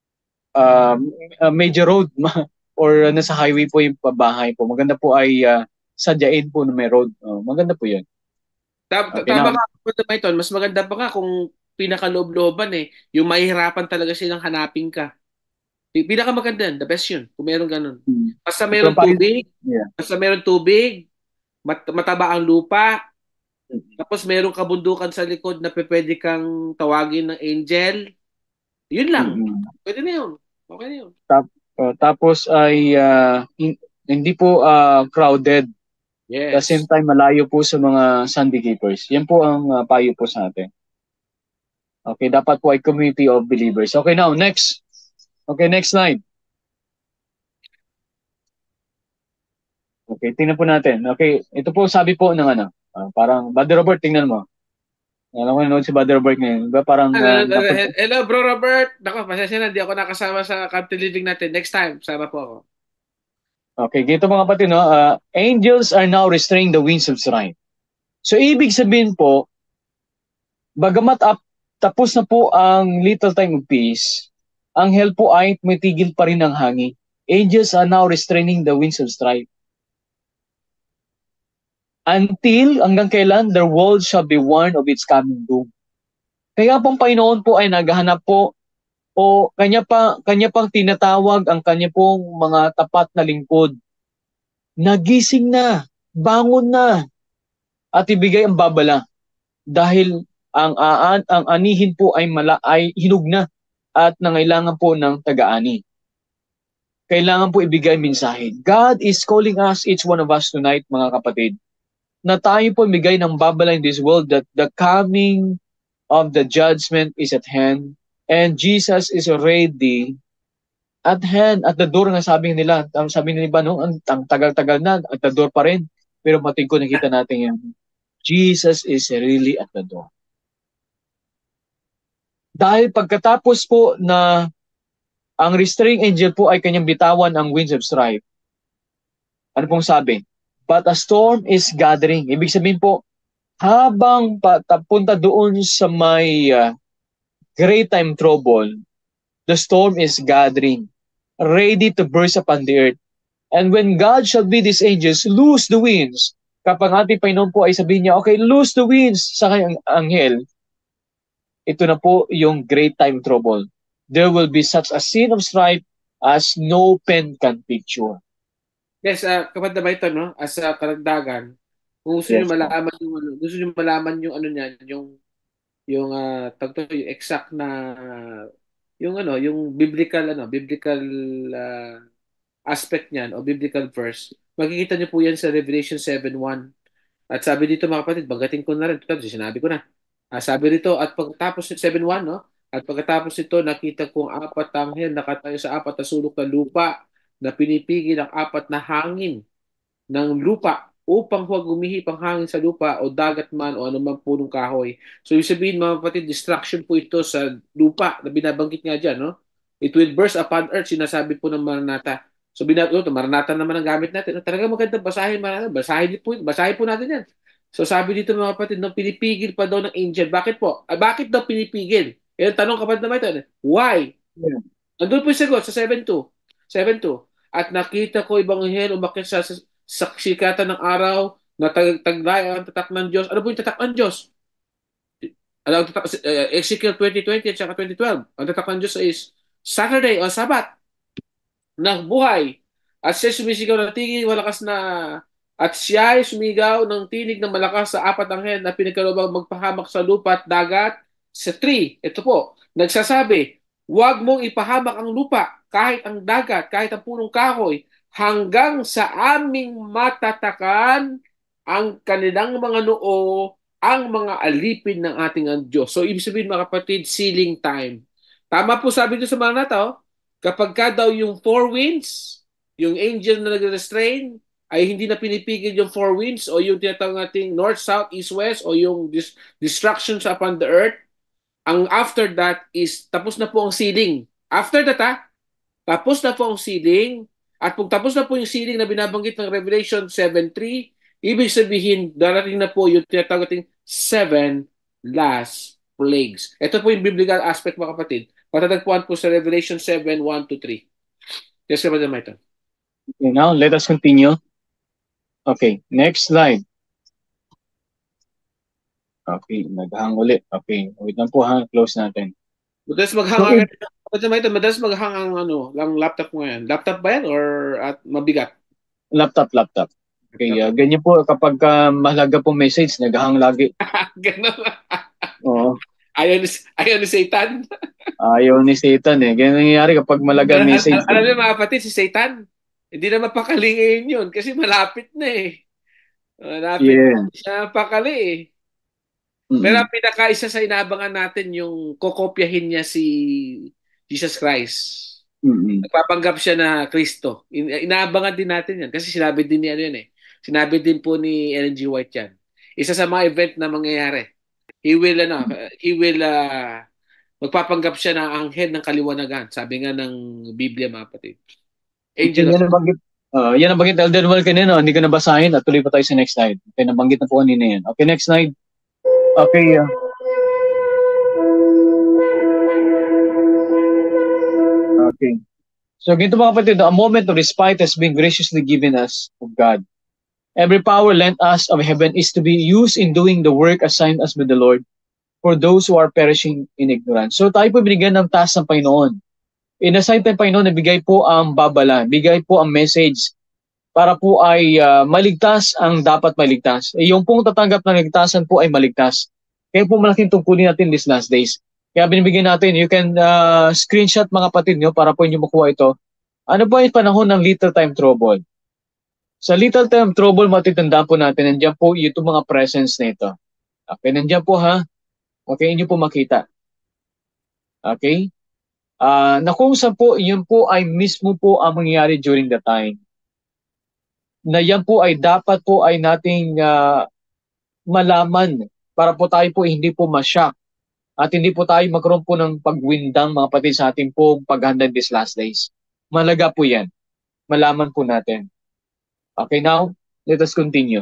major road or nasa highway po yung pabahay po. Maganda po ay sadyain po na may road. Maganda po yun. Okay now? Tama ka, Kapatid Maiton, mas maganda pa nga kung pinakaloob-looban yung mahihirapan talaga silang hanapin ka. Pinakamaganda yun, the best yun, kung meron ganun. Basta Pero meron tubig, basta meron tubig, mataba ang lupa, tapos meron kabundukan sa likod na pwede kang tawagin ng angel, yun lang. Pwede na yun. Okay na yun. Tapos ay hindi po crowded. Yes. At the same time, malayo po sa mga Sunday keepers. Yan po ang payo po sa atin. Okay, dapat po ay community of believers. Okay, now, next. Okay, next slide. Okay, tingnan po natin. Okay, ito po sabi po ng parang, Brother Robert, tingnan mo. Alam ko nanonood si Brother Robert ngayon. Diba parang, Hello, Bro Robert. Nako, pasensya na, di ako nakasama sa country living natin. Next time, sama po ako. okay, gito mga kapatid, no? Angels are now restraining the winds of strife. So, ibig sabihin po, bagamat tapos na po ang little time of peace, ang hell po ay tumitigil pa rin ang hangin. Angels are now restraining the winds of strife. Until, hanggang kailan, their world shall be warned of its coming doom. Kaya pong Panginoon po ay naghahanap po o kanya pang tinatawag ang kanya pong mga tapat na lingkod. Nagising na, bangon na, at ibigay ang babala. Dahil ang anihin po ay hinug na at nangailangan po ng taga-ani. Kailangan po ibigay mensahe. God is calling us, each one of us tonight, mga kapatid, na tayo po ibigay ng babala in this world that the coming of the judgment is at hand and Jesus is already at hand, at the door nga sabi nila. Sabi nila, no, ang tagal-tagal na, at the door pa rin. Pero mating ko nakita natin yan. Jesus is really at the door. Dahil pagkatapos po na ang restraining angel po ay kanyang bitawan ang winds of strife. Ano pong sabi? But a storm is gathering. Ibig sabihin po, habang punta doon sa may great time trouble, the storm is gathering, ready to burst upon the earth. And when God shall be these angels, loose the winds. Kapag ating Panginoon po ay sabihin niya, okay, loose the winds sa kanyang anghel, ito na po yung great time trouble. There will be such a scene of strife as no pen can picture. Yes, kapag na ba ito, no? As karagdagan, kung gusto niyo malaman yung ano niyan, yung yung exact na yung biblical aspect niyan o biblical verse, makikita niyo po yan sa Revelation 7:1. At sabi dito mga kapatid, bagatin ko na rin, ito sinabi ko na. Sabi dito, at pagkatapos 7:1, no? At pagkatapos ito, nakita kong 4 anghel nakatayo sa 4 na sulok ng lupa na pinipigil ang apat na hangin ng lupa upang huwag umihip ang hangin sa lupa o dagat man o anumang punong kahoy. So, ibig sabihin, mga kapatid, distraction po ito sa lupa na binabanggit nga dyan, no? It will burst upon earth, sinasabi po ng Maranatha. So, Maranatha naman ang gamit natin. Talaga maganda, basahin, Maranatha. Basahin po natin yan. So, sabi dito mga kapatid, no, pinipigil pa daw ng angel. Bakit po? Bakit daw pinipigil? Yung tanong kapatid naman ito, why? Yeah. Nandun po yung sagot sa 7:2. 7:2. At nakita ko ibang anghel umakyat sa sikatan ng araw na taglay ang tatak ng Diyos. Ano po yung tatak ng Diyos? Ano ang tatak, Ezekiel 20:20 at saka 20:12. Ang tatak ng Diyos is Saturday o Sabat ng buhay. At siya sumisigaw ng tingin malakas na at siya ay sumigaw ng tinig ng malakas sa apat anghel na pinagkalooban magpahamak sa lupa at dagat sa 3. Ito po, nagsasabi, huwag mong ipahamak ang lupa, kahit ang dagat, kahit ang punong kahoy, hanggang sa aming matatakan ang kanilang mga noo, ang mga alipin ng ating ang Diyos. So, ibig sabihin mga kapatid, sealing time. Tama po sabi doon sa mga nata, kapag ka daw yung four winds, yung angel na nag-restrain, ay hindi na pinipigil yung four winds o yung tinatawag nating north, south, east, west o yung destructions upon the earth, ang after that is tapos na po ang sealing. After that, tapos na po ang sealing at kung tapos na po yung sealing na binabanggit ng Revelation 7:3, ibig sabihin darating na po yung tinatawag nating seven last plagues. Ito po yung biblical aspect mga kapatid. Patatagpuan po sa Revelation 7:1-3. Yes, Brother Michael. Okay, now let us continue. Okay, next slide. Okay, naghang ulit. Okay, wait lang po ha, close natin. Madalas maghang madalas maghang ang lang laptop mo ngayon. Laptop ba yan or at mabigat? Laptop. Okay, ganyan po kapag mahalaga po message, naghang lagi. Ganun. Oo. Ayaw ni Satan. Ayaw ni Satan eh. Ganyan nangyayari kapag malagang message. Alam niyo mga kapatid, si Satan, hindi na mapakali ngayon yun kasi malapit na eh. Malapit na siya pakali eh. Pero ang pinaka-isa sa inaabangan natin yung kokopyahin niya si Jesus Christ. Nagpapanggap siya na Kristo. Inaabangan din natin yan kasi sinabi din ni ano yan eh. Sinabi din po ni Ellen G. White yan. Isa sa mga event na mangyayari. He will magpapanggap siya na anghel ng kaliwanagan. Sabi nga ng Biblia mga kapatid. Angel of... Yan ang banggit Elder Noel kanina. Hindi ko nabasahin at tuloy pa tayo sa next slide. Okay, nabanggit na po kanina yan. Okay, next slide. Okay. Okay. So, ganito mga kapatid, a moment of respite has been graciously given us of God. Every power lent us of heaven is to be used in doing the work assigned us by the Lord for those who are perishing in ignorance. So, tayo po binigyan ng task ng Panginoon. Inassign tayo Panginoon na bigay po ang babala, bigay po ang message para po ay maligtas ang dapat maligtas. Yung pong tatanggap ng ligtasan po ay maligtas. Kaya po malaking tungkulin natin these last days. Kaya binibigyan natin, you can screenshot mga kapatid nyo para po inyo makuha ito. Ano ba yung panahon ng little time trouble? Sa little time trouble, matitandaan po natin, nandiyan po yung mga presence na ito. Okay, nandiyan po ha. Okay, inyo po makita. Okay? Na kung saan po, yun po ay mismo po ang mangyayari during the time. Na yan po ay dapat po ay nating malaman para po tayo po hindi po ma-shock at hindi po tayo magkaroon po ng pagwindang mga kapatid sa ating po paghanda these last days. Malaga po yan. Malaman po natin. Okay, now, let us continue.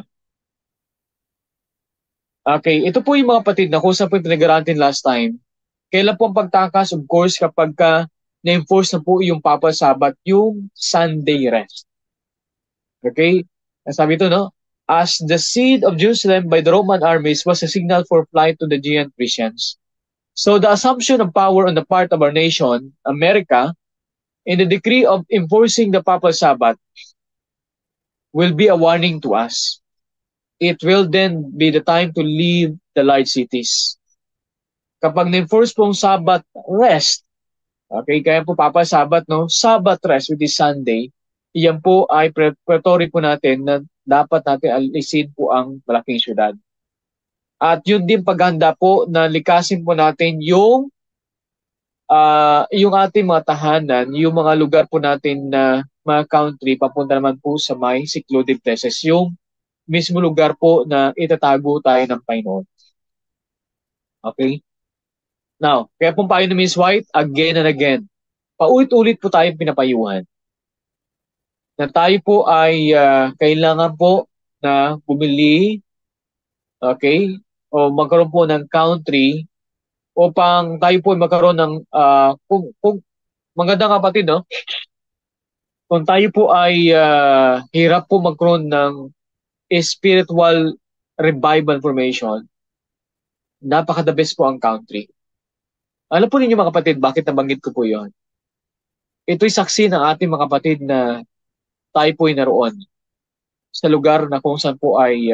Okay, ito po yung mga kapatid na kung saan po yung pinag-aralan last time. Kailan po ang pagtakas? Of course, kapag na-enforce na po yung Papa Sabbath, yung Sunday rest. Okay? Sabi ito, no? As the siege of Jerusalem by the Roman armies was a signal for flight to the Aegean Christians. So the assumption of power on the part of our nation, America, in the decree of enforcing the Papal Sabbath will be a warning to us. It will then be the time to leave the large cities. Kapag na-enforce pong Sabbath rest, okay, kaya po Papal Sabbath, no? Sabbath rest, which is Sunday, iyan po ay preparatory po natin na dapat natin alisin po ang malaking syudad. At yun din paghanda po na likasin po natin yung yung ating mga tahanan, yung mga lugar po natin na mga country, papunta naman po sa may secluded places, yung mismo lugar po na itatago tayo ng Panginoon. Okay? Now, kaya pong payo ni Miss White, again and again, paulit-ulit po tayong pinapayuhan na tayo po ay kailangan po na bumili, okay, o magkaroon po ng country upang tayo po ay magkaroon ng, kung magandang kapatid, no? Kung tayo po ay hirap po magkaroon ng spiritual revival formation, napaka-the best po ang country. Alam po ninyo mga kapatid, bakit nabanggit ko po yon? Ito'y saksi ng ating mga kapatid na tayo po ay naroon sa lugar na kung saan po ay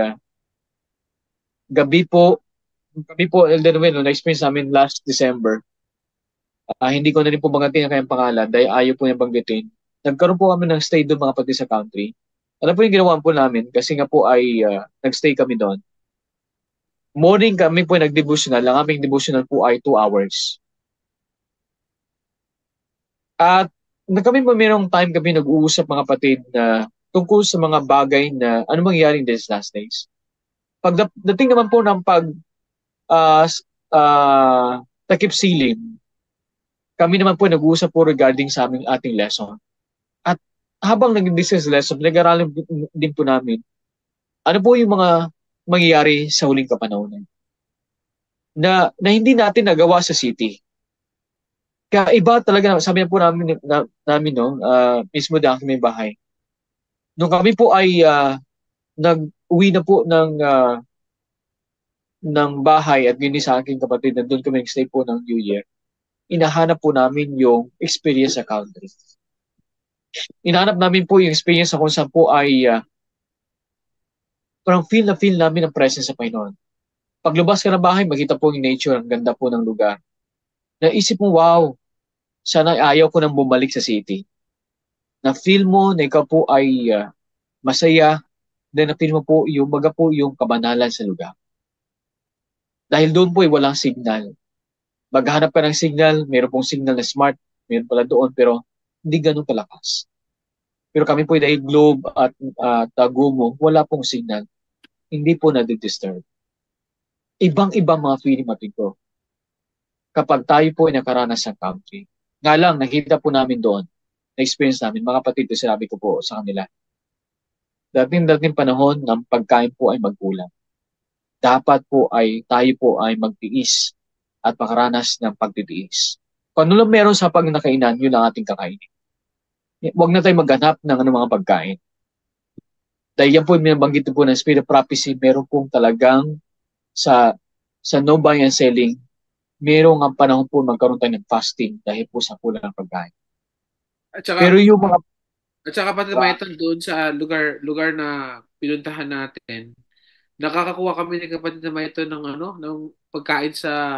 gabi po, kami po, Elden Noel, no, na-experience namin last December. Hindi ko na rin po banggitin ang kanyang pangalan dahil ayaw po niya banggitin. Nagkaroon po kami ng stay doon mga kapatid sa country. Alam po yung ginawa po namin kasi nga po ay nagstay kami doon. Morning kami po ay nag-devotional. Ang aming devotional po ay 2 hours. At kami po mayroong time kami nag-uusap mga kapatid na tungkol sa mga bagay na ano mangyayari in these last days. Pagdating naman po ng uh, takip silim, kami naman po nag-uusap po regarding sa aming ating lesson. At habang nag-discuss lesson, nag-aralan din po namin ano po yung mga mangyayari sa huling kapanahonan na hindi natin nagawa sa city. Kaya iba talaga, sabi na po namin no, mismo dahil may bahay. Nung kami po ay nag-uwi na po ng bahay at gini sa aking kapatid na doon kami nag-stay po ng New Year, inahanap po namin yung experience sa country. Inahanap namin po yung experience sa kung saan po ay parang feel na feel namin ang presence sa Panginoon. Paglabas ka ng bahay, makita po yung nature, ang ganda po ng lugar. Naisip mo, wow, sana ayaw ko nang bumalik sa city. Na feel mo na ikaw po ay masaya, then na feel mo po yung baga po yung kabanalan sa lugar. Dahil doon po ay walang signal. Maghanap ka ng signal, mayroon pong signal na smart, mayroon pala doon, pero hindi ganun kalakas. Pero kami po dahil Globe at Tagumo, wala pong signal. Hindi po na-disturb. Ibang-ibang mga feeling natin ko kapag tayo po ay nakaranas ng country. Nga lang, nakita po namin doon, na-experience namin, mga kapatid, sinabi ko po sa kanila, dating panahon ng pagkain po ay magkulang. Dapat po ay tayo po ay magtiis at makaranas ng pagtitiis. Kung ano lang meron sa pagnakainan, yun ang ating kakainin. Huwag na tayo maghanap ng mga pagkain. Dahil yan po yung binabanggit po ng Spirit of Prophecy, meron pong talagang sa no buying and selling, merong ang panahon po magkaroon tayo ng fasting dahil po sa kulang ng pagkain. At saka, Pero yung mga pati Maiton doon sa lugar na pinuntahan natin, nakakakuha kami ni kapatid na Maiton ng ng pagkain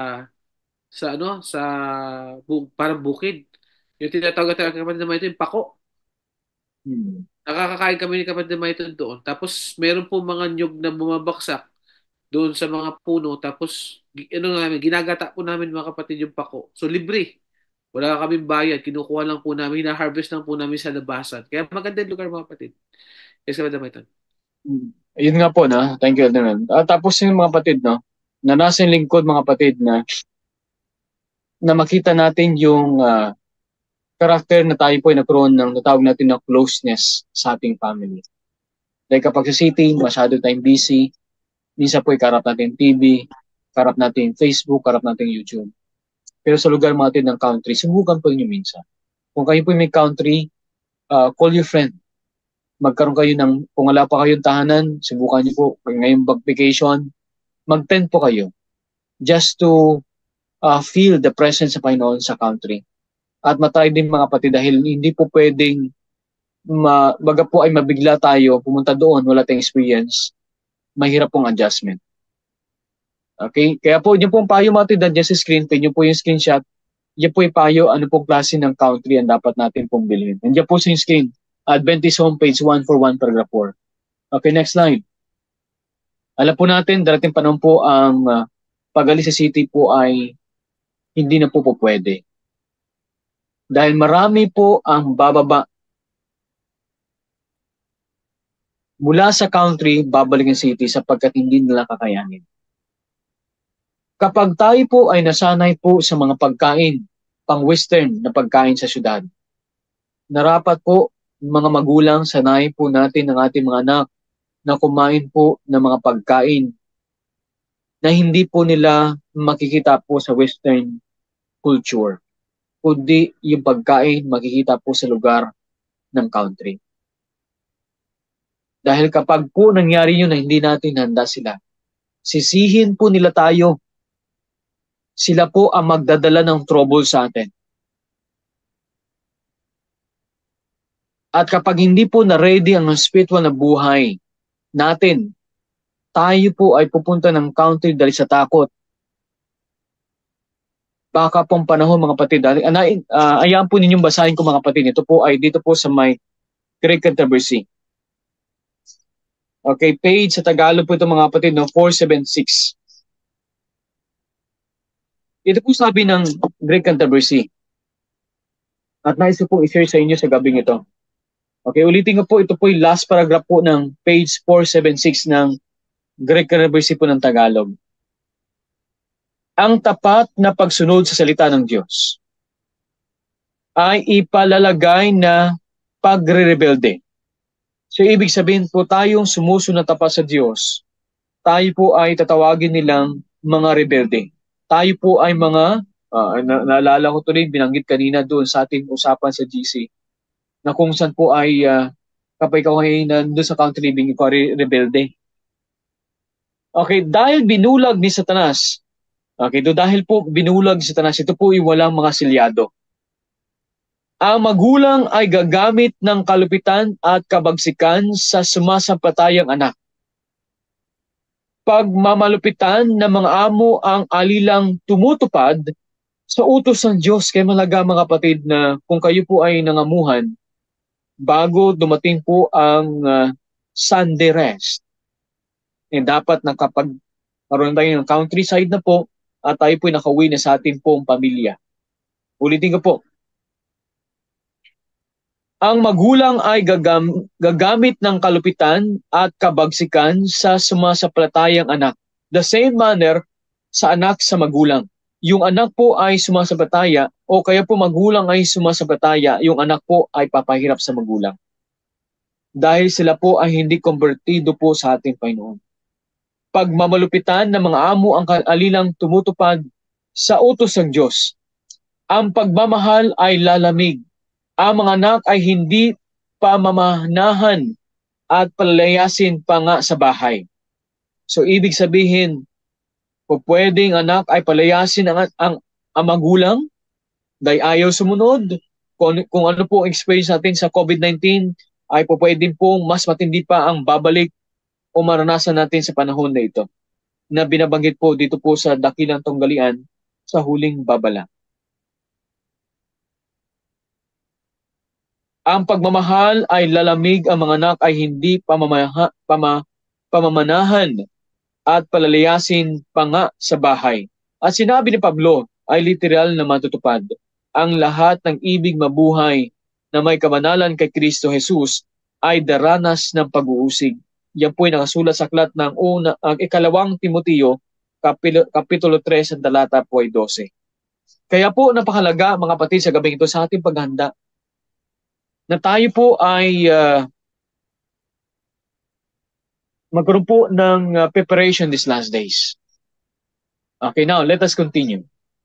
sa parang bukid. Yung tinatawag natin kapatid na Maiton, yung pako. Nakakakain kami ni kapatid na Maiton doon. Tapos meron po mga nyug na bumabaksak doon sa mga puno. Tapos ginagata po namin mga kapatid yung pako. So libre. Wala kaming bayad. Kinukuha lang po namin. Hina-harvest lang po namin sa labasan. Kaya maganda yung lugar mga kapatid. Yes, kapatid na Maiton. Yun nga po, no? Thank you, Elder. Tapos yung mga kapatid, no? Na nasa lingkod, mga kapatid, na makita natin yung karakter na tayo po ay nagkaroon ng natawag natin na closeness sa ating family. Dahil kapag sa city, masyado tayong busy, minsan po ay karap natin TV, karap natin Facebook, karap natin YouTube. Pero sa lugar natin ng country, subukan po inyo minsan. Kung kayo po may country, call your friend. Magkaroon kayo ng, kung wala pa kayong tahanan, subukan niyo po, ngayong vacation, mag-tent po kayo. Just to feel the presence sa Panginoon sa country. At matry din mga kapatid dahil hindi po pwedeng baga po ay mabigla tayo, pumunta doon, wala tayong experience, mahirap pong adjustment. Okay? Kaya po, yun pong payo mga kapatid, dyan sa screen, yun po yung screenshot, yan po yung payo, ano pong klase ng country ang dapat natin pong bilhin. Nandiyan po sa yung screen, Adventist homepage 141 paragraph 4. Okay, next slide. Alam po natin, darating panahon po ang pag-alis sa city po ay hindi na po pwede. Dahil marami po ang bababa mula sa country, babalik ang city sapagkat hindi nila kakayanin. Kapag tayo po ay nasanay po sa mga pagkain, pang-western na pagkain sa syudad, narapat po mga magulang, sanay po natin ang ating mga anak na kumain po ng mga pagkain na hindi po nila makikita po sa western culture, kundi yung pagkain makikita po sa lugar ng country. Dahil kapag po nangyari yun na hindi natin handa sila, sisihin po nila tayo. Sila po ang magdadala ng trouble sa atin. At kapag hindi po na-ready ang spiritual na buhay natin, tayo po ay pupunta ng country dahil sa takot. Baka pong panahon mga kapatid, ayaan po ninyong basahin ko mga kapatid. Ito po ay dito po sa may Great Controversy. Okay, page sa Tagalog po ito mga kapatid, no? 476. Ito po sabi ng Great Controversy. At nais ko pong i-share sa inyo sa gabing ito. Okay, ulitin ko po, ito po yung last paragraph po ng page 476 ng Great Controversy po ng Tagalog. Ang tapat na pagsunod sa salita ng Diyos ay ipalalagay na pagre-rebelde. So, ibig sabihin po tayong sumusunod tapat sa Diyos, tayo po ay tatawagin nilang mga rebelde. Tayo po ay mga, naalala ko tuloy, binanggit kanina doon sa ating usapan sa GC, na kung saan po ay kapag ikaw ay nandun sa country living, ikaw ay rebelde. Okay, dahil binulag ni Satanas, dahil po binulag ni Satanas, ito po ay walang mga silyado. Ang magulang ay gagamit ng kalupitan at kabagsikan sa sumasampatayang anak. Pagmamalupitan ng mga amo ang alilang tumutupad sa utos ng Diyos. Kaya malaga mga kapatid na kung kayo po ay nangamuhan, bago dumating po ang Sunday rest, dapat na kapag maroon tayo ng countryside na po at tayo po ay nakauwi na sa ating pong pamilya. Ulitin ko po. Ang magulang ay gagamit ng kalupitan at kabagsikan sa sumasampalatayang anak. The same manner sa anak sa magulang. Yung anak po ay sumasampalataya o kaya po magulang ay sumasampalataya, yung anak po ay papahirap sa magulang. Dahil sila po ay hindi konbertido po sa ating Panginoon. Pagmamalupitan ng mga amo ang alilang tumutupad sa utos ng Diyos. Ang pagmamahal ay lalamig. Ang mga anak ay hindi pamamanahan at palalayasin pa nga sa bahay. So ibig sabihin, pwedeng anak ay palayasin ang magulang dahil ayaw sumunod. Kung ano po ang experience natin sa COVID-19, ay pwedeng pong mas matindi pa ang babalik o maranasan natin sa panahon na ito, na binabanggit po dito po sa Dakilang Tunggalian sa huling babala. Ang pagmamahal ay lalamig, ang mga anak ay hindi pamamanahan at palalayasin pa nga sa bahay. At sinabi ni Pablo ay literal na matutupad. Ang lahat ng ibig mabuhay na may kamanalan kay Kristo Jesus ay daranas ng pag-uusig. Yan po ay nakasulat sa aklat ng ang ikalawang Timoteo, Kapitulo 3, ang talata po ay 12. Kaya po napakalaga mga kapatid sa gabing ito sa ating paghanda na tayo po ay magkaroon po ng preparation these last days. Okay, now let us continue.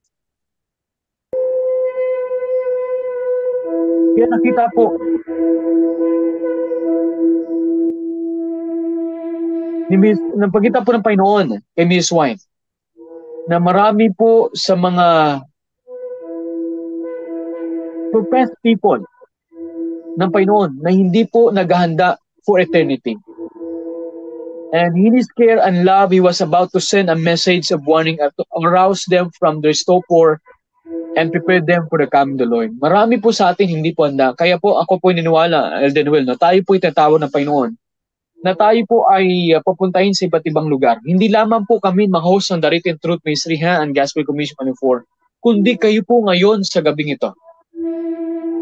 Kaya nakita po ng pagkita po ng Panginoon kay Miss White na marami po sa mga professed people ng Panginoon na hindi po naghahanda for eternity. And in His care and love, He was about to send a message of warning to arouse them from their stupor and prepare them for the coming of the Lord. Marami po sa atin hindi po handa. Kaya po ako po niniwala, Elden Will, na tayo po itatawag ng Panginoon, na tayo po ay papuntahin sa iba't ibang lugar. Hindi lamang po kami ma-host ng The Written Truth Ministry and Gospel Commission 24, kundi kayo po ngayon sa gabing ito.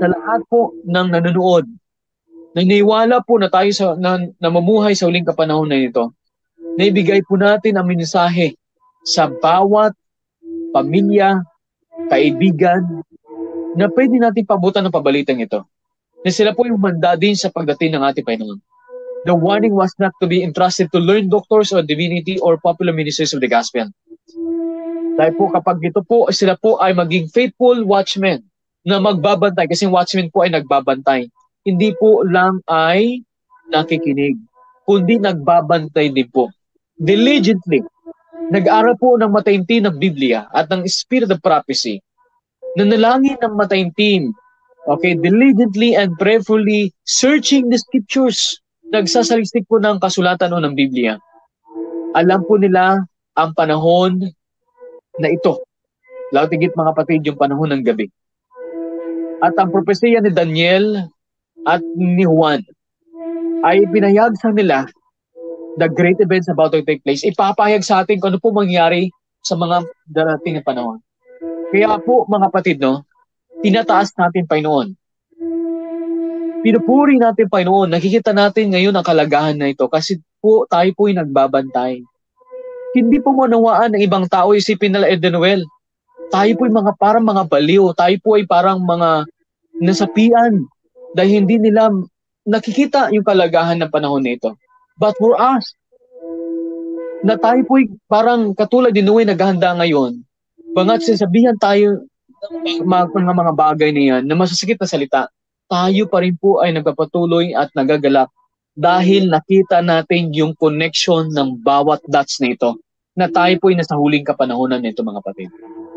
sa lahat po ng nanonood, naniniwala po na tayo na mamuhay sa huling kapanahon na ito, na ibigay po natin ang mensahe sa bawat pamilya, kaibigan, na pwede natin pabutan ng pabalitang ito. Na sila po yung manda din sa pagdating ng ating Panginoon. The warning was not to be entrusted to learned doctors or divinity or popular ministers of the gospel. Dahil po kapag ito po, sila po ay maging faithful watchmen na magbabantay, kasi watchmen po ay nagbabantay. Hindi po lang ay nakikinig, kundi nagbabantay din po. Diligently, nag-aral po ng mataimtim ng Biblia at ng Spirit of Prophecy. Nanalangin ng mataimtim, okay, diligently and prayerfully searching the scriptures. Nagsasalistik po ng kasulatan o ng Biblia. Alam po nila ang panahon na ito. Lalo tigit mga kapatid, yung panahon ng gabi. At ang propesya ni Daniel at ni Juan ay pinayag sa nila the great events about to take place. Ipapahayag sa atin kung ano po mangyayari sa mga darating na panahon. Kaya po mga kapatid, no, tinataas natin Panginoon. Pinupuri natin Panginoon. Nakikita natin ngayon ang kalagahan na ito kasi po tayo po ay nagbabantay. Hindi po manawaan ng ibang tao, isipin nila Noel. Tayo po ay parang mga baliw. Tayo po ay parang mga nasapian dahil hindi nila nakikita yung kalagahan ng panahon nito. But for us, na tayo po ay parang katulad din Noe naghahanda ngayon, bangat sinasabihan tayo ng mga bagay na yan, na masasakit na salita, tayo pa rin po ay nagpapatuloy at nagagalak dahil nakita natin yung connection ng bawat dots na ito, na tayo po ay nasa huling kapanahonan nito mga kapatid.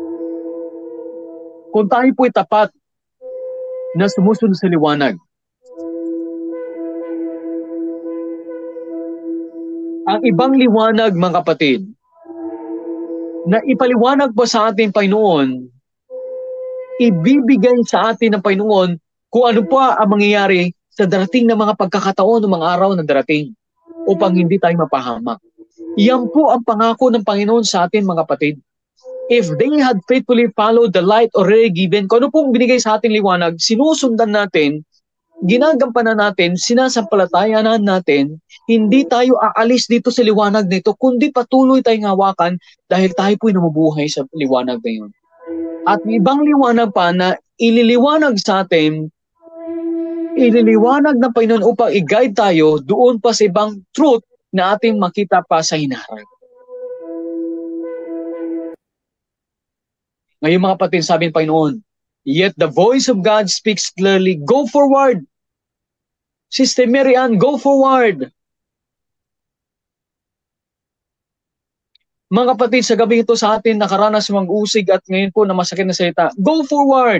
Kung tayo po ay tapat na sumusunod sa liwanag, ang ibang liwanag mga kapatid, na ipaliwanag po sa ating Panginoon, ibibigay sa atin ng Panginoon kung ano pa ang mangyayari sa darating na mga pagkakataon o mga araw na darating upang hindi tayo mapahamak. Yan po ang pangako ng Panginoon sa atin mga kapatid. If they had faithfully followed the light already given, kung ano pong binigay sa ating liwanag, sinusundan natin, ginagampanan natin, sinasampalatayanan natin, hindi tayo aalis dito sa liwanag nito, kundi patuloy tayong hawakan dahil tayo po'y namubuhay sa liwanag na yun. At ibang liwanag pa na ililiwanag sa atin, ililiwanag ng Panginoon upang i-guide tayo doon pa sa ibang truth na ating makita pa sa hinaharap. Ngayon mga kapatid, sabi ng Panginoon, yet the voice of God speaks clearly, go forward. Sister Mary Ann, go forward. Mga kapatid, sa gabi ito sa atin nakaranas ng usig at ngayon po na masakit na salita, go forward.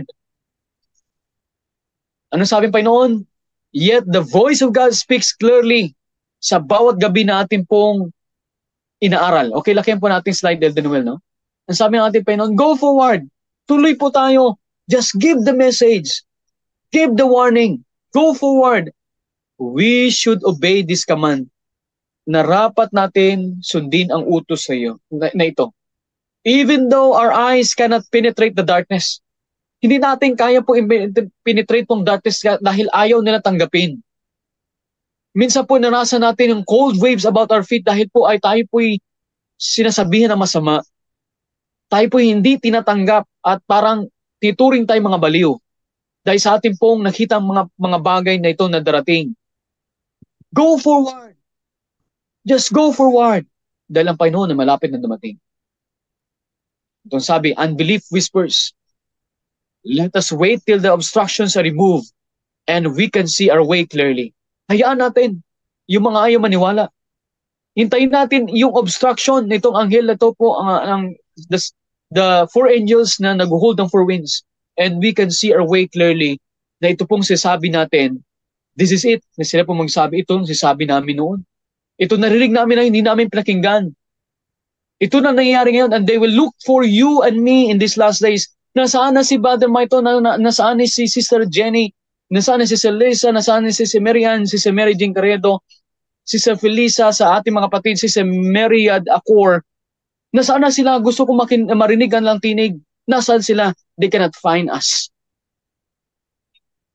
Ano sabi ng Panginoon? Yet the voice of God speaks clearly sa bawat gabi na atin pong inaaral. Okay, lakihan po natin slide, Elden Noel, no? Ang sabi ng ating Panginoon, go forward. Tuloy po tayo. Just give the message. Give the warning. Go forward. We should obey this command. Narapat natin sundin ang utos sa iyo na ito. Even though our eyes cannot penetrate the darkness, hindi natin kaya po penetrate tong darkness dahil ayaw nila tanggapin. Minsan po naranasan natin yung cold waves about our feet dahil po ay tayo po'y sinasabihan na masama. Tayo po'y hindi tinatanggap at parang tituring tayo mga baliw. Dahil sa atin pong nakita mga bagay na ito na darating. Go forward! Just go forward! Dahil ang Panginoon na malapit na dumating. Itong sabi, unbelief whispers, let us wait till the obstructions are removed and we can see our way clearly. Hayaan natin yung mga ayaw maniwala. Hintayin natin yung obstruction nitong anghel na ito po, the four angels na nag-hold ng four winds, and we can see our way clearly na ito pong sisabi natin, this is it. Na sila pong magsabi, ito ang sisabi namin noon. Ito narinig namin na hindi namin pinakinggan. Ito na nangyayari ngayon, and they will look for you and me in these last days. Nasaan na si Brother Maito? Nasaan ni si Sister Jenny? Nasaan na si Celisa? Nasaan ni si Mary Ann? Si Mary Jean Carredo? Si Felisa sa ating mga kapatid? Si Myriad Acor? Nasaan na sila? Gusto ko marinigan lang tinig. Nasaan sila? They cannot find us.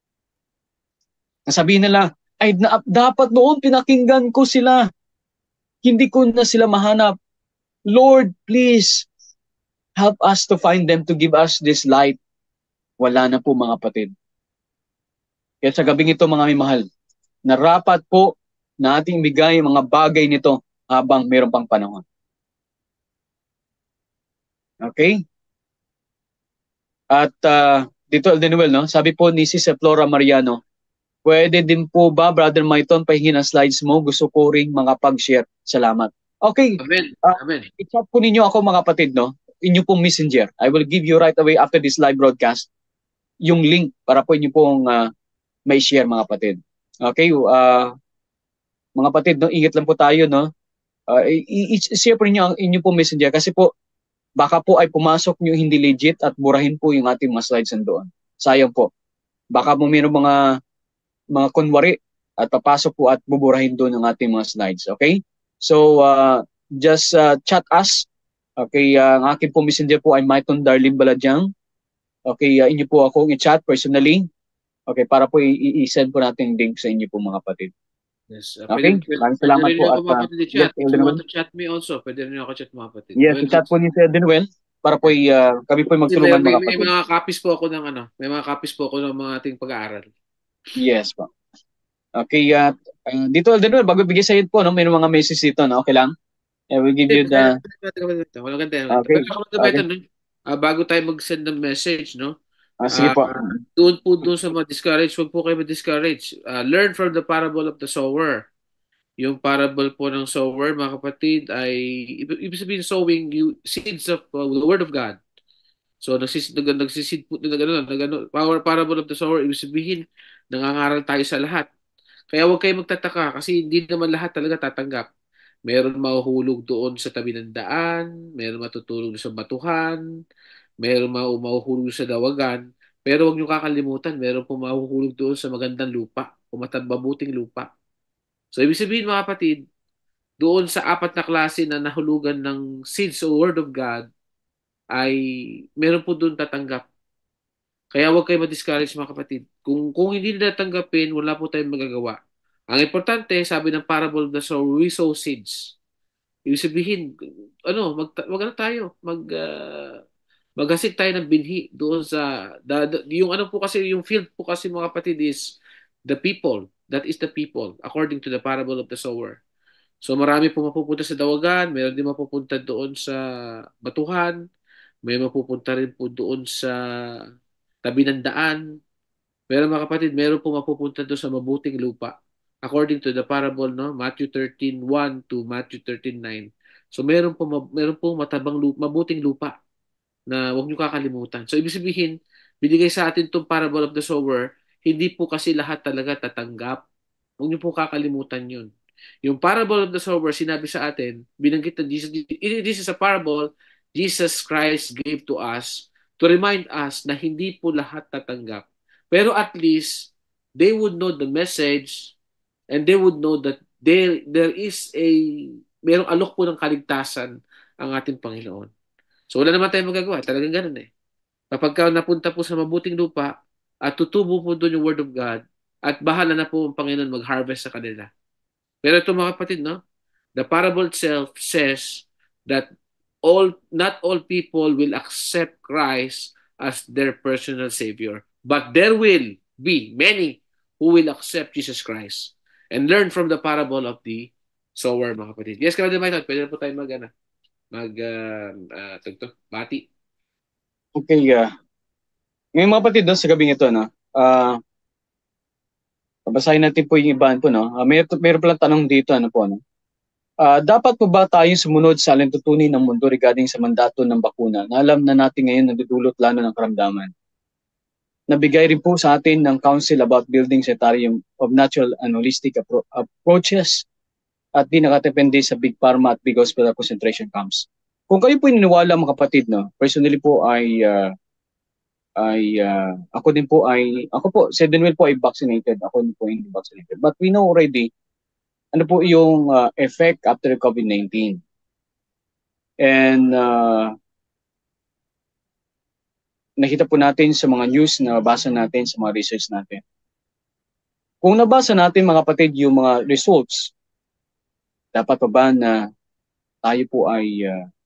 Sabihin nila, ay dapat noon pinakinggan ko sila. Hindi ko na sila mahanap. Lord, please, help us to find them to give us this light. Wala na po mga kapatid. Kaya sa gabing ito mga mimahal, narapat po na ating bigay mga bagay nito habang mayroon pang panahon. Okay? At dito, Aldenuel, no? Sabi po ni Sis Flora Mariano, pwede din po ba, Brother Maiton, pahingin ang slides mo? Gusto ko ring makapag-share. Salamat. Okay. Amen. Amen. I-chat po ninyo ako mga kapatid, no? Inyo pong messenger. I will give you right away after this live broadcast yung link para po inyo pong may share mga kapatid. Okay? Mga kapatid, no? Ingat lang po tayo, no? I-share po ninyo ang inyo pong messenger kasi po baka po ay pumasok nyo hindi legit at burahin po yung ating mga slides doon. Sayang po. Baka po mayroong mga kunwari at papasok po at buburahin doon ang ating mga slides. Okay? So, just chat us. Okay, ang aking po messenger po ay Maiton Darlene Baladyang. Okay, inyo po akong i-chat personally. Okay, para po i-send po natin link sa inyo po mga kapatid. Yes. Okay, maraming salamat po. Pwede rin ako mga kapatid i-chat. Yes, If you want to chat me also, pwede rin ako chat mga kapatid. yes, i-chat po niyo si Eldenwell para po kami po magtulungan mga kapatid. May mga copies po ako ng may mga copies po ako ng mga ating pag-aaral. Yes po. Okay, dito Eldenwell, bago bigay sa iyo po, no, may mga message dito, no? Okay lang? I will give you the... Walang ganda. Okay. Bago tayo mag-send ng message, no? Sige po. Doon sa ma-discourage, huwag po kayo ma-discourage. Learn from the parable of the sower. Yung parable po ng sower, mga kapatid, ay ibig sabihin sowing seeds of the word of God. So nagsisid po parable of the sower, ibig sabihin nangangaral tayo sa lahat. Kaya huwag kayo magtataka kasi hindi naman lahat talaga tatanggap. Meron mahuhulog doon sa tabi ng daan, meron matutulog sa batuhan, meron mahuhulog sa dawagan, pero huwag niyo kakalimutan, meron po mahuhulog doon sa magandang lupa o mabuting lupa. So ibig sabihin mga kapatid, doon sa apat na klase na nahulugan ng seeds o word of God, ay meron po doon tatanggap. Kaya huwag kayo ma-discourage mga kapatid. Kung hindi nila tanggapin, wala po tayong magagawa. Ang importante, sabi ng parable of the sower, we sow seeds. Ibig sabihin, wag na tayo, maghasik tayo ng binhi doon sa, yung po kasi, yung field po kasi mga kapatid is the people. That is the people, according to the parable of the sower. So marami po mapupunta sa dawagan, mayroon din mapupunta doon sa batuhan, may mapupunta rin po doon sa tabi ng daan. Pero mga kapatid, meron po mapupunta doon sa mabuting lupa. According to the parable, no? Matthew 13:1 to Matthew 13:9. So meron po mabuting lupa na huwag niyo kakalimutan. So ibig sabihin, binigay sa atin itong parable of the sower, hindi po kasi lahat talaga tatanggap. Huwag niyo po kakalimutan yun. Yung parable of the sower, sinabi sa atin, binanggit na Jesus, this is a parable Jesus Christ gave to us to remind us na hindi po lahat tatanggap. Pero at least, they would know the message and they would know that there is merong alok po ng kaligtasan ang ating Panginoon. So wala naman tayong magagawa. Talagang ganun eh. Kapag napunta po sa mabuting lupa at tutubo po doon yung Word of God at bahala na po ang Panginoon mag-harvest sa kanila. Pero ito mga kapatid, no? The parable itself says that not all people will accept Christ as their personal Savior. But there will be many who will accept Jesus Christ and learn from the parable of the sower, mga kapatid. Yes, Kapatid Mike, pwede na po tayo bati. Okay, ngayon mga kapatid, no, sa gabing ito, no, babasahin natin po yung ibahan po, no. Mayroon palang tanong dito, ano po, no. Dapat po ba tayong sumunod sa alintutunin ng mundo regarding sa mandato ng bakuna na alam na natin ngayon nagdudulot lalo ng karamdaman? Nabigay rin po sa atin ng Council about Building Sanitarium of Natural and Holistic Approaches at di nakatepende sa Big Pharma at Big Hospital concentration camps. Kung kayo po naniniwala mga kapatid, no, personally po ako po, si Denwell po ay vaccinated, ako po hindi vaccinated. But we know already, ano po yung effect after COVID-19. And nakita po natin sa mga news na basa natin, sa mga research natin. Kung nabasa natin mga kapatid yung mga results, dapat pa ba na tayo po ay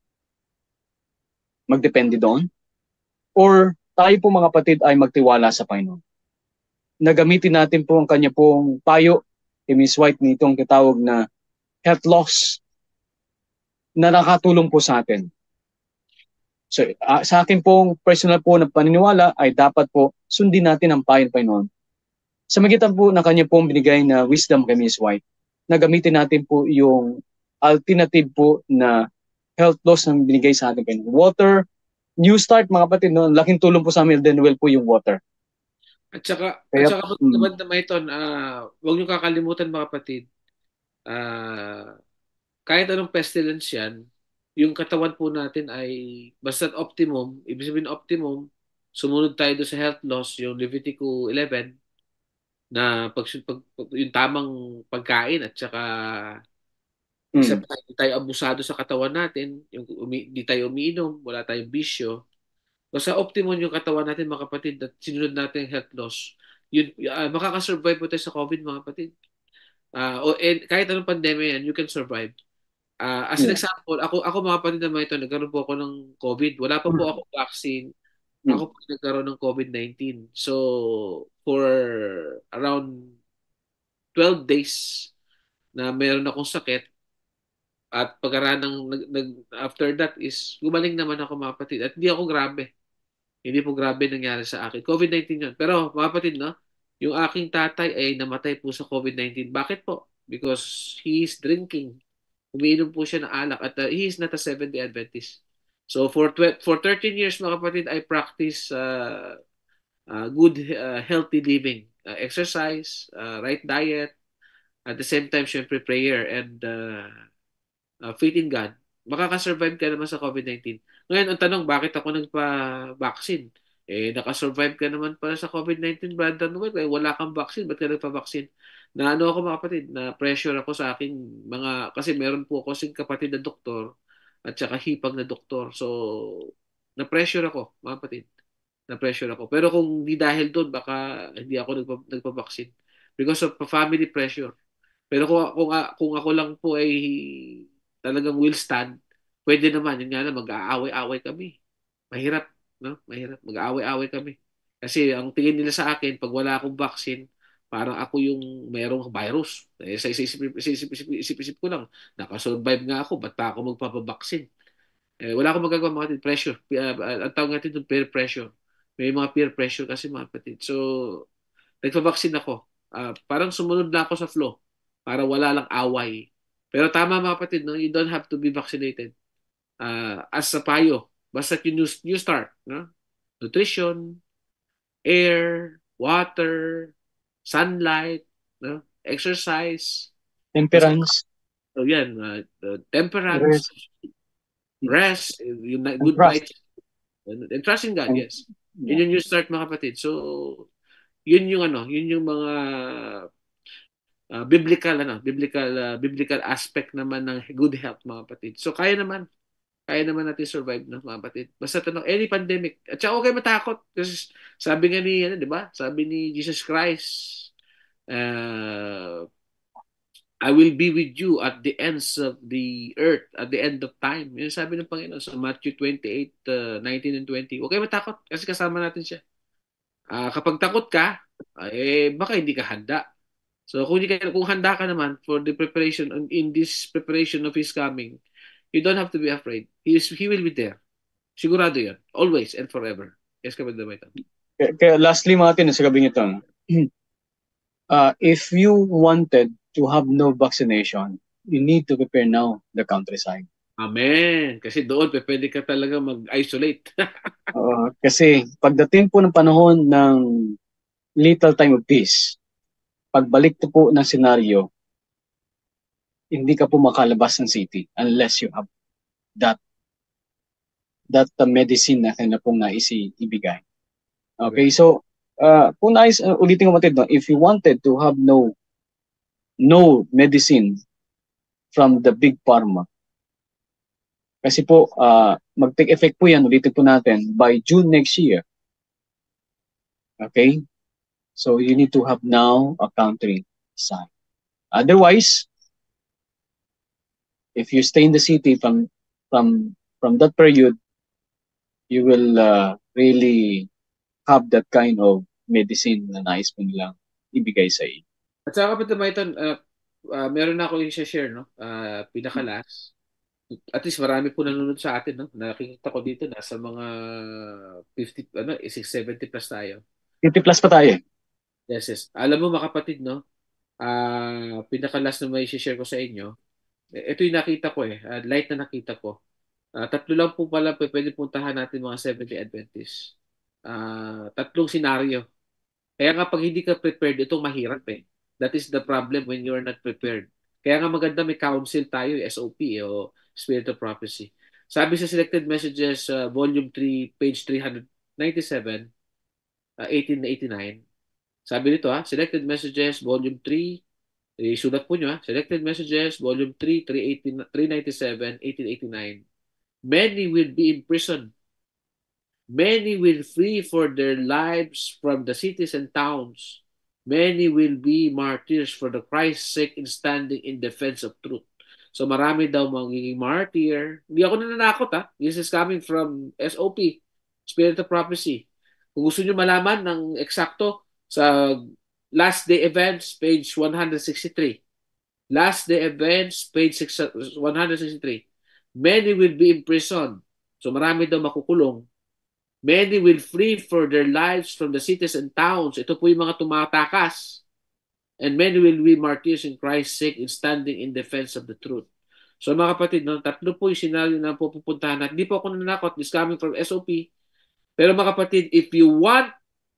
magdepende doon? Or tayo po mga kapatid ay magtiwala sa Panginoon? Nagamitin natin po ang kanya pong payo kay Miss White nitong kitawag na health loss na nakatulong po sa atin. So, sa akin pong personal po na paniniwala ay dapat po sundin natin ang payo ng Panginoon. Sa magitan po na kanya pong binigay na wisdom kay Miss White, na gamitin natin po yung alternative po na health loss na binigay sa atin kay water, new start mga kapatid, no? Laking tulong po sa amin, then well po yung water. At saka naman na ito, huwag niyo kakalimutan mga kapatid, kahit anong pestilence yan, yung katawan po natin ay basta optimum, ibig sabihin optimum, sumunod tayo doon sa health loss, yung Leviticus 11, na yung tamang pagkain at saka except hindi tayo abusado sa katawan natin, yung hindi tayo umiinom, wala tayong bisyo. Basta optimum yung katawan natin mga kapatid at sinunod natin yung health loss. Yun, makakasurvive po tayo sa COVID mga kapatid. Kahit anong pandemya yan, you can survive. As an example, ako mga kapatid naman ito, nagkaroon po ako ng COVID. Wala pa po ako vaccine. Ako po nagkaroon ng COVID-19. So, for around 12 days na meron akong sakit, at after that is gumaling naman ako mga kapatid. At hindi ako grabe. Hindi po grabe nangyari sa akin. COVID-19 yun. Pero mga kapatid, no? Yung aking tatay ay namatay po sa COVID-19. Bakit po? Because he is drinking. Umiinom po siya ng alak at he is not a Seventh-day Adventist. So for 13 years mga kapatid, I practice good healthy living. Exercise, right diet, at the same time, syempre prayer and faith in God. Makakasurvive ka naman sa COVID-19. Ngayon, ang tanong, bakit ako nagpa-vaccine? Nakasurvive ka naman pala sa COVID-19, Brandon Noel. Wala kang vaccine, ba't ka nagpa-vaccine? Na ano ako mga kapatid, na pressure ako sa aking kasi meron po ako sing kapatid na doktor at saka hipag na doktor. So, na-pressure ako, mga kapatid. Na-pressure ako. Pero kung di dahil doon, baka hindi ako nagpa-vaccine. Because of family pressure. Pero kung ako lang po ay talagang will stand, pwede naman. Yun nga lang, mag-aaway-aaway kami. Mahirap, no? Mahirap. Mag-aaway-aaway kami. Kasi ang tingin nila sa akin, pag wala akong vaccine, parang ako yung mayroong virus. Sa isip-isip ko lang, nakasurvive nga ako, ba't pa ako magpapabaksin? Wala akong magagawa mga kapatid. Pressure. Ang tawag natin yung peer pressure. May mga peer pressure kasi mga kapatid. So, nagpabaksin ako. Parang sumunod na ako sa flow para wala lang away. Pero tama mga kapatid, no? You don't have to be vaccinated. As sa payo, basta you start. No? Nutrition, air, water, sunlight, no? Exercise. Temperance. So yan, temperance, rest, good night, and trust in God, yes. Yun yung start mga kapatid. So, yun yung mga biblical aspect naman ng good health mga kapatid. So kaya naman natin survive na mga kapatid. Basta tanong any pandemic. At saka okay matakot kasi sabi nga ni 'di ba? Sabi ni Jesus Christ, I will be with you at the ends of the earth, at the end of time. Yun sabi ng Panginoon sa Matthew 28, 19 and 20. Okay matakot kasi kasama natin siya. Kapag takot ka, baka hindi ka handa. So kung handa ka naman for the preparation in this preparation of His coming, you don't have to be afraid. He will be there. Sigurado yan. Always and forever. Yes, Kapag Damaitan. Kaya lastly mga atin sa gabing ito, if you wanted to have no vaccination, you need to prepare now the countryside. Amen. Kasi doon, pwede ka talaga mag-isolate. Kasi pagdating po ng panahon ng little time of peace, pagbalik po ng senaryo, hindi ka po makalabas ng city unless you have that medicine na kanya pong ibigay. Okay, so kung ulitin ko matid, no, if you wanted to have no medicine from the big pharma, kasi po mag-take effect po yan, ulitin po natin, by June next year. Okay? So you need to have now a country sign. Otherwise, if you stay in the city from that period, you will really have that kind of medicine na nais mo nilang ibigay sa iyo. At saka kapatid Maiton, meron na ako yung share, no? Pinaka-last. At least marami po nanonood sa atin, no? Nakikita ko dito, nasa mga 50, 670 plus tayo. 50 plus pa tayo. Yes, yes. Alam mo mga kapatid, no? Pinaka-last na may share ko sa inyo, ito yung nakita ko light na nakita ko. Tatlo lang po pala pwede puntahan natin mga Seventh-day Adventists. Tatlong senaryo. Kaya nga pag hindi ka prepared, itong mahirap That is the problem when you are not prepared. Kaya nga maganda may council tayo, SOP o Spirit of Prophecy. Sabi sa Selected Messages, Volume 3, page 397, 1889, sabi nito Selected Messages, Volume 3, isulat po nyo Selected Messages, Volume 3, 397, 1889. Many will be imprisoned. Many will flee for their lives from the cities and towns. Many will be martyrs for the Christ's sake in standing in defense of truth. So marami daw magiging martyr. Hindi ako nananakot This is coming from SOP, Spirit of Prophecy. Kung gusto nyo malaman ng eksakto, sa Last Day Events, page 163. Last Day Events, page 163. Many will be imprisoned. So marami daw makukulong. Many will flee for their lives from the cities and towns. Ito po yung mga tumatakas. And many will be martyrs in Christ's sake in standing in defense of the truth. So mga kapatid, tatlo po yung senaryo na pupuntahan natin. Hindi po ako nanakot. This coming from SOP. Pero mga kapatid, if you want,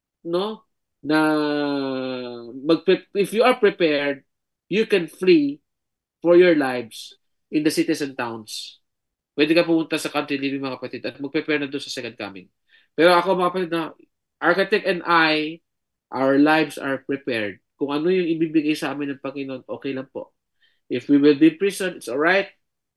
if you are prepared, you can flee for your lives in the cities and towns. Pwede ka pumunta sa country living mga kapatid at mag-prepare na doon sa second coming. Pero ako mga kapatid Architect and I, our lives are prepared. Kung ano yung ibibigay sa amin ng Panginoon, okay lang po. If we will be prison, it's alright.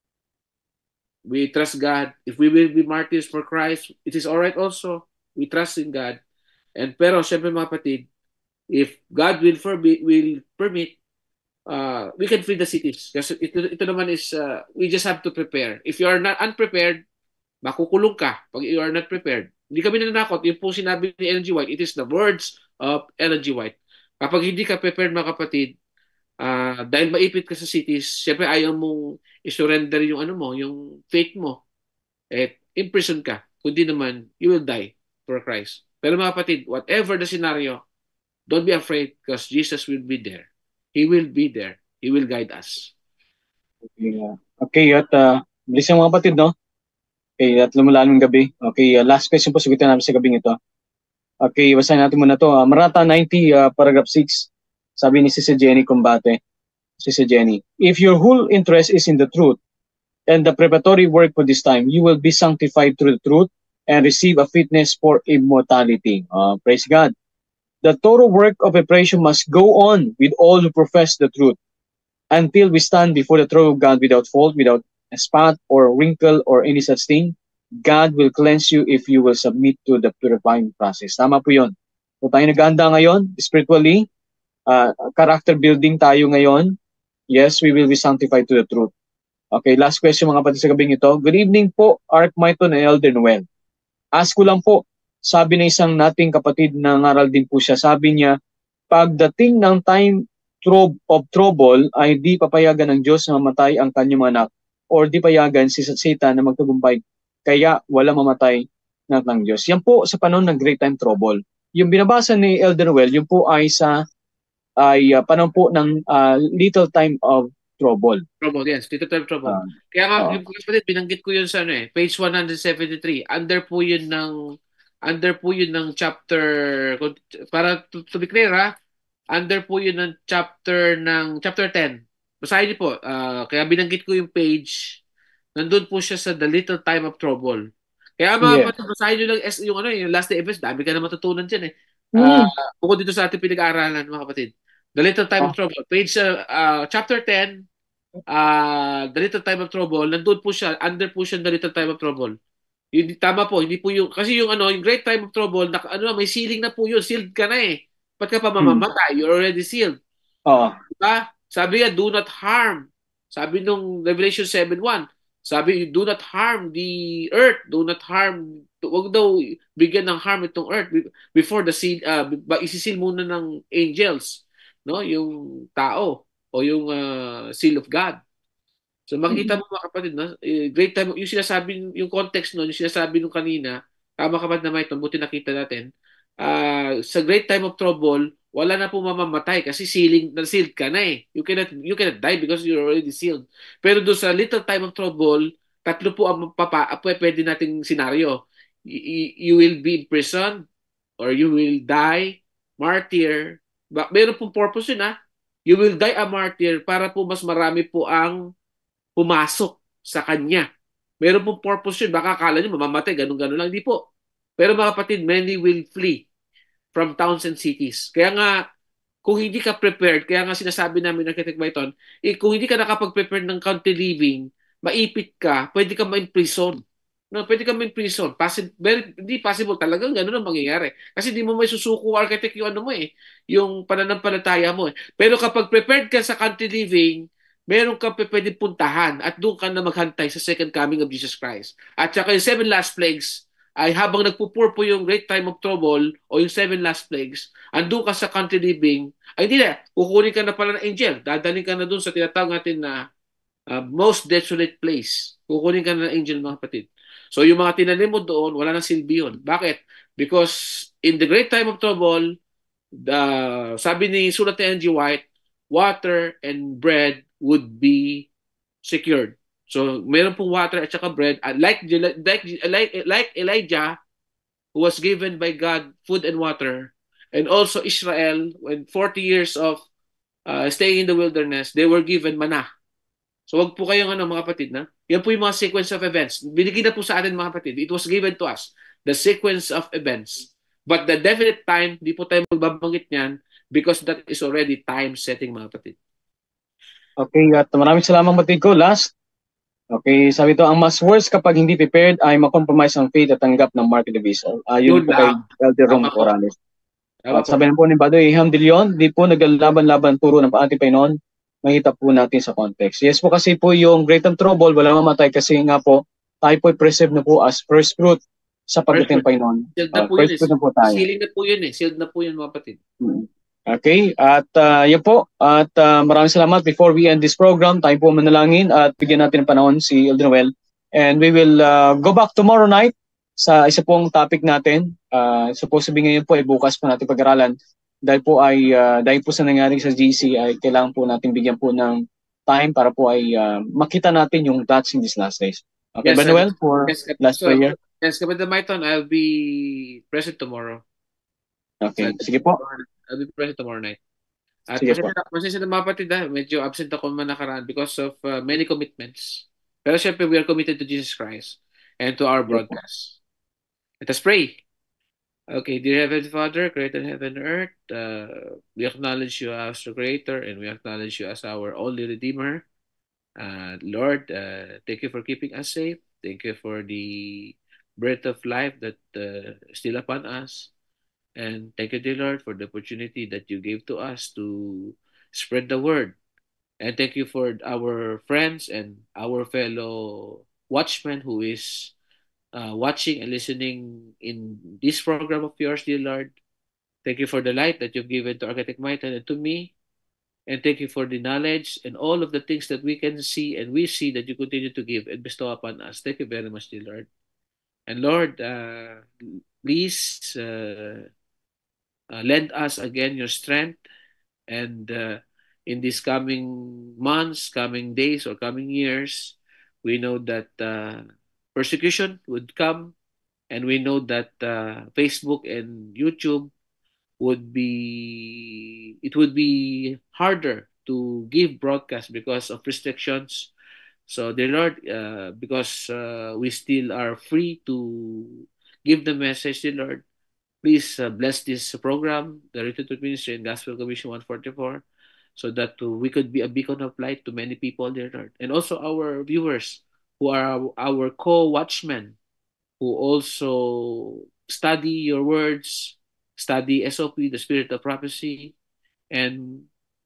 We trust God. If we will be martyrs for Christ, it is alright also. We trust in God. Pero syempre mga kapatid, if God will permit, we can flee the cities. Kasi ito naman is, we just have to prepare. If you are not unprepared, makukulong ka pag you are not prepared. Hindi kami nananakot. Yung po sinabi ni Ellen G. White, it is the words of Ellen G. White. Kapag hindi ka prepared mga kapatid, dahil maipit ka sa cities, syempre ayaw mong isurrender yung yung faith mo. Imprison ka. Kundi naman, you will die for Christ. Pero mga kapatid, whatever the scenario, don't be afraid because Jesus will be there. He will be there. He will guide us. Okay, at bilis yung mga kapatid, no? Okay, at lumalalang gabi. Okay, last question po sagutin namin sa gabing ito. Okay, basahin natin muna to. Marata 90, paragraph 6. Sabi ni Sister Jenny Combate. Sister Jenny, if your whole interest is in the truth and the preparatory work for this time, you will be sanctified through the truth and receive a fitness for immortality. Praise God. The thorough work of preparation must go on with all who profess the truth until we stand before the throne of God without fault, without a spot or wrinkle or any such thing. God will cleanse you if you will submit to the purifying process. Tama po yun. So tayo nag-aanda ngayon, spiritually, character building tayo ngayon. Yes, we will be sanctified to the truth. Okay, last question mga kapatid sa gabing ito. Good evening po, Ark Maiton and Elder Noel. Ask ko lang po, sabi ng isang nating kapatid na ngaral din po siya, sabi niya, pagdating ng time of trouble ay di papayagan ng Diyos na mamatay ang kanyang anak or di payagan si Satan na magtagumpay kaya wala mamatay ng Diyos. Yan po sa panahon ng great time trouble. Yung binabasa ni Elder Noel, yun po ay panahon po ng little time of trouble. Trouble, yes. Little time trouble. Kaya nga, yung kapatid, binanggit ko yun sa page 173. Under po yun ng chapter, para to be clear under po yun ng chapter 10. Basahin niyo po. Kaya binanggit ko yung page. Nandun po siya sa the little time of trouble. Kaya mga kapatid, basahin niyo lang yung last day events. Dami ka na matutunan dyan bukod dito sa ating pinag-aaralan mga kapatid. The little time of trouble. Page chapter 10, the little time of trouble. Nandun po siya. Under po siya the little time of trouble. Tama po, hindi po yung kasi yung great time of trouble, may ceiling na po yun, sealed ka na Ba't ka pa Hmm. mamamatay? You're already sealed. Oo. Diba? Sabi nga, do not harm. Sabi nung Revelation 7:1, sabi, do not harm the earth. Do not harm, wag daw bigyan ng harm itong earth before the seal, isisil muna ng angels, no? Yung tao o yung seal of God. So makita Mm. mo mga kapatid, no? Great time, yung sinasabi, yung context no, yung sinasabi nung kanina, tama kapatid na may buti nakita natin, sa great time of trouble, wala na po mamamatay kasi sealed ka na eh. You cannot die because you're already sealed. Pero doon sa little time of trouble, tatlo po ang pwede nating senaryo. You will be in prison or you will die martyr. Meron pong purpose yun ha. You will die a martyr para po mas marami po ang pumasok sa kanya. Meron pong purpose yun. Baka akala nyo mamamatay, ganun-ganun lang. Hindi po. Pero mga kapatid, many will flee from towns and cities. Kaya nga, kung hindi ka prepared, kaya nga sinasabi namin ng Architect Byton, kung hindi ka nakapag-prepare ng country living, maipit ka, pwede ka ma-imprison. No, pwede ka ma-imprison. Hindi possible talagang ganun ang mangyayari. Kasi hindi mo may susuko architect yung ano mo eh, yung pananampalataya mo eh. Pero kapag prepared ka sa country living, meron ka pwedeng puntahan at doon ka na maghantay sa second coming of Jesus Christ. At saka yung seven last plagues, ay habang nagpupurpo yung great time of trouble o yung seven last plagues, andun ka sa country living, ay hindi na, kukunin ka na pala ng angel. Dadaling ka na doon sa tinatawag natin na most desolate place. Kukunin ka na ng angel mga kapatid. So yung mga tinanim mo doon, wala nang silbi yun. Bakit? Because in the great time of trouble, sabi ni Sulat ni N.G. White, water and bread would be secured. So, meron pong water at saka bread. Like Elijah, who was given by God food and water, and also Israel, when 40 years of staying in the wilderness, they were given manna. So, wag po kayong mga kapatid na. Yan po yung mga sequence of events. Binigay na po sa atin mga kapatid. It was given to us. The sequence of events. But the definite time, di po tayo magbabanggit niyan because that is already time setting mga kapatid. Okay, at maraming salamat Matid ko. Last, okay, sabi ito, ang mas worse kapag hindi prepared ay makompromise ang faith at tanggap ng market division. Yun Yun po kay lang. Elder Rom Tama po. Corrales. Tama At po. sabi na po ni Badoy Iham de Leon, di po naglalaban-laban puro ng ating Panginoon. Makita po natin sa context. Yes po kasi po yung great and trouble, wala mamatay kasi nga po, tayo po preserve na po as first fruit sa First pagdating ng fruit. Panginoon. Sealed na po yun First eh. fruit na po tayo. Sealing na po yun eh. Sealed na po yun mga kapatid. Okay, at yun po. At maraming salamat. Before we end this program, tayo po manalangin at bigyan natin ng panahon si Elder Noel. And we will go back tomorrow night sa isa pong topic natin. Supposed to be ngayon po ay bukas po natin pag-aralan. Dahil po sa nangyari sa GC ay kailangan po natin bigyan po ng time para po ay makita natin yung dots in these last days. Okay, Yes, Manuel, for last so, prayer. yes, Kapatid Maiton, I'll be present tomorrow. Okay, So, sige po. I'll be present tomorrow night. At Sige po. pasensya na mga kapatid medyo absent ako man nakaraan because of many commitments. Pero syempre, we are committed to Jesus Christ and to our Sige po. broadcast. Let us pray. Okay, dear Heavenly Father, creator heaven and earth, we acknowledge you as the creator and we acknowledge you as our only redeemer. Lord, thank you for keeping us safe. Thank you for the breath of life that is still upon us. And thank you, dear Lord, for the opportunity that you gave to us to spread the word. And thank you for our friends and our fellow watchmen who is watching and listening in this program of yours, dear Lord. Thank you for the light that you've given to Architect Maitan and to me. And thank you for the knowledge and all of the things that we can see and we see that you continue to give and bestow upon us. Thank you very much, dear Lord. And Lord, please lend us again your strength. And in these coming months, coming days, or coming years, we know that persecution would come. And we know that Facebook and YouTube it would be harder to give broadcast because of restrictions. So, dear Lord, because we still are free to give the message, dear Lord, please bless this program, the Return to Ministry and Gospel Commission 144, so that we could be a beacon of light to many people, dear Lord. And also our viewers who are our co-watchmen who also study your words, study SOP, the Spirit of Prophecy, and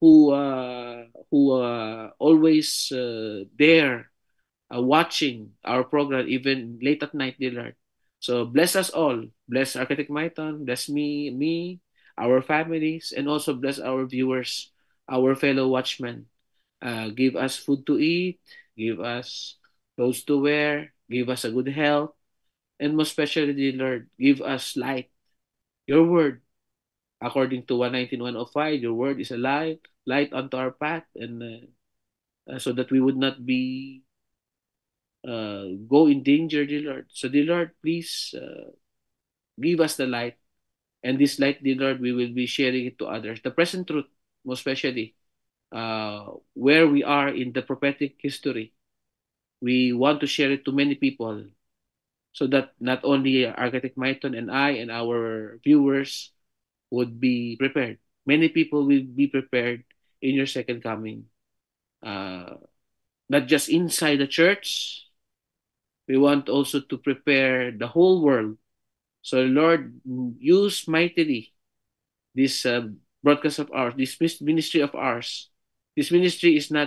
who always there watching our program even late at night, dear Lord. So bless us all. Bless Architect Maiton. Bless me, our families, and also bless our viewers, our fellow watchmen. Give us food to eat. Give us clothes to wear. Give us a good health. And most especially, dear Lord, give us light. Your word, according to 119:105, your word is a light unto our path, and so that we would not be go in danger, dear Lord. So, dear Lord, please give us the light. And this light, dear Lord, we will be sharing it to others. The present truth, most especially, where we are in the prophetic history. We want to share it to many people so that not only Architect Maiton and I and our viewers would be prepared. Many people will be prepared in your second coming. Uh, Not just inside the church, we want also to prepare the whole world. So, Lord, use mightily this broadcast of ours, this ministry of ours. This ministry is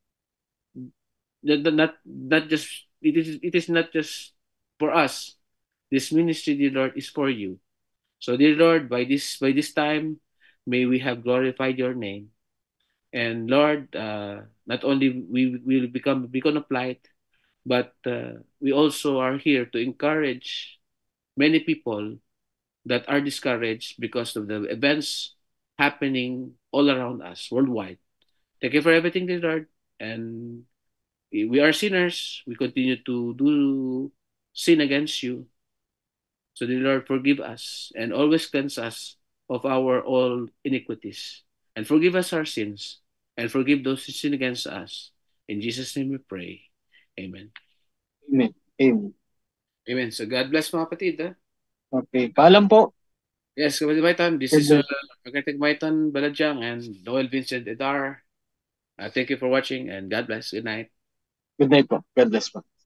not just it is not just for us. This ministry, dear Lord, is for you. So, dear Lord, by this time, may we have glorified your name. And Lord, not only we will become a beacon of light, but we also are here to encourage many people that are discouraged because of the events happening all around us worldwide. Thank you for everything, dear Lord. And we are sinners. We continue to do sin against you. So, dear Lord, forgive us and always cleanse us of our all iniquities. And forgive us our sins and forgive those who sin against us. In Jesus' name we pray. Amen. Amen. Amen. Amen. So God bless mga kapatid. Okay. Paalam po. Yes, kapatid Maitan, this Good is night. Architect Maitan Baladyang and Noel Vincent Edar. Thank you for watching and God bless. Good night. Good night po. God bless po.